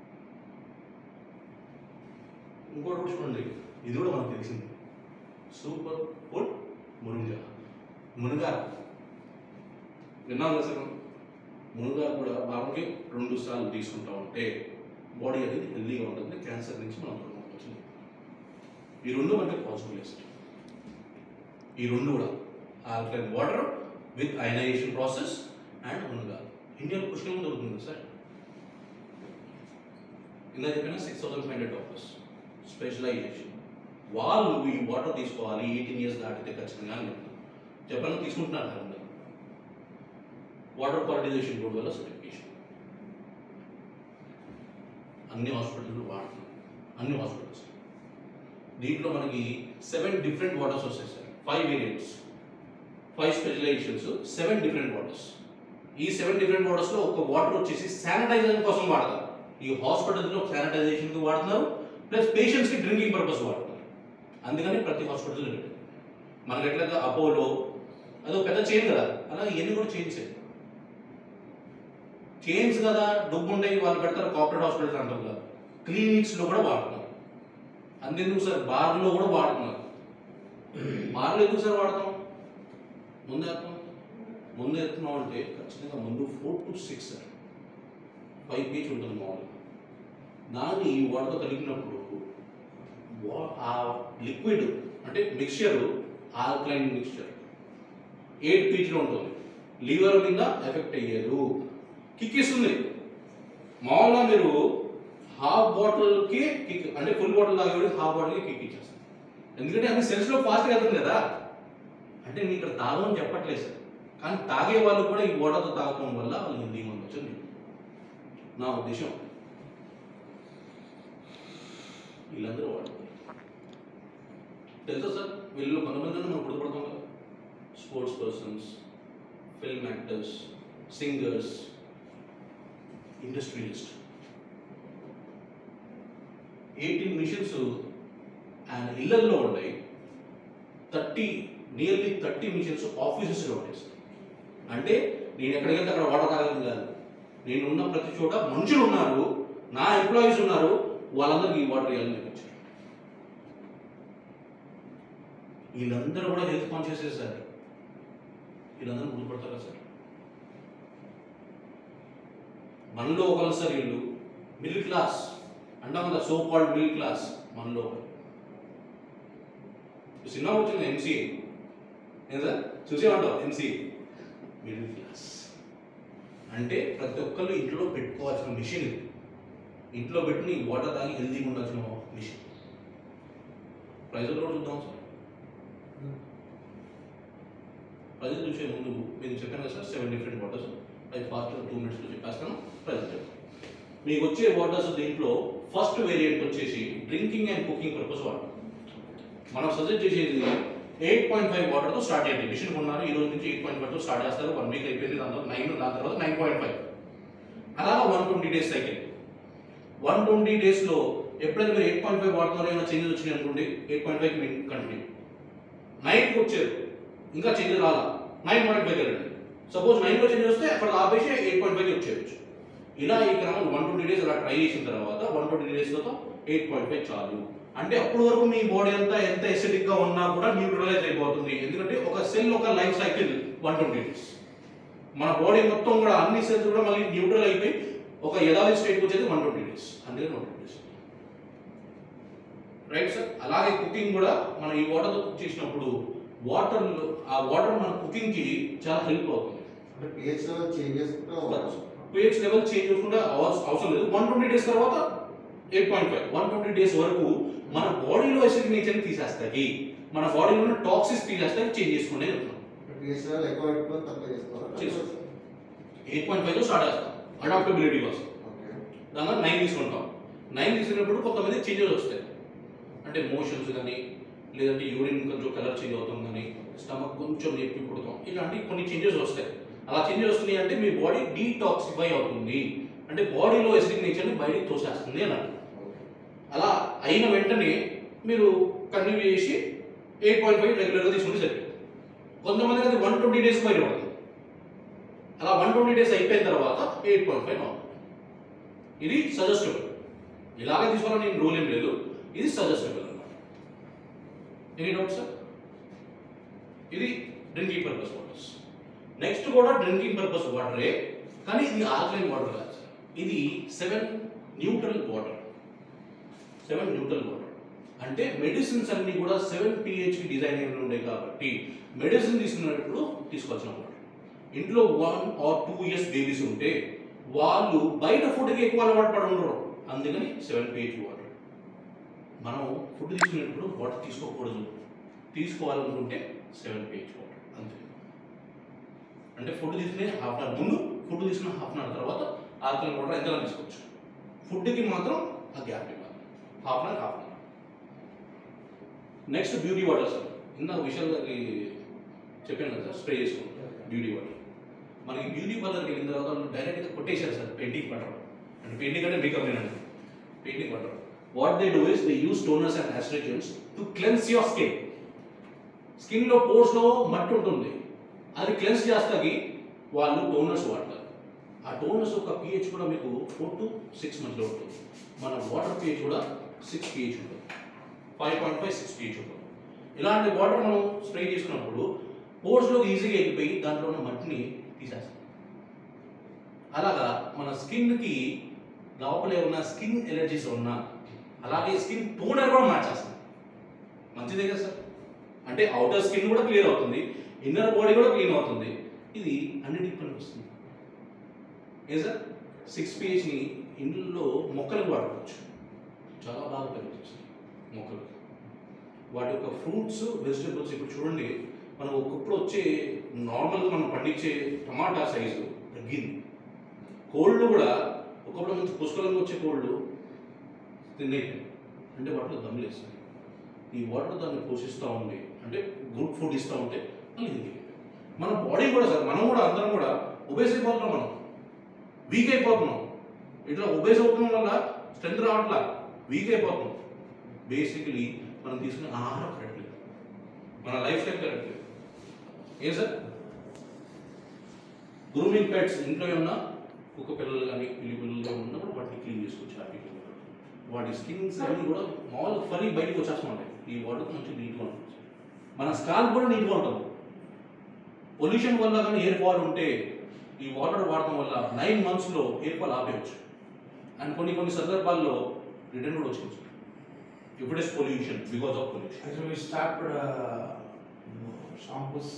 ఇంకోటి కూడా చూడండి, ఇది కూడా మనకు తెలిసింది, సూపర్ ఫుడ్ మునగ మునగార విన్నాం కదా సార్. మునగార కూడా వారానికి రెండు సార్లు తీసుకుంటా ఉంటే బాడీ అనేది హెల్దీగా ఉంటుంది, క్యాన్సర్ నుంచి మనం దూరంగా వచ్చింది. ఈ రెండు మనకి పాసిబుల్. ఈ రెండు కూడా alkaline water with ionization process and మునగార ఇండియాలో పుష్కలంగా దొరుకుతుంది సార్. ఇందా చెప్పిన six thousand five hundred doctors specialization, వాళ్ళు ఈ వాటర్ తీసుకోవాలి ఎయిటీన్ ఇయర్స్ దాటితే ఖచ్చితంగా అని చెప్తారు. జపాన్ తీసుకుంటున్నారు కదా వాటర్ క్వాలిటైజేషన్ బోర్డు వల్ల సర్టిఫికేషన్. అన్ని హాస్పిటల్స్ వాడుతున్నాం, అన్ని హాస్పిటల్స్. దీంట్లో మనకి సెవెన్ డిఫరెంట్ వాటర్స్ వస్తాయి sir, five variants, five specializations, seven different waters. ఈ సెవెన్ డిఫరెంట్ వాటర్స్లో ఒక వాటర్ వచ్చేసి శానిటైజేషన్ కోసం వాడతారు. ఈ హాస్పిటల్స్లో శానిటైజేషన్కి వాడుతున్నారు, ప్లస్ పేషెంట్స్కి డ్రింకింగ్ పర్పస్ వాడుతున్నారు. అందుకని ప్రతి హాస్పిటల్ మనకి ఎట్లా అపోలో అదో పెద్ద చైన్ కదా, అలాగే ఇవన్నీ కూడా చైన్స్ చైన్స్ కదా, డబ్బు ఉండే వాళ్ళు పెడతారు కార్పొరేట్ హాస్పిటల్స్ అంటారు కదా, క్లినిక్స్లో కూడా వాడుతున్నారు. అంతెందుకు సార్ బార్లో కూడా వాడుతున్నారు. బార్లో ఎందుకు సార్ వాడతాం, ముందు ఎత్తాం ముందు ఎత్తున్నాం అంటే ఖచ్చితంగా ముందు four to six sir five pH ఉంటుంది మామూలుగా. దాన్ని వాటర్తో కలిపినప్పుడు ఆ లిక్విడ్ అంటే మిక్స్చర్ ఆల్కలైన్ మిక్స్చర్ ఎయిట్ పీచ్లో ఉంటుంది, లివర్ మీద ఎఫెక్ట్ అయ్యేదు, కిక్ ఇస్తుంది. మామూలుగా మీరు హాఫ్ బాటిల్కి కిక్ అంటే ఫుల్ బాటిల్ తాగేవాడికి హాఫ్ బాటిల్కి కిక్ ఇచ్చేస్తుంది. ఎందుకంటే అన్ని సెల్స్లో ఫాస్ట్గా వెళ్తుంది కదా. అంటే నేను ఇక్కడ తాగమని చెప్పట్లేదు సార్, కానీ తాగే వాళ్ళు కూడా ఈ వాటర్తో తాగడం వల్ల వాళ్ళు హిందీ ఉండొచ్చు నా ఉద్దేశం. వీళ్ళందరూ వాడు తెలుసా సార్, వీళ్ళు కొంతమంది మనం గుర్తుపడతాం కదా, sports persons, film actors, singers, industrialist. Eighteen machines ఆయన ఇళ్లల్లో ఉన్నాయి, థర్టీ నియర్లీ థర్టీ మిషన్స్ ఆఫీసెస్లో ఉంటాయి సార్. అంటే నేను ఎక్కడికి వెళ్తే అక్కడ వాటర్ తాగలేదు కాదు, నేను ఉన్న ప్రతి చోట మనుషులు ఉన్నారు, నా ఎంప్లాయీస్ ఉన్నారు, వాళ్ళందరికీ ఈ వాటర్ ఇవ్వాలని చెప్పచ్చు. వీళ్ళందరూ కూడా హెల్త్ కాన్షియస్ సార్, వీళ్ళందరూ గుర్తుపడతారా సార్. మనలో ఒకరు సార్ వీళ్ళు మిడిల్ క్లాస్ అంటాం కదా, సో కాల్డ్ మిడిల్ క్లాస్. మనలో సినిమా వచ్చింది ఎంసీఏ, ఏం సార్ చూసేమంటాం ఎంసీఏ, మిడిల్ క్లాస్ అంటే ప్రతి ఒక్కళ్ళు ఇంట్లో పెట్టుకోవాల్సిన మిషన్ ఇది. ఇంట్లో పెట్టుకుని వాటర్ తాగి హెల్తీగా ఉండాల్సిన మిషన్. ప్రైజులు కూడా చూద్దాం సార్. ప్రైజులు చూసే ముందు మీరు చెప్పాను కదా సార్, సెవెన్ డిఫరెంట్ వాటర్స్, అది ఫాస్ట్ టూ మినిట్స్లో చెప్పేస్తాను. ప్రైజులు చెప్తాను. మీకు వచ్చే వాటర్స్ దీంట్లో ఫస్ట్ వేరియంట్ వచ్చేసి drinking and cooking purpose water. మనం సజెస్ట్ చేసేది ఎయిట్ పాయింట్ ఫైవ్ వాటర్తో స్టార్ట్ చేయండి. మిషన్ కొన్నారు, ఈ రోజు నుంచి ఎయిట్ పాయింట్ ఫైవ్తో స్టార్ట్ చేస్తారు. వన్ వీక్ అయిపోయింది, దాని తర్వాత నైన్, దాని తర్వాత నైన్ పాయింట్ ఫైవ్, అలా one twenty days cycle. One twenty డేస్లో ఎప్పుడైతే మీరు ఎయిట్ పాయింట్ ఫైవ్ వాడుతున్నారో ఏమైనా చేంజెస్ వచ్చినాయి అనుకోండి, ఎయిట్ పాయింట్ ఫైవ్కి మీరు కంటిన్యూ. నైన్కి వచ్చారు, ఇంకా చేంజెస్ రాలా, నైన్ పాయింట్ ఫైవ్కి వెళ్ళండి. సపోజ్ నైన్లో చేంజ్ వస్తే అక్కడ ఆపేసి ఎయిట్ పాయింట్ ఫైవ్కి వచ్చేయచ్చు. ఇలా ఈ క్రమం వన్ ట్వంటీ డేస్ అలా ట్రై చేసిన తర్వాత వన్ ట్వంటీ డేస్ తర్వాత ఎయిట్ పాయింట్ ఫైవ్ చాలు. అంటే అప్పటి వరకు మీ బాడీ అంతా ఎంత ఎసిడిక్గా ఉన్నా కూడా న్యూట్రలైజ్ అయిపోతుంది. ఎందుకంటే ఒక సెల్ ఒక life cycle one twenty days. మన బాడీ మొత్తం కూడా అన్ని సెల్స్ కూడా మళ్ళీ న్యూట్రల్ అయిపోయి ఒక యథావిధి స్టేట్కి వచ్చేది వన్ ట్వంటీ డేస్. అందుకే one twenty days right sir. అలాగే కుకింగ్ కూడా మనం ఈ వాటర్తో కుక్ చేసినప్పుడు వాటర్ ఆ వాటర్ మన కుకింగ్కి చాలా హెల్ప్ అవుతుంది. అంటే పిహెచ్ లెవెల్ చేంజ్ చేసుకుంటే పిహెచ్ లెవెల్ చేంజ్ చేసుకుంటే అవసరం లేదు. వన్ ట్వంటీ డేస్ తర్వాత eight point five one twenty days వరకు మన బాడీలో ఎసిడిక్ నేచర్ని తీసేస్తాయి, మన బాడీలో ఉన్న టాక్సిన్స్ తీసేస్తాయి, చేంజ్ చేసుకునే వెళ్తున్నాం. పిహెచ్ లెవెల్ ఎక్కువ పెట్టుకొని తక్కువ చేసుకోవాలి. ఎయిట్ పాయింట్ ఫైవ్తో స్టార్ట్ చేస్తాం అడాప్టబిలిటీ కోసం. ఓకే. దానిలో నైన్ తీసుకుంటాం. నైన్ తీసుకున్నప్పుడు కొంతమంది చేంజెస్ వస్తాయి, అంటే మోషన్స్ కానీ లేదంటే యూరిన్ కొంచెం కలర్ చేంజ్ అవుతాం కానీ స్టమక్ కొంచెం నొప్పి పుడతాం, ఇలాంటి కొన్ని చేంజెస్ వస్తాయి. అలా చేంజెస్ వస్తున్నాయి అంటే మీ బాడీ డీటాక్సిఫై అవుతుంది, అంటే బాడీలో ఎసిడిక్ నేచర్ని బయటికి తోసేస్తుంది అన్నట్టు. అలా అయిన వెంటనే మీరు కంటిన్యూ చేసి ఎయిట్ పాయింట్ ఫైవ్ రెగ్యులర్గా తీసుకుంటే సరిపోతుంది. కొంతమందికి అది వన్ ట్వంటీ డేస్ బయట పడుతుంది. అలా వన్ ట్వంటీ డేస్ అయిపోయిన తర్వాత ఎయిట్ పాయింట్ ఫైవ్ అవుతుంది. ఇది సజెస్టబుల్. ఇలాగే తీసుకోవాలని నేను రూల్ ఏం లేదు, ఇది సజెస్టబుల్ అన్నమాట. Any doubt sir? ఇది డ్రింకింగ్ పర్పస్ వాటర్స్. నెక్స్ట్ కూడా డ్రింకింగ్ పర్పస్ వాటరే, కానీ ఇది ఆల్కలైన్ వాటర్ కాదు సార్. ఇది seven neutral water. Seven neutral water అంటే మెడిసిన్స్ అన్ని కూడా సెవెన్ పిహెచ్కి డిజైన్ అయిన ఉండే కాబట్టి మెడిసిన్ తీసుకున్నప్పుడు తీసుకోవాల్సిన వాటర్. ఇంట్లో one or two years babies ఉంటే వాళ్ళు బయట ఫుడ్కి ఎక్కువ అలవాటు పడి ఉండరు, అందుకని సెవెన్ పిహెచ్ వాటర్. మనం ఫుడ్ తీసుకునేటప్పుడు వాటర్ తీసుకోకూడదు, తీసుకోవాలనుకుంటే సెవెన్ పిహెచ్ వాటర్ అంతే. అంటే ఫుడ్ తీసుకునే హాఫ్ అన్ అవర్ ముందు, ఫుడ్ తీసుకున్న హాఫ్ అన్ అవర్ తర్వాత ఆల్కలైన్ వాటర్ ఎంతగా తీసుకోవచ్చు. ఫుడ్కి మాత్రం ఆ గ్యాప్ ఇవ్వాలి, half an hour half an hour. Next beauty water sir. ఇందాక విషయాలు చెప్పాను కదా సార్, స్ప్రే చేసుకుంటాం బ్యూటీ వాటర్. మనకి బ్యూటీ పార్లర్కి వెళ్ళిన తర్వాత వాళ్ళు డైరెక్ట్గా కొట్టేశారు సార్ పెయింటింగ్ వాటర్. అంటే పెయింటింగ్ అంటే మేకప్ లేనండి, painting water. What they do is they use toners and astringents to cleanse your skin. స్కిన్లో పోర్స్లో మట్టి ఉంటుంది, అది క్లెన్స్ చేస్తాకి వాళ్ళు టోనర్స్ వాడతారు. ఆ టోనర్స్ యొక్క పిహెచ్ కూడా మీకు ఫోర్ టు సిక్స్ మధ్యలో ఉంటుంది. మన వాటర్ పిహెచ్ కూడా సిక్స్ పిహెచ్ ఉంటుంది, five point five six pH ఉంటుంది. ఇలాంటి వాటర్ మనం స్ప్రే చేసుకున్నప్పుడు పోర్స్లో ఈజీగా వెళ్ళిపోయి దాంట్లో ఉన్న మట్టిని తీసేస్తాం. అలాగా మన స్కిన్కి లోపల ఏమన్నా స్కిన్ ఎలర్జీస్ ఉన్నా, అలాగే స్కిన్ టోనర్ కూడా మార్చేస్తాం. మంచిదే కదా సార్. అంటే అవుటర్ స్కిన్ కూడా క్లియర్ అవుతుంది, ఇన్నర్ బాడీ కూడా క్లీన్ అవుతుంది. ఇది అన్నిటికి పనికి వస్తుంది. ఏ సార్? సిక్స్ పిహెచ్ని ఇంట్లో మొక్కలకు వాడుకోవచ్చు, చాలా బాగా పనిచేస్తుంది మొక్కలు. వాటి యొక్క ఫ్రూట్స్, వెజిటేబుల్స్ ఇప్పుడు చూడండి, మనం ఒకప్పుడు వచ్చే నార్మల్గా మనం పండించే టమాటా సైజు తగ్గింది. కోళ్ళు కూడా ఒకప్పుడు మంచి పుష్కలంగా వచ్చే కోళ్ళు తినేది, అంటే వాటిలో దమ్ములు వేస్తాయి. ఈ వాటర్ దాన్ని పోషిస్తూ ఉండి, అంటే గుడ్ ఫుడ్ ఇస్తూ ఉంటే మళ్ళీ ఇది మన బాడీ కూడా సార్, మనం కూడా అందరం కూడా ఒబేస్ అయిపోతున్నాం, మనం వీక్ అయిపోతున్నాం. ఇట్లా ఒబేస్ అవుతున్నాం వల్ల స్ట్రెంత్ రావట్లా, వీక్ అయిపోతున్నాం. బేసిక్లీ మనం తీసుకునే ఆహారం కరెక్ట్ లేదు, మన లైఫ్ స్టైల్ కరెక్ట్ లేదు. ఏ సార్? గ్రూమింగ్ పెట్స్ ఇంట్లో ఉన్న కుక్క పిల్లలు కానీ పిల్లి పిల్లలు ఉన్నప్పుడు వాటిని క్లీన్ చేసుకోవచ్చు. హ్యాపీ వాటి స్కిన్స్ అన్నీ కూడా మామూలుగా ఫరీ బయటకు వచ్చేస్తూ ఉంటాయి. ఈ వాటర్ మంచి నీట్గా ఉంటుంది. మన స్కాల్ప్ కూడా నీట్గా ఉంటుంది. పొల్యూషన్ వల్ల కానీ ఎయిర్ ఫాల్ ఉంటే ఈ వాటర్ వాడటం వల్ల నైన్ మంత్స్లో ఎయిర్ ఫాల్ ఆపేయచ్చు. అండ్ కొన్ని కొన్ని సందర్భాల్లో రిటర్న్ కూడా వచ్చేయచ్చు. ఇప్పుడు is pollution, because of pollution. Actually, we started uh, shampoos.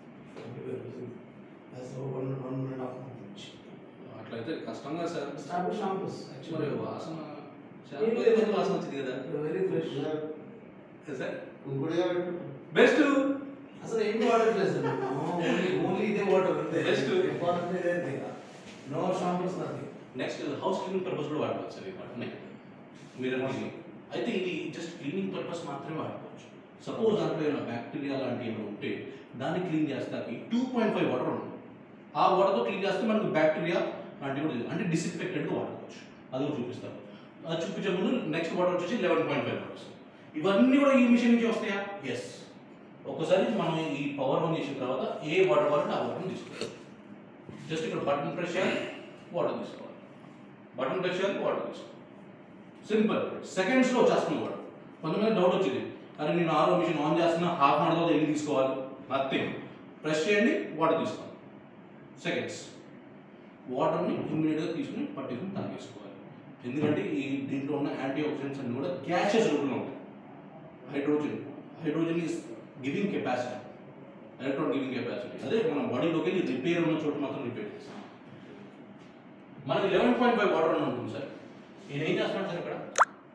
That's one one and a half months. అట్లయితే కష్టంగా సార్. Started shampoos మరి actually. వాసన ఏం చాలా లేదు. వాసన వచ్చింది కదా Very fresh. సార్. ఇంకోటిగా బెస్ట్. అసలు ఏం వాడట్లేదు సార్. ఓన్లీ ఓన్లీ ఇదే వాటర్ అంతే. Best. ఇంపార్టెంట్ ఇదే అంతే. No shampoos nothing. Next house cleaning purpose కూడా వాడుకోవచ్చు సార్ ఈ వాటర్ని. మీరు అయితే ఇది జస్ట్ క్లీనింగ్ పర్పస్ మాత్రమే వాడుకోవచ్చు. సపోజ్ దాంట్లో ఏమైనా బ్యాక్టీరియా లాంటివి ఏమైనా ఉంటే దాన్ని క్లీన్ చేస్తాకి టూ పాయింట్ ఫైవ్ వాటర్ ఉంటుంది. ఆ వాటర్తో క్లీన్ చేస్తే మనకు బ్యాక్టీరియా లాంటివి కూడా అంటే డిస్ఇన్ఫెక్టెంట్గా వాడుకోవచ్చు. అది కూడా చూపిస్తారు. అది చూపించే ముందు నెక్స్ట్ వాటర్ వచ్చేసి లెవెన్ పాయింట్ ఫైవ్ వాటర్స్. ఇవన్నీ కూడా ఈ మిషన్ నుంచి వస్తాయా? ఎస్. ఒకసారి మనం ఈ పవర్ ఆన్ చేసిన తర్వాత ఏ వాటర్ వాటర్ ఆ వాటర్ తీసుకోవాలి. జస్ట్ ఇక్కడ బటన్ ప్రెస్ చేయాలి, వాటర్ తీసుకోవాలి, బటన్ ప్రెస్ చేయాలి, వాటర్ తీసుకోవాలి. సింపుల్, సెకండ్స్లో వచ్చేస్తుంది వాటర్. కొంతమంది డౌట్ వచ్చింది, అరే నేను ఆరో మిషన్ ఆన్ చేస్తున్నా హాఫ్ అన్ అవర్లో ఎన్ని తీసుకోవాలి? నథింగ్. ప్రెస్ చేయండి, వాటర్ తీసుకోవాలి. సెకండ్స్ వాటర్ని ఇమ్మీడియట్గా తీసుకుని పట్టుకుని తాగేసుకోవాలి. ఎందుకంటే ఈ దీంట్లో ఉన్న యాంటీ ఆక్సిడెంట్స్ అన్ని కూడా గ్యాసెస్ రూపంలో ఉంటాయి. Hydrogen hydrogen is giving capacity, electron giving capacity. అదే మన బాడీలోకి వెళ్ళి రిపేర్ ఉన్న చోట మాత్రం రిపేర్ చేస్తాం. మనకి లెవెన్ పాయింట్ ఫైవ్ వాటర్ అని ఉంటుంది సార్. నేను ఏం చేస్తున్నాను సార్ ఇక్కడ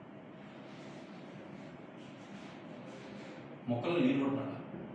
మొక్కలు నీళ్ళు కొట్టాలి,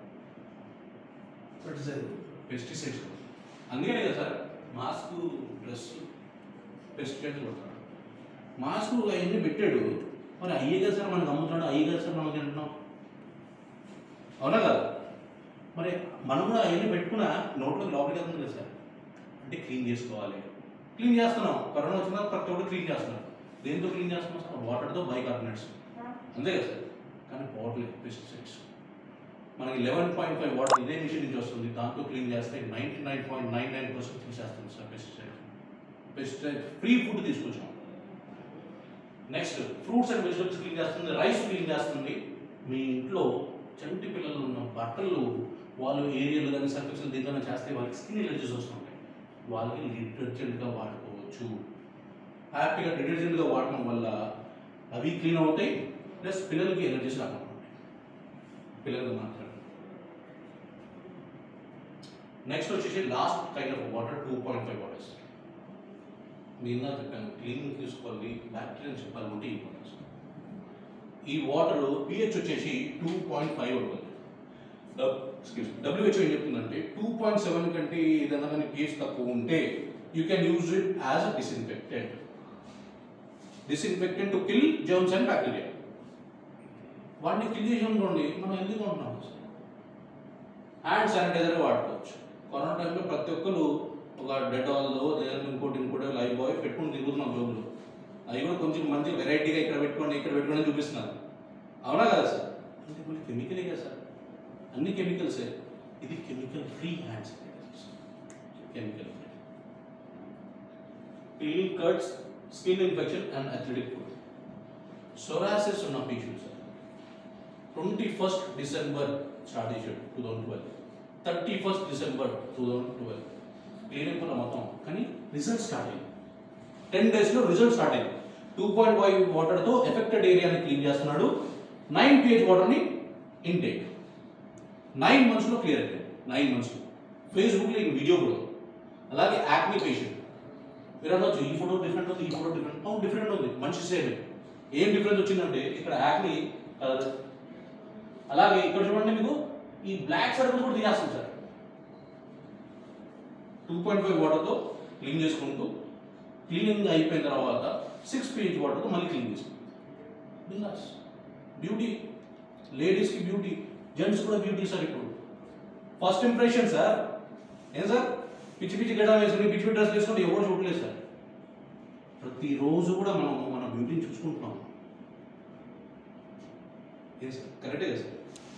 పెస్టిసైడ్స్. అందుకనే కదా సార్ మాస్క్, డ్రెస్, పెస్టిసైడ్స్ కొడతాడు. మాస్క్ అవన్నీ పెట్టాడు, మరి అయ్యే కదా సార్ మనకు అమ్ముతున్నాడు, అయ్యే కదా సార్ మనం తింటున్నాం, అవునా కదా? మరి మనం కూడా అవన్నీ పెట్టుకున్నా నోట్లోకి లోపలికి వెళ్తుంది కదా సార్. అంటే క్లీన్ చేసుకోవాలి. క్లీన్ చేస్తున్నాం, కరోనా వచ్చిన ప్రతి ఒక్కటి క్లీన్ చేస్తున్నాం. దేంతో క్లీన్ చేస్తున్నాం సార్? వాటర్తో, బైకార్బోనేట్స్, అంతే కదా సార్. కానీ పోవట్లేదు పెస్టిసైడ్స్. మనకి లెవెన్ పాయింట్ ఫైవ్ వాటర్ ఇదే మిషన్ నుంచి వస్తుంది, దాంతో క్లీన్ చేస్తే ninety nine point nine nine percent తీసేస్తుంది sir pesticide. Pesticide free food తీసుకొచ్చాం. Next fruits and vegetables clean చేస్తుంది, రైస్ క్లీన్ చేస్తుంది. మీ ఇంట్లో చంటి పిల్లలు ఉన్న బట్టలు వాళ్ళు ఏరియాలు కానీ సర్ఫెక్స్లు దీంట్లో చేస్తే వాళ్ళకి స్కిన్ ఎలర్జీస్ వస్తుంటాయి, వాళ్ళకి డిటర్జెంట్గా వాడుకోవచ్చు. హ్యాపీగా డిటర్జెంట్గా వాడటం వల్ల అవి క్లీన్ అవుతాయి, ప్లస్ పిల్లలకి ఎలర్జీస్ రాకుండా ఉంటాయి, పిల్లలకు మాత్రం. నెక్స్ట్ వచ్చేసి last kind of water two point five waters. నేను చెప్పాను క్లీనింగ్ తీసుకోవాలి, బ్యాక్టీరియా చెప్పాలి ఉంటే ఈ వాటర్స్. ఈ వాటర్ పిహెచ్ వచ్చేసి టూ పాయింట్ ఫైవ్ ఉంటుంది. డబ్ల్యూహెచ్ఓ ఏం చెప్తుందంటే టూ పాయింట్ సెవెన్ కంటే ఏదైనా కానీ పిహెచ్ తక్కువ ఉంటే you can use it as a disinfectant. Disinfectant to kill germs and bacteria. వాటిని కిల్ చేసి అనుకోండి మనం ఎందుకు ఉంటున్నాం? హ్యాండ్ శానిటైజర్ వాడుకోవచ్చు. కరోనా టైంలో ప్రతి ఒక్కరు ఒక డెటాల్లో లేదా ఇంకోటి ఇంకోటి లైఫ్ బాయ్ పెట్టుకుని తిరుగుతున్నాం జోబులు. అవి కూడా కొంచెం మంచి వెరైటీగా ఇక్కడ పెట్టుకోండి ఇక్కడ పెట్టుకోండి చూపిస్తున్నారు, అవునా కదా సార్? అంటే మళ్ళీ కెమికలే కదా సార్, అన్ని కెమికల్సే. ఇది chemical free hand sanitizers, chemical free. Cleaning cuts, skin infection and athletic food. సొరాసిస్ ఉన్న patient sir twenty first December start చేశాడు two thousand twelve thirty first December two thousand twelve clinic కూడా మొత్తం. కానీ రిజల్ట్ స్టార్ట్ అయింది ten డేస్లో result start అయింది. Two point five వాటర్తో ఎఫెక్టెడ్ ఏరియాని క్లీన్ చేస్తున్నాడు. నైన్ పిహెచ్ వాటర్ని ఇంటేక్ నైన్ మంత్స్లో క్లియర్ అయిపోయింది. నైన్ మంత్స్లో ఫేస్బుక్లో ఈ వీడియో కూడా. అలాగే యాక్నీ పేషెంట్ మీరు అనొచ్చు ఈ ఫోటో డిఫరెంట్ ఉంది, ఈ ఫోటో డిఫరెంట్. అవును డిఫరెంట్ ఉంది, మంచి సేమ్. ఏం డిఫరెన్స్ వచ్చిందంటే ఇక్కడ యాక్నీ కలర్, అలాగే ఇక్కడ చూడండి మీకు ఈ బ్లాక్ సర్కిల్ కూడా తీసేస్తుంది సార్. టూ పాయింట్ ఫైవ్ వాటర్తో క్లీన్ చేసుకుంటూ క్లీనింగ్ అయిపోయిన తర్వాత సిక్స్ పిహెచ్ వాటర్తో మళ్ళీ క్లీన్ చేసుకుంటాం. బిందాస్ బ్యూటీ, లేడీస్కి బ్యూటీ, జెంట్స్ కూడా బ్యూటీ సార్. ఇప్పుడు ఫస్ట్ ఇంప్రెషన్ సార్. ఏం సార్ పిచ్చి పిచ్చి గడ్డ వేసుకుని పిచ్చి పిచ్చి డ్రెస్ వేసుకుంటే ఎవరు చూడలేదు సార్. ప్రతిరోజు కూడా మనం మన బ్యూటీని చూసుకుంటున్నాం. ఏం సార్ కరెక్టే కదా సార్?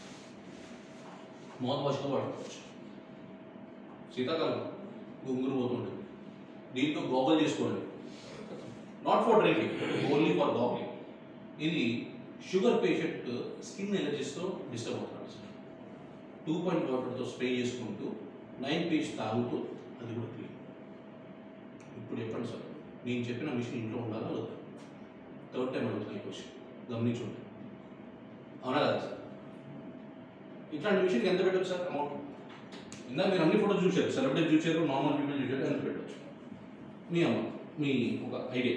మౌత్ వాష్గా వాడుకోవచ్చు. శీతాకాలం గుంగురు పోతుంటుంది, దీంతో గోగల్ చేసుకోండి. Not for drinking, only for gargling. ఇది షుగర్ పేషెంట్ స్కిన్ ఎలర్జీస్తో డిస్టర్బ్ అవుతాడు సార్. టూ పాయింట్ వాటర్తో స్ప్రే చేసుకుంటూ నైన్ పీస్ తాగుతూ అది కూడా క్లీన్. ఇప్పుడు చెప్పండి సార్, నేను చెప్పిన మిషన్ ఇంట్లో ఉండాలా లేదా? థర్డ్ టైం అడుగుతున్నాయి క్వశ్చన్, గమనించుంటే. అవునా కదా సార్? ఇట్లాంటి మిషన్కి ఎంత పెట్టచ్చు సార్ అమౌంట్? ఇందా మీరు అన్ని ఫోటోస్ చూశారు, సెలబ్రిటీ చూశారు, నార్మల్ పీపుల్ చూశారు, ఎంత పెట్టవచ్చు? మీ అమ్మ మీ ఒక idea.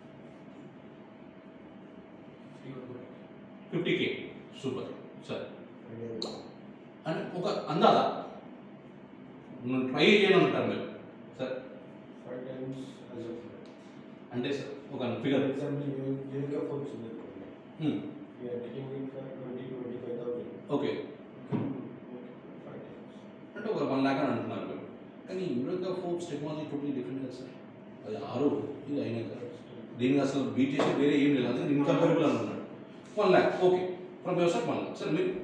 Fifty K super sir. అంటే ఒక అందాదా ట్రై చేయడం అంటారు మీరు సార్? ఫైవ్ టైమ్స్ అంటే సార్ ఒక ఫిగర్ ఎగ్జాంపుల్ యూనికా ఫుడ్స్ ఉంది we're taking it for twenty twenty five thousand. Okay, five times అంటే ఒక వన్ ల్యాక్ అని అంటున్నారు మీరు. కానీ యూనికా ఫోక్స్ టెక్నాలజీ టోటలీ డిఫరెంట్ కదా సార్. అది ఆరు ఇది అయినా కదా. దీనికి అసలు బీట్ చేసి వేరే ఏం లేదు, అందుకే ఇన్కంపరబుల్ అని ఉన్నాడు. One lakh okay from your side one lakh sir. మీరు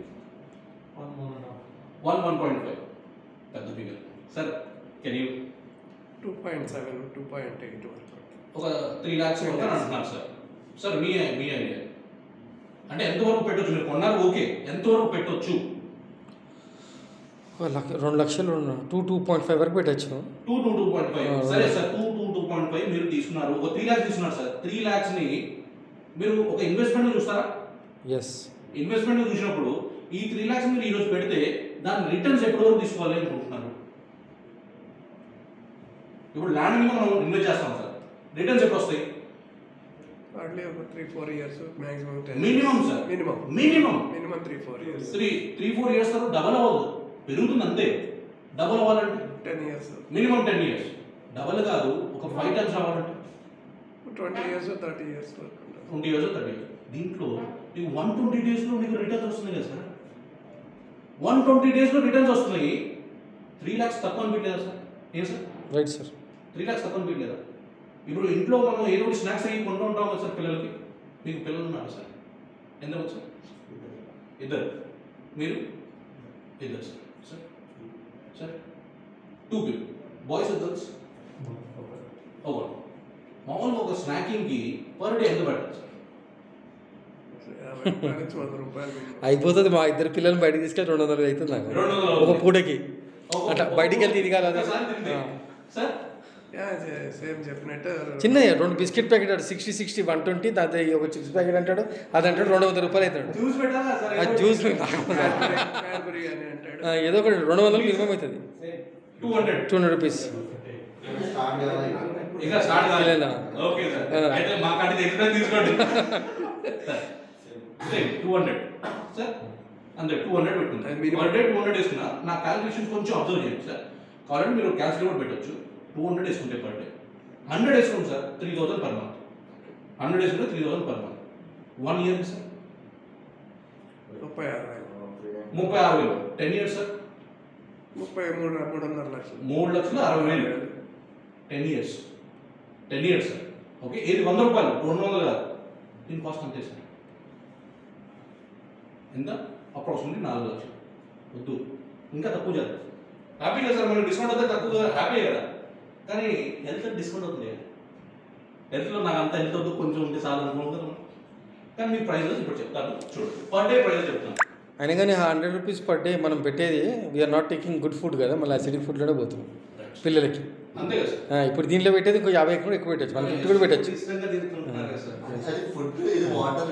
వన్ వన్ పాయింట్ ఫైవ్ పెద్ద figure sir. Can you two point seven two point eight ఒక త్రీ ల్యాక్స్ వరకు అని అంటున్నారు సార్. సార్ మీ మీ ఐడియా అంటే ఎంతవరకు పెట్టొచ్చు? మీరు కొన్నారు ఓకే, ఎంతవరకు పెట్టొచ్చు? రెండు లక్షలు టూ టూ పాయింట్ ఫైవ్ వరకు పెట్టచ్చు. Two two two point five సరే sir. Two two two point five మీరు తీసుకున్నారు, ఒక త్రీ ల్యాక్స్ తీసుకున్నారు సార్. త్రీ ల్యాక్స్ని మీరు ఒక ఇన్వెస్ట్మెంట్ చూస్తారా? ఎస్. ఇన్వెస్ట్మెంట్ చూసినప్పుడు ఈ త్రీ ల్యాక్స్ మీరు ఈరోజు పెడితే దాని రిటర్న్స్ ఎప్పటి వరకు తీసుకోవాలి అనుకుంటున్నారు? ఇప్పుడు ల్యాండ్ మీద మనం ఇన్వెస్ట్ చేస్తాం సార్, రిటర్న్స్ ఎప్పుడు వస్తాయి? హార్డ్లీ ఒక three four years maximum. Minimum sir, minimum minimum minimum three four years three three four years తర్వాత డబల్ అవ్వదు, పెరుగుతుంది అంతే. డబల్ అవ్వాలంటే ten years minimum ten years, double కాదు ఒక ఫైవ్ టైమ్స్ రావాలంటే ట్వంటీ ఇయర్స్ థర్టీ ఇయర్స్ వరకు ట్వంటీ ఇయర్స్ థర్టీ ఇయర్స్. దీంట్లో మీకు వన్ ట్వంటీ డేస్లో మీకు రిటర్న్స్ వస్తున్నాయి కదా సార్. వన్ ట్వంటీ డేస్లో రిటర్న్స్ వస్తున్నాయి. త్రీ ల్యాక్స్ తక్కువ అనిపించలేదా సార్? ఏం sir? Right sir. Three lakhs తక్కువ అనిపించలేదా? ఇప్పుడు ఇంట్లో మనం ఏదో ఒకటి స్నాక్స్ అయ్యి కొంటూ ఉంటాం కదా సార్ పిల్లలకి. మీకు పిల్లలు ఉన్నారు సార్? ఎంతమంది సార్? ఇద్దరు. మీరు ఇద్దరు sir. Sir sir two people, boys girls? Okay. మామూలుగా ఒక స్నాకింగ్కి పర్ డే ఎంత పెడతారు సార్? వంద రూపాయలు అయిపోతుంది. మా ఇద్దరు పిల్లలు బయటకు తీసుకెళ్ళి రెండు వందలు అవుతుంది నాకు రెండు వందలు ఒక పూటకి. అట్లా బయటికి వెళ్తే ఇది కాదు సార్. సేమ్ చెప్పినట్టు చిన్న రెండు బిస్కెట్ ప్యాకెట్ అంటాడు సిక్స్టీ సిక్స్టీ వన్ ట్వంటీ, దాంతో ఒక చిప్స్ ప్యాకెట్ అంటాడు, అది అంటాడు రెండు వందల రూపాయలు అవుతాడు. జ్యూస్ పెట్టాలా సార్? అది జ్యూస్ ఏదో ఒకటి రెండు వందలు మినిమం అవుతుంది. Two hundred two hundred rupees start కావాలి. ఇంకా స్టార్ట్ కాలేదా? ఓకే సార్, అయితే మా కాడి దగ్గర తీసుకోండి. టూ హండ్రెడ్ సార్, అంతే టూ హండ్రెడ్ పెట్టుకుంటాం. పర్ డే టూ హండ్రెడ్ వేసుకున్నా. నా క్యాలిక్యులేషన్ కొంచెం అబ్జర్వ్ చేయండి సార్. కావాలంటే మీరు క్యాల్కులేట్ పెట్టచ్చు. టూ హండ్రెడ్ వేసుకుంటే పర్ డే, హండ్రెడ్ వేసుకోండి sir, three thousand per month. Hundred వేసుకుంటే three thousand per month. One year sir ముప్పై ఆరు ముప్పై ఆరు వేలు. టెన్ ఇయర్స్ సార్ ముప్పై మూడు మూడున్నర లక్షలు మూడు లక్షల అరవై వేలు. Ten years ten years sir. Okay, ఏది వంద రూపాయలు, రెండు వందలు కాదు. దీని కాస్ట్ అంతే సార్. ఎంత? అప్రాక్సిమేట్లీ నాలుగు లక్షలు. వద్దు, ఇంకా తక్కువ చేద్దాం. హ్యాపీ కదా సార్, మనకి డిస్కౌంట్ అయితే తక్కువ హ్యాపీ కదా. కానీ హెల్త్ డిస్కౌంట్ అవుతుంది. హెల్త్లో నాకు అంత హెల్త్ వద్దు, కొంచెం ఉంటే చాలు అనుకుంటాను. కానీ మీ ప్రైజెస్ ఇప్పుడు చెప్తాను చూడండి. పర్ డే ప్రైజెస్ చెప్తాను. అయినా కానీ హండ్రెడ్ రూపీస్ పర్ డే మనం పెట్టేది we're not taking good food కదా, మళ్ళీ అసిడిక్ ఫుడ్లోనే పోతున్నాం పిల్లలకి. అంతే కదా సార్. ఇప్పుడు దీంట్లో పెట్టేది ఇంకో యాభై కూడా ఎక్కువ పెట్టచ్చు, వన్ ఫిఫ్టీ కూడా పెట్టచ్చు. ఇష్టంగా తింటున్నారు కదా సార్. అది ఫుడ్, ఇది water.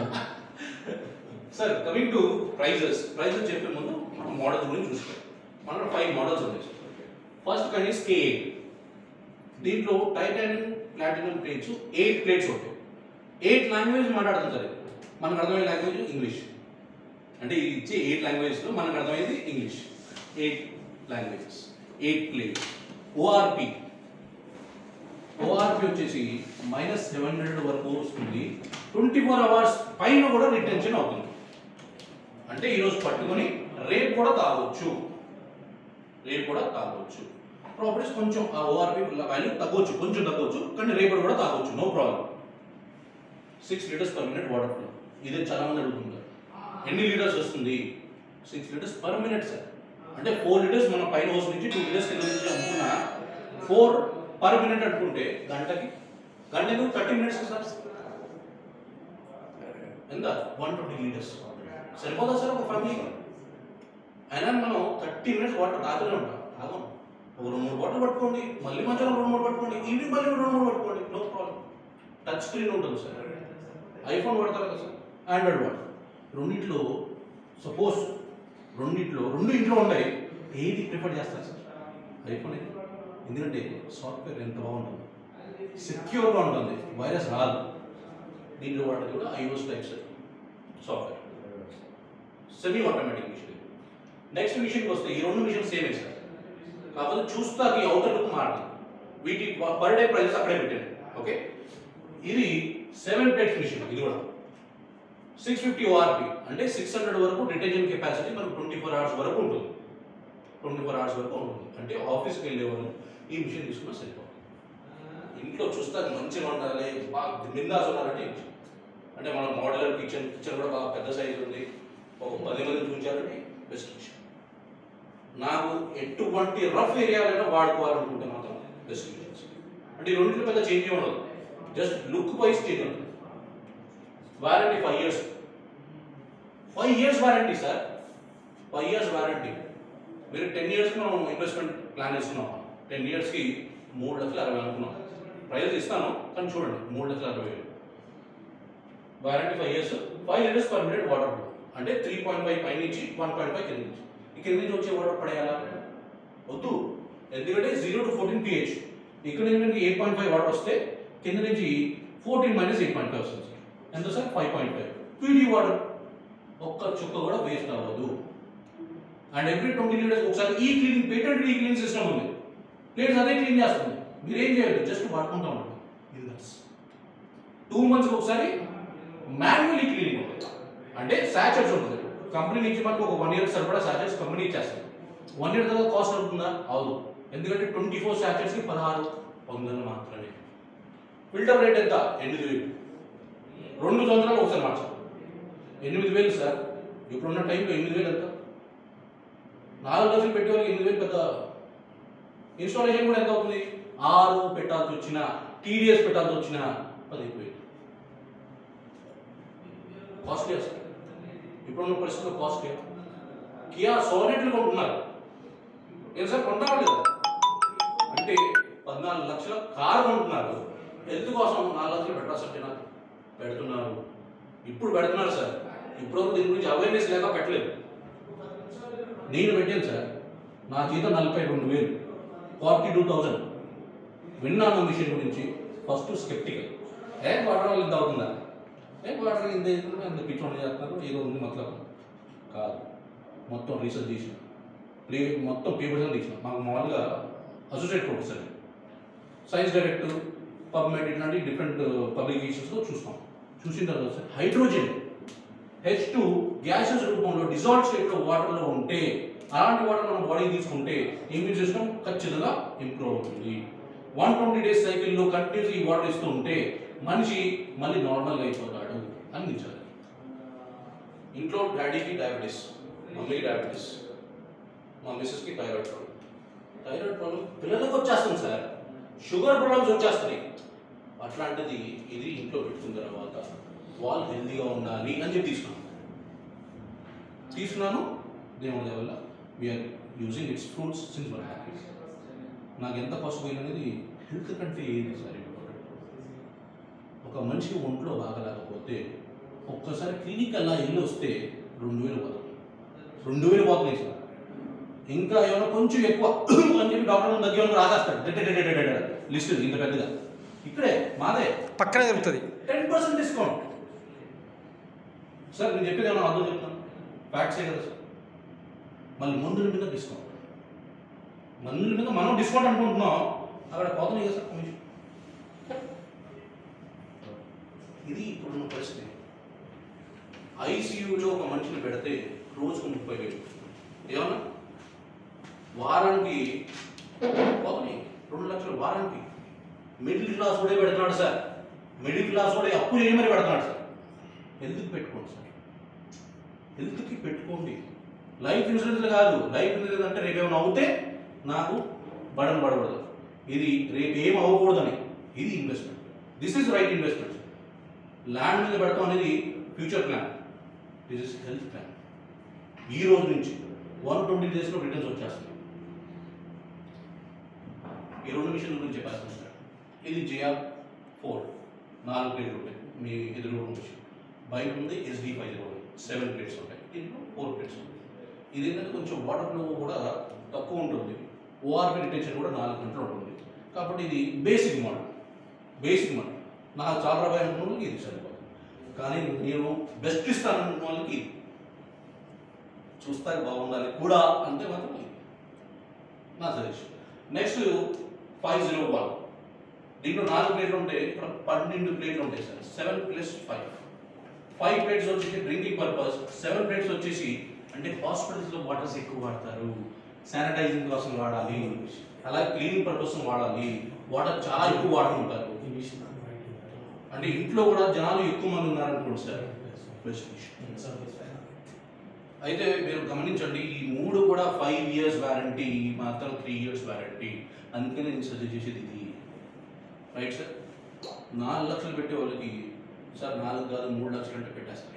Sir coming to prices, prices చెప్పే ముందు మోడల్స్ గురించి చూసుకోండి. మన ఫైవ్ మోడల్స్ ఉన్నాయి sir. First kind is K eight. దీంట్లో titanium platinum plates eight plates ఉంటాయి. ఎయిట్ లాంగ్వేజ్ మాట్లాడుతుంది సార్. మనకు అర్థమయ్యే లాంగ్వేజ్ ఇంగ్లీష్. అంటే ఇది ఇచ్చే ఎయిట్ లాంగ్వేజెస్లో మనకు అర్థమయ్యేది English. Eight languages, eight plates. ORP ORP వచ్చేసి మైనస్ సెవెన్ హండ్రెడ్ వరకు వస్తుంది. ట్వంటీ ఫోర్ అవర్స్ పైన కూడా రిటెన్షన్ అవుతుంది. అంటే ఈరోజు పట్టుకొని రేపు కూడా తాగొచ్చు, రేపు కూడా తాగొచ్చు. ప్రాపర్టీస్ కొంచెం ఆ ఓఆర్పి వాల్యూ తగ్గవచ్చు, కొంచెం తగ్గవచ్చు, కానీ రేపు కూడా తాగొచ్చు, no problem. Six litres per minute water flow. ఇదే చాలా మంది అడుగుతుంది, ఎన్ని లీటర్స్ వస్తుంది? Six litres per minute sir. అంటే ఫోర్ లీటర్స్ మన పైన హౌస్ నుంచి టూ లీటర్స్ కింద నుంచి అనుకున్న ఫోర్ పర్ మినిట్ అనుకుంటే గంటకి గంటకు థర్టీ మినిట్స్ సార్. ఎంత? వన్ ట్వంటీ లీటర్స్ సరిపోదా సార్ ఒక ఫ్యామిలీకి? అయినా మనం థర్టీ మినిట్స్ వాటర్ తాగుతూనే ఉంటాం. తాగం, ఒక రెండు మూడు వాటర్ పట్టుకోండి, మళ్ళీ మధ్యాహ్నం రెండు మూడు పట్టుకోండి, ఈవినింగ్ మళ్ళీ రెండు మూడు పట్టుకోండి, నో ప్రాబ్లం. టచ్ స్క్రీన్ ఉంటుంది సార్. ఐఫోన్ వాడతారు కదా సార్, ఆండ్రాయిడ్ వాడతారు. రెండింటిలో సపోజ్ రెండింటిలో రెండు ఇంట్లో ఉన్నాయి, ఏది ప్రిఫర్ చేస్తారు సార్? ఐఫోన్. ఎందుకంటే సాఫ్ట్వేర్ ఎంత బాగుంటుంది, సెక్యూర్గా ఉంటుంది, వైరస్ రాదు. దీంట్లో వాడేది కూడా iOS type sir software, semi automatic machine. Next మిషన్కి వస్తే ఈ రెండు మిషన్ సేమే సార్, కాకపోతే చూస్తాకి అవుటర్ లుక్ మారుతుంది. వీటి పర్ డే ప్రైజెస్ అక్కడే పెట్టాను. ఓకే, ఇది సెవెన్ ప్లేట్స్ మిషన్. ఇది కూడా సిక్స్ ఫిఫ్టీ ఓఆర్పి, అంటే సిక్స్ హండ్రెడ్ వరకు డిటెన్షన్ కెపాసిటీ మనకు ట్వంటీ ఫోర్ అవర్స్ వరకు ఉంటుంది. ట్వంటీ ఫోర్ అవర్స్ వరకు ఉంటుంది. అంటే ఆఫీస్కి వెళ్ళే వాళ్ళు ఈ మిషన్ తీసుకున్నా సరిపోతుంది. ఇంట్లో చూస్తే మంచిగా ఉండాలి, బాగా బిందాస్ ఉండాలంటే అంటే మన మోడలర్ కిచెన్ కిచెన్ కూడా బాగా పెద్ద సైజు ఉంది, ఒక పది మంది చూపించాలంటే బెస్ట్ కిచెన్. నాకు ఎటువంటి రఫ్ ఏరియాలైనా వాడుకోవాలనుకుంటే మాత్రం బెస్ట్ కిచెన్స్. అంటే ఈ రెండింటిలో పెద్ద చేంజ్ ఉండదు, జస్ట్ లుక్ వైజ్ చేంజ్ ఉంటుంది. Warranty five years five years warranty sir, five years warranty. మీరు టెన్ ఇయర్స్కి మనం ఇన్వెస్ట్మెంట్ ప్లాన్ వేసుకున్నాం, టెన్ ఇయర్స్కి మూడు లక్షల అరవై అనుకున్నాం. ప్రైస్ ఇస్తాను కానీ చూడండి, మూడు లక్షల అరవై వేలు warranty, five years, five litres per minute water flow. అంటే త్రీ పాయింట్ ఫైవ్ పై నుంచి వన్ పాయింట్ ఫైవ్ కింద నుంచి. ఈ కింద నుంచి వచ్చే వాటర్ పడేయాలా వద్దు, ఎందుకంటే జీరో టు ఫోర్టీన్ పిహెచ్. ఇక్కడ నుంచి మనకి ఎయిట్ పాయింట్ ఫైవ్ వాటర్ వస్తే కింద నుంచి fourteen minus eight point five వస్తుంది సార్. ఎంత sir? Five point five. PD water ఒక్క చుక్క కూడా వేస్ట్ అవ్వదు. అండ్ ఎవ్రీ ట్వంటీ లీటర్స్ ఒకసారి ఈ క్లీనింగ్, పేటెంట్ ఈ క్లీనింగ్ సిస్టమ్ ఉంది, ప్లేట్స్ అదే క్లీన్ చేస్తుంది. మీరు ఏం చేయలేదు, జస్ట్ వాడుకుంటా ఉండండి. టూ మంత్స్కి ఒకసారి మాన్యువల్లీ క్లీనింగ్ ఉంటుంది, అంటే సాచెట్స్ ఉంటుంది. కంపెనీ నుంచి మనకు ఒక వన్ ఇయర్ సరిపడా సాచెట్స్ కంపెనీ ఇచ్చేస్తుంది. వన్ ఇయర్ తర్వాత కాస్ట్ అవుతుందా? అవును, ఎందుకంటే ట్వంటీ ఫోర్ సాచెట్స్కి పదహారు వందలు మాత్రమే. ఫిల్టర్ రేట్ ఎంత? ఎనిమిది వేలు. రెండు సంవత్సరాలు ఒకసారి మార్చాలి. ఎనిమిది వేలు సార్, ఇప్పుడున్న టైంలో ఎనిమిది వేలు ఎంత? నాలుగు లక్షలు పెట్టేవాళ్ళకి ఎనిమిది వేలు పెద్ద. ఇన్స్టాలేషన్ కూడా ఎంత అవుతుంది? ఆరు పెట్టాల్సి వచ్చిన, టీడీఎస్ పెట్టాల్సి వచ్చిన పదిహేను వేలు. కాస్ట్లీ సార్, ఇప్పుడున్న పరిస్థితుల్లో కాస్ట్లీ. కియా సోనెట్లు కొంటున్నారు, ఏం సార్ కొంటారు లేదా? అంటే పద్నాలుగు లక్షల కారు కొంటున్నారు, హెల్త్ కోసం నాలుగు లక్షలు పెట్టాల్సి వచ్చిన పెడుతున్నారు. ఇప్పుడు పెడుతున్నారు సార్, ఇప్పుడు దీని గురించి అవేర్నెస్ లేక పెట్టలేదు. నేను పెట్టాను సార్, నా జీతం నలభై రెండు వేలు, ఫార్టీ టూ థౌజండ్. విన్నాను మిషన్ గురించి, ఫస్ట్ స్కెప్టికల్, ఏ వాటర్ వాళ్ళు ఇంత అవుతుందా, ఏ వాటర్ ఇంత అంత పిచ్చోండి చేస్తున్నారు, ఏదో ఉంది మతలబ్ కాదు. మొత్తం రీసెర్చ్ చేసిన, ప్లే మొత్తం పేపర్స్ అని తీసిన. మాకు మామూలుగా associate professor, science director, PubMed ఇట్లాంటి డిఫరెంట్ పబ్లికేషన్స్లో చూస్తాం. చూసిన తర్వాత sir hydrogen H two gases రూపంలో డిజాల్వ్ స్టేట్లో వాటర్లో ఉంటే, అలాంటి వాటర్ మనం బాడీకి తీసుకుంటే ఇమ్యూన్ సిస్టమ్ ఖచ్చితంగా ఇంప్రూవ్ అవుతుంది. వన్ ట్వంటీ డేస్ సైకిల్లో కంటిన్యూస్ ఈ వాటర్ ఇస్తూ ఉంటే మనిషి మళ్ళీ నార్మల్గా అయిపోతాడు అని నిలిచారు. ఇంట్లో డాడీకి డయాబెటీస్, మమ్మీకి డయాబెటీస్, మా మిస్సెస్కి థైరాయిడ్ ప్రాబ్లం. థైరాయిడ్ ప్రాబ్లం పిల్లలకు వచ్చేస్తుంది సార్, షుగర్ ప్రాబ్లమ్స్ వచ్చేస్తున్నాయి. అట్లాంటిది ఇది ఇంట్లో పెట్టుకున్న తర్వాత వాళ్ళు హెల్తీగా ఉండాలి అని చెప్పి తీసుకున్నాను తీసుకున్నాను దేవుడి వల్ల we're using its fruits since one happy. నాకు ఎంత కాస్ట్ పోయింది అనేది హెల్త్ కంటే ఏది సార్. ఒక మనిషి ఒంట్లో బాగలేకపోతే ఒక్కసారి క్లినిక్ అలా వెళ్ళి వస్తే రెండు వేలు పోతుంది, రెండు వేలు పోతున్నాయి సార్. ఇంకా ఏమైనా కొంచెం ఎక్కువ అని చెప్పి డాక్టర్ దగ్గర రాసేస్తాడు లిస్ట్ ఇంత పెద్దగా. ఇక్కడే మాదే పక్కనే దొరుకుతుంది టెన్ పర్సెంట్ డిస్కౌంట్. సార్ నేను చెప్పేది ఏమన్నా అర్థం చెప్తాను, ఫ్యాక్ట్సే కదా సార్. మళ్ళీ మందుల మీద డిస్కౌంట్, మందుల మీద మనం డిస్కౌంట్ అనుకుంటున్నాం, అక్కడ పోతున్నాయి కదా సార్ కమిషన్. ఇది ఇప్పుడున్న పరిస్థితి. ఐసీయూలో ఒక మనిషిని పెడితే రోజుకు ముప్పై వేలు, ఏమన్నా వారానికి పోతున్నాయి రెండు లక్షలు వారానికి. మిడిల్ క్లాస్ కూడా పెడుతున్నాడు సార్, మిడిల్ క్లాస్ కూడా అప్పు చేయమని పెడుతున్నాడు సార్. హెల్త్కి పెట్టుకోండి సార్, హెల్త్కి పెట్టుకోండి. లైఫ్ ఇన్సూరెన్స్ కాదు, లైఫ్ ఇన్సూరెన్స్ అంటే రేపు ఏమైనా అవుతే నాకు బడన్ పడకూడదు, ఇది రేపు ఏం అవ్వకూడదని. ఇది investment, this is right investment. Land మీద పెడతాం అనేది future plan, this is health plan. ఈ రోజు నుంచి వన్ ట్వంటీ డేస్లో రిటర్న్స్ వచ్చేస్తుంది. ఈ రెండు మిషన్ల గురించి చెప్పాల్సి సార్. ఇది జియా ఫోర్, నాలుగు ప్లేట్లు ఉంటాయి మీ ఎదురు మిషన్. బయట ఉంది SD five zero seven plates ఉంటాయి, దీంట్లో ఫోర్ ప్లేట్స్ ఉంటాయి. ఇది ఏంటంటే కొంచెం వాటర్ ఫ్లో కూడా తక్కువ ఉంటుంది, ఓఆర్పి రిటెన్షన్ కూడా నాలుగు గంటలు ఉంటుంది. కాబట్టి ఇది బేసిక్ మోడల్, బేసిక్ మోడల్. నాకు చాలా రూపాయలు అనుకున్న వాళ్ళకి ఇది సరిపోతుంది, కానీ నేను బెస్ట్ ఇస్తాను అనుకున్న వాళ్ళకి ఇది చూస్తానికి బాగుండాలి కూడా అంటే మాత్రం ఇది నా suggestion. Next five zero one, దీంట్లో నాలుగు ప్లేట్లు ఉంటాయి, ఇక్కడ పన్నెండు ప్లేట్లు ఉంటాయి sir. Seven plus five, five plates వచ్చేసి డ్రింకింగ్ పర్పస్, సెవెన్ ప్లేట్స్ వచ్చేసి అంటే హాస్పిటల్స్లో వాటర్స్ ఎక్కువ వాడతారు, శానిటైజింగ్ కోసం వాడాలి, అలాగే క్లీనింగ్ పర్పస్ వాడాలి, వాటర్ చాలా ఎక్కువ వాటర్ ఉంటారు. అంటే ఇంట్లో కూడా జనాలు ఎక్కువ మంది ఉన్నారనుకోండి సార్, బెస్ట్ అయితే మీరు గమనించండి, ఈ మూడు కూడా ఫైవ్ ఇయర్స్ వ్యారంటీ, మాత్రం త్రీ ఇయర్స్ వ్యారంటీ. అందుకనే నేను సజెస్ట్ చేసేది ఇది, రైట్ సార్. నాలుగు లక్షలు పెట్టే వాళ్ళకి సార్ నాలుగు కాదు మూడు లక్షలు అంటే పెట్టేస్తారు.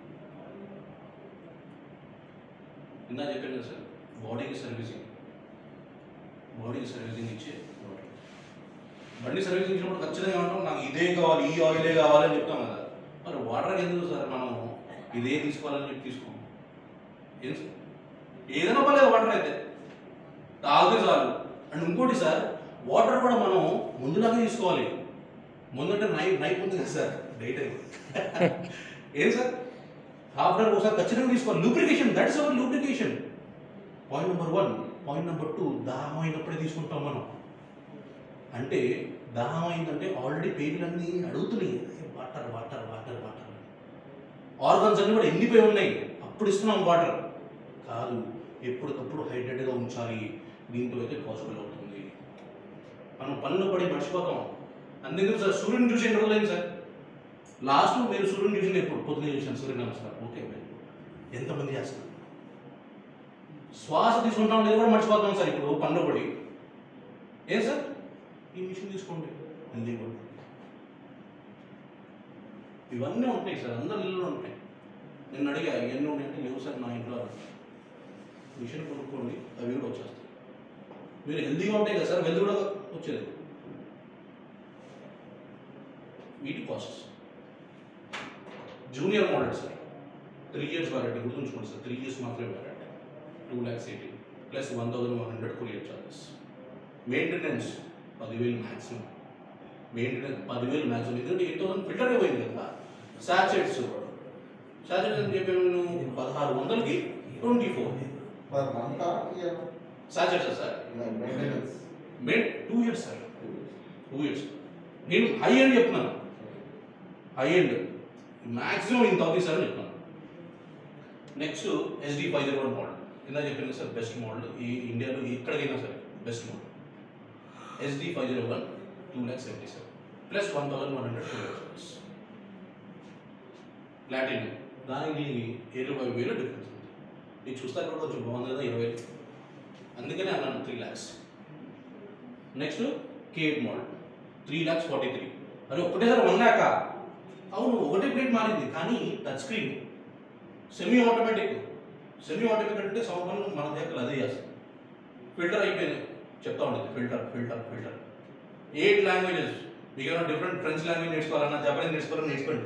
ఇందా చెప్పాను కదా సార్, బాడీకి సర్వీసింగ్, బాడీకి సర్వీసింగ్ ఇచ్చే బండి సర్వీసింగ్ ఇచ్చినప్పుడు ఖచ్చితంగా ఏమంటాం, నాకు ఇదే కావాలి, ఈ ఆయిలే కావాలని చెప్తాం కదా. మరి వాటర్ ఎందుకు సార్ మనం ఇదే తీసుకోవాలని చెప్పి తీసుకోం? ఏం సార్ ఏదైనా పర్లేదు వాటర్ అయితే తాగితే చాలు. అండ్ ఇంకోటి సార్, వాటర్ కూడా మనం ముందులాగా తీసుకోవాలి. ముందంటే నైట్ నైట్ ఉంది కదా సార్, డైట్ అయితే ఏం సార్ హాఫ్ అన్ అవర్ ఒకసారి ఖచ్చితంగా తీసుకోవాలి. Lubrication, that's hour lubrication. Point number one. Point number two, దాహం అయినప్పుడే తీసుకుంటాం మనం. అంటే దాహం అయిందంటే ఆల్రెడీ పేగులన్నీ అడుగుతున్నాయి, water water water water. Organs అన్నీ కూడా ఎండిపోయి ఉన్నాయి, అప్పుడు ఇస్తున్నాం వాటర్ కాదు. ఎప్పటికప్పుడు హైడ్రేట్గా ఉంచాలి. దీంతో అయితే పాసిబుల్ అవుతుంది. మనం పనులు పడి మర్చిపోతాం. అందుకని సార్ సూర్యుని చూసి ఎన్ని రోజులైంది సార్? లాస్ట్ మీరు సూర్యుని చూసి ఎప్పుడు? పొద్దున్న చూసాను సూర్య నమస్కారం. ఓకే, ఎంతమంది చేస్తారు? శ్వాస తీసుకుంటాం లేదు కూడా మర్చిపోతాం సార్. ఇప్పుడు పనులు పడి ఏం సార్, ఈ మిషన్ తీసుకోండి, హెల్దీ కూడా ఇవన్నీ ఉంటాయి సార్, అందరి ఇల్లు ఉంటాయి. నేను అడిగా ఎన్ని ఉన్నాయంటే లేవు సార్ నా ఇంట్లో. మిషన్ కొనుక్కోండి, అవి కూడా వచ్చేస్తాయి. మీరు హెల్దీగా ఉంటాయి కదా సార్, హెల్దీ కూడా వచ్చేది. వీటి cost junior model sir, three years warranty, గుర్తుంచుకోండి సార్, త్రీ ఇయర్స్ మాత్రమే warranty. Two lakhs eighty plus one thousand one hundred courier charges. Maintenance పదివేలు మ్యాక్సిమం. మెయింటెనెన్స్ పదివేలు మ్యాక్సిమం. ఎందుకంటే ఎయిట్ థౌసండ్ ఫిల్టర్ అయిపోయింది కదా. సాచెట్స్ సాచెట్స్ అని చెప్పి నేను పదహారు వందలకి twenty four sachets sir. Main two years sir, two years. నేను హై ఎండ్ చెప్తున్నాను, హై ఎండ్ మ్యాక్సిమం ఇంత అవుతుంది సార్ అని చెప్తున్నాను. Next SD five zero one model, ఇందా చెప్పిన సార్ బెస్ట్ మోడల్ ఈ ఇండియాలో ఎక్కడికైనా సరే best model. SD five zero one two lakhs seventy seven plus one thousand one hundred two platinum, దానికి ఇరవై వేలు డిఫరెన్స్ ఉంది. ఇది చూస్తే కూడా కొంచెం బాగుంది కదా, ఇరవై. అందుకనే అన్నాను three lakhs. Next K eight model three lakhs forty three. అరే ఒకటేసారి వన్ ల్యాక్? అవును, ఒకటే ప్లేట్ మారింది కానీ touch screen, semi automatic. Semi automatic అంటే సౌండ్ మన దగ్గర అదే చేస్తుంది. ఫిల్టర్ అయిపోయింది, చెప్తా ఉంటుంది filter filter filter. Eight languages. మీకు ఏమైనా డిఫరెంట్ ఫ్రెంచ్ లాంగ్వేజ్ నేర్చుకోవాలన్నా, జపనీస్ నేర్చుకోవాలని నేర్చుకోండి.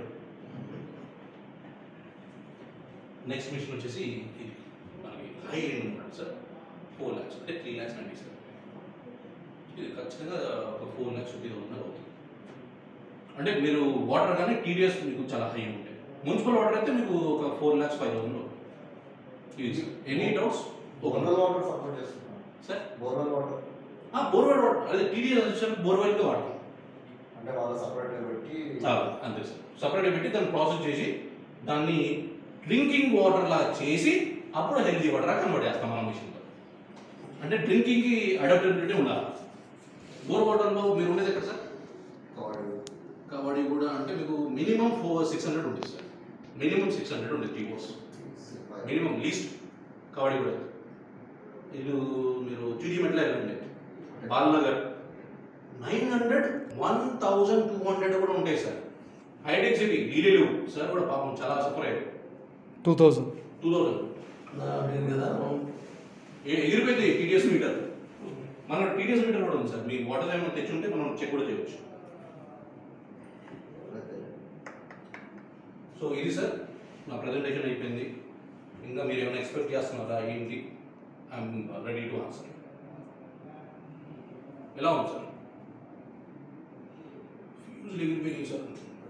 నెక్స్ట్ మిషన్ వచ్చేసి ఇది మనకి హై ఎండ్ ఉంటుంది సార్, ఫోర్ ల్యాక్స్ అంటే త్రీ ల్యాక్స్ నైంటీ సార్. ఇది ఖచ్చితంగా ఒక ఫోర్ ల్యాక్స్ ఫిఫ్టీ థౌసండ్ అవుతుంది. అంటే మీరు వాటర్ కానీ టీడీఎస్ మీకు చాలా హై ఉంటాయి. మున్సిపల్ వాటర్ అయితే మీకు ఒక ఫోర్ ల్యాక్స్ ఫైవ్ థౌసండ్ అవుతుంది. ఇది any doubts? Borewell water support చేస్తున్నాం sir. Borewell water borewell water అదే టీడీఎస్ వచ్చి బోర్వెల్గా వాడతాం. అంటే వాళ్ళు సపరేట్గా పెట్టి అంతే సార్, సపరేట్గా పెట్టి దాన్ని ప్రాసెస్ చేసి దాన్ని డ్రింకింగ్ వాటర్ లా చేసి అప్పుడు హెల్దీ వాటర్ కన్వర్ట్ చేస్తాం మన మిషన్లో. అంటే డ్రింకింగ్కి అడాప్టబిలిటీ ఉండాలి. బోర్ వాటర్లో మీరు ఉండేది ఎక్కడ సార్? కబడ్డీ కూడా అంటే మీకు మినిమం ఫోర్ సిక్స్ హండ్రెడ్ ఉంటుంది సార్. మినిమం సిక్స్ హండ్రెడ్ ఉంటుంది టీ బోర్స్, మినిమం లీస్ట్. కబడ్డీ కూడా ఇది మీరు జూజీ మెట్ల వెళ్ళండి, Balanagar nine hundred one thousand two hundred కూడా ఉంటాయి సార్. హైటెక్ సిటీ డీడీలు సార్ కూడా పాపం చాలా సఫర్ అయ్యారు. టూ థౌజండ్ టూ థౌజండ్ కదా ఎగిరిపోయింది టీడీఎస్ మీటర్. మన టీడీఎస్ మీటర్ కూడా ఉంది సార్. మీ వాటర్ ఏమైనా తెచ్చి ఉంటే మనం చెక్ కూడా చేయవచ్చు. సో ఇది సార్ నా ప్రజెంటేషన్ అయిపోయింది. ఇంకా మీరు ఏమైనా ఎక్స్పెక్ట్ చేస్తున్నారా ఏంటి? I'm ready to answer. ఎలా ఉంది సార్? ఫ్యూజ్ ఎగిరిపోయినాయి సార్.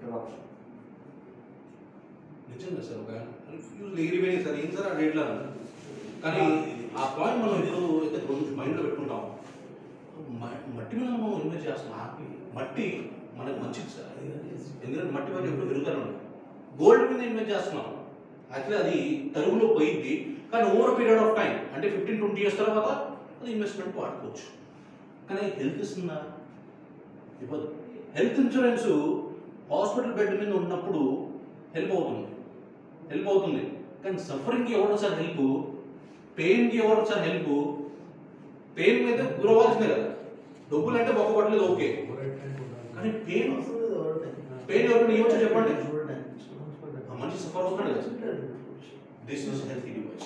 నిజంగా సార్ ఒక ఫ్యూజ్ ఎగిరిపోయినాయి సార్. ఏం సార్ ఆ డేట్లో? కానీ ఆ పాయింట్ మనం ఇప్పుడు అయితే కొంచెం మైండ్లో పెట్టుకుంటాం. మట్టి మీద మనం ఇన్వెస్ట్ చేస్తున్నాం. మట్టి మనకు మంచిది సార్. ఎందుకంటే మట్టి వాటి ఎప్పుడు పెరుగుతూనే ఉంటుంది. గోల్డ్ మీద ఇన్వెస్ట్ చేస్తున్నాం. యాక్చువల్లీ అది తరుగులో పోయింది, కానీ ఓవర్ పీరియడ్ ఆఫ్ టైం అంటే ఫిఫ్టీన్ ట్వంటీ ఇయర్స్ తర్వాత అది ఇన్వెస్ట్మెంట్ వాడుకోవచ్చు. కానీ హెల్త్ ఇస్తుందా? ఇప్పుడు హెల్త్ ఇన్సూరెన్స్ హాస్పిటల్ బెడ్ మీద ఉన్నప్పుడు హెల్ప్ అవుతుంది హెల్ప్ అవుతుంది కానీ సఫరింగ్కి ఎవరు సార్ హెల్ప్, పెయిన్కి ఎవరు సార్ హెల్ప్? పెయిన్ మీద గురవాల్సిందే కదా, డబ్బులు అంటే ఒక్కబట్టలేదు ఓకే, కానీ పెయిన్ పెయిన్ ఎవరైనా ఏమొచ్చో చెప్పండి, ఆ మనిషి సఫర్ అవుతున్నాడు కదా sir. This is healthy device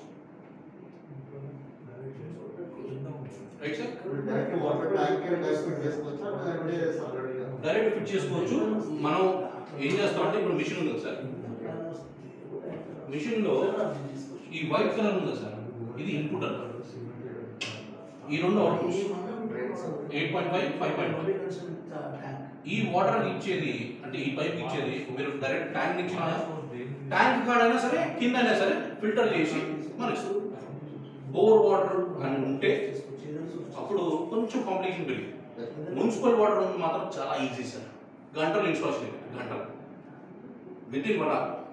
right sir. Direct water tank direct చేసుకోవచ్చా లేదంటే సపరేట్గా? డైరెక్ట్ ఫిట్ చేసుకోవచ్చు. మనం ఏం చేస్తామంటే ఇప్పుడు మిషన్ ఉంది కదా సార్, మిషన్లో ఈ వైట్ కలర్ ఉంది సార్, ఇది ఇన్పుట్ అన్నమాట. ఈ రెండు outputs eight point five five point five. ఈ వాటర్ ఇచ్చేది అంటే ఈ పైప్ ఇచ్చేది మీరు డైరెక్ట్ ట్యాంక్ నుంచి ట్యాంక్ కాడైనా సరే కింద అయినా సరే ఫిల్టర్ చేసి మనకి బోర్ వాటర్ అని ఉంటే అప్పుడు కొంచెం కాంప్లికేషన్ పెరిగింది. మున్సిపల్ వాటర్ మాత్రం చాలా ఈజీ సార్, గంటలు ఇన్స్టాలేషన్ గంటలు విత్ ఇన్ వన్ అవర్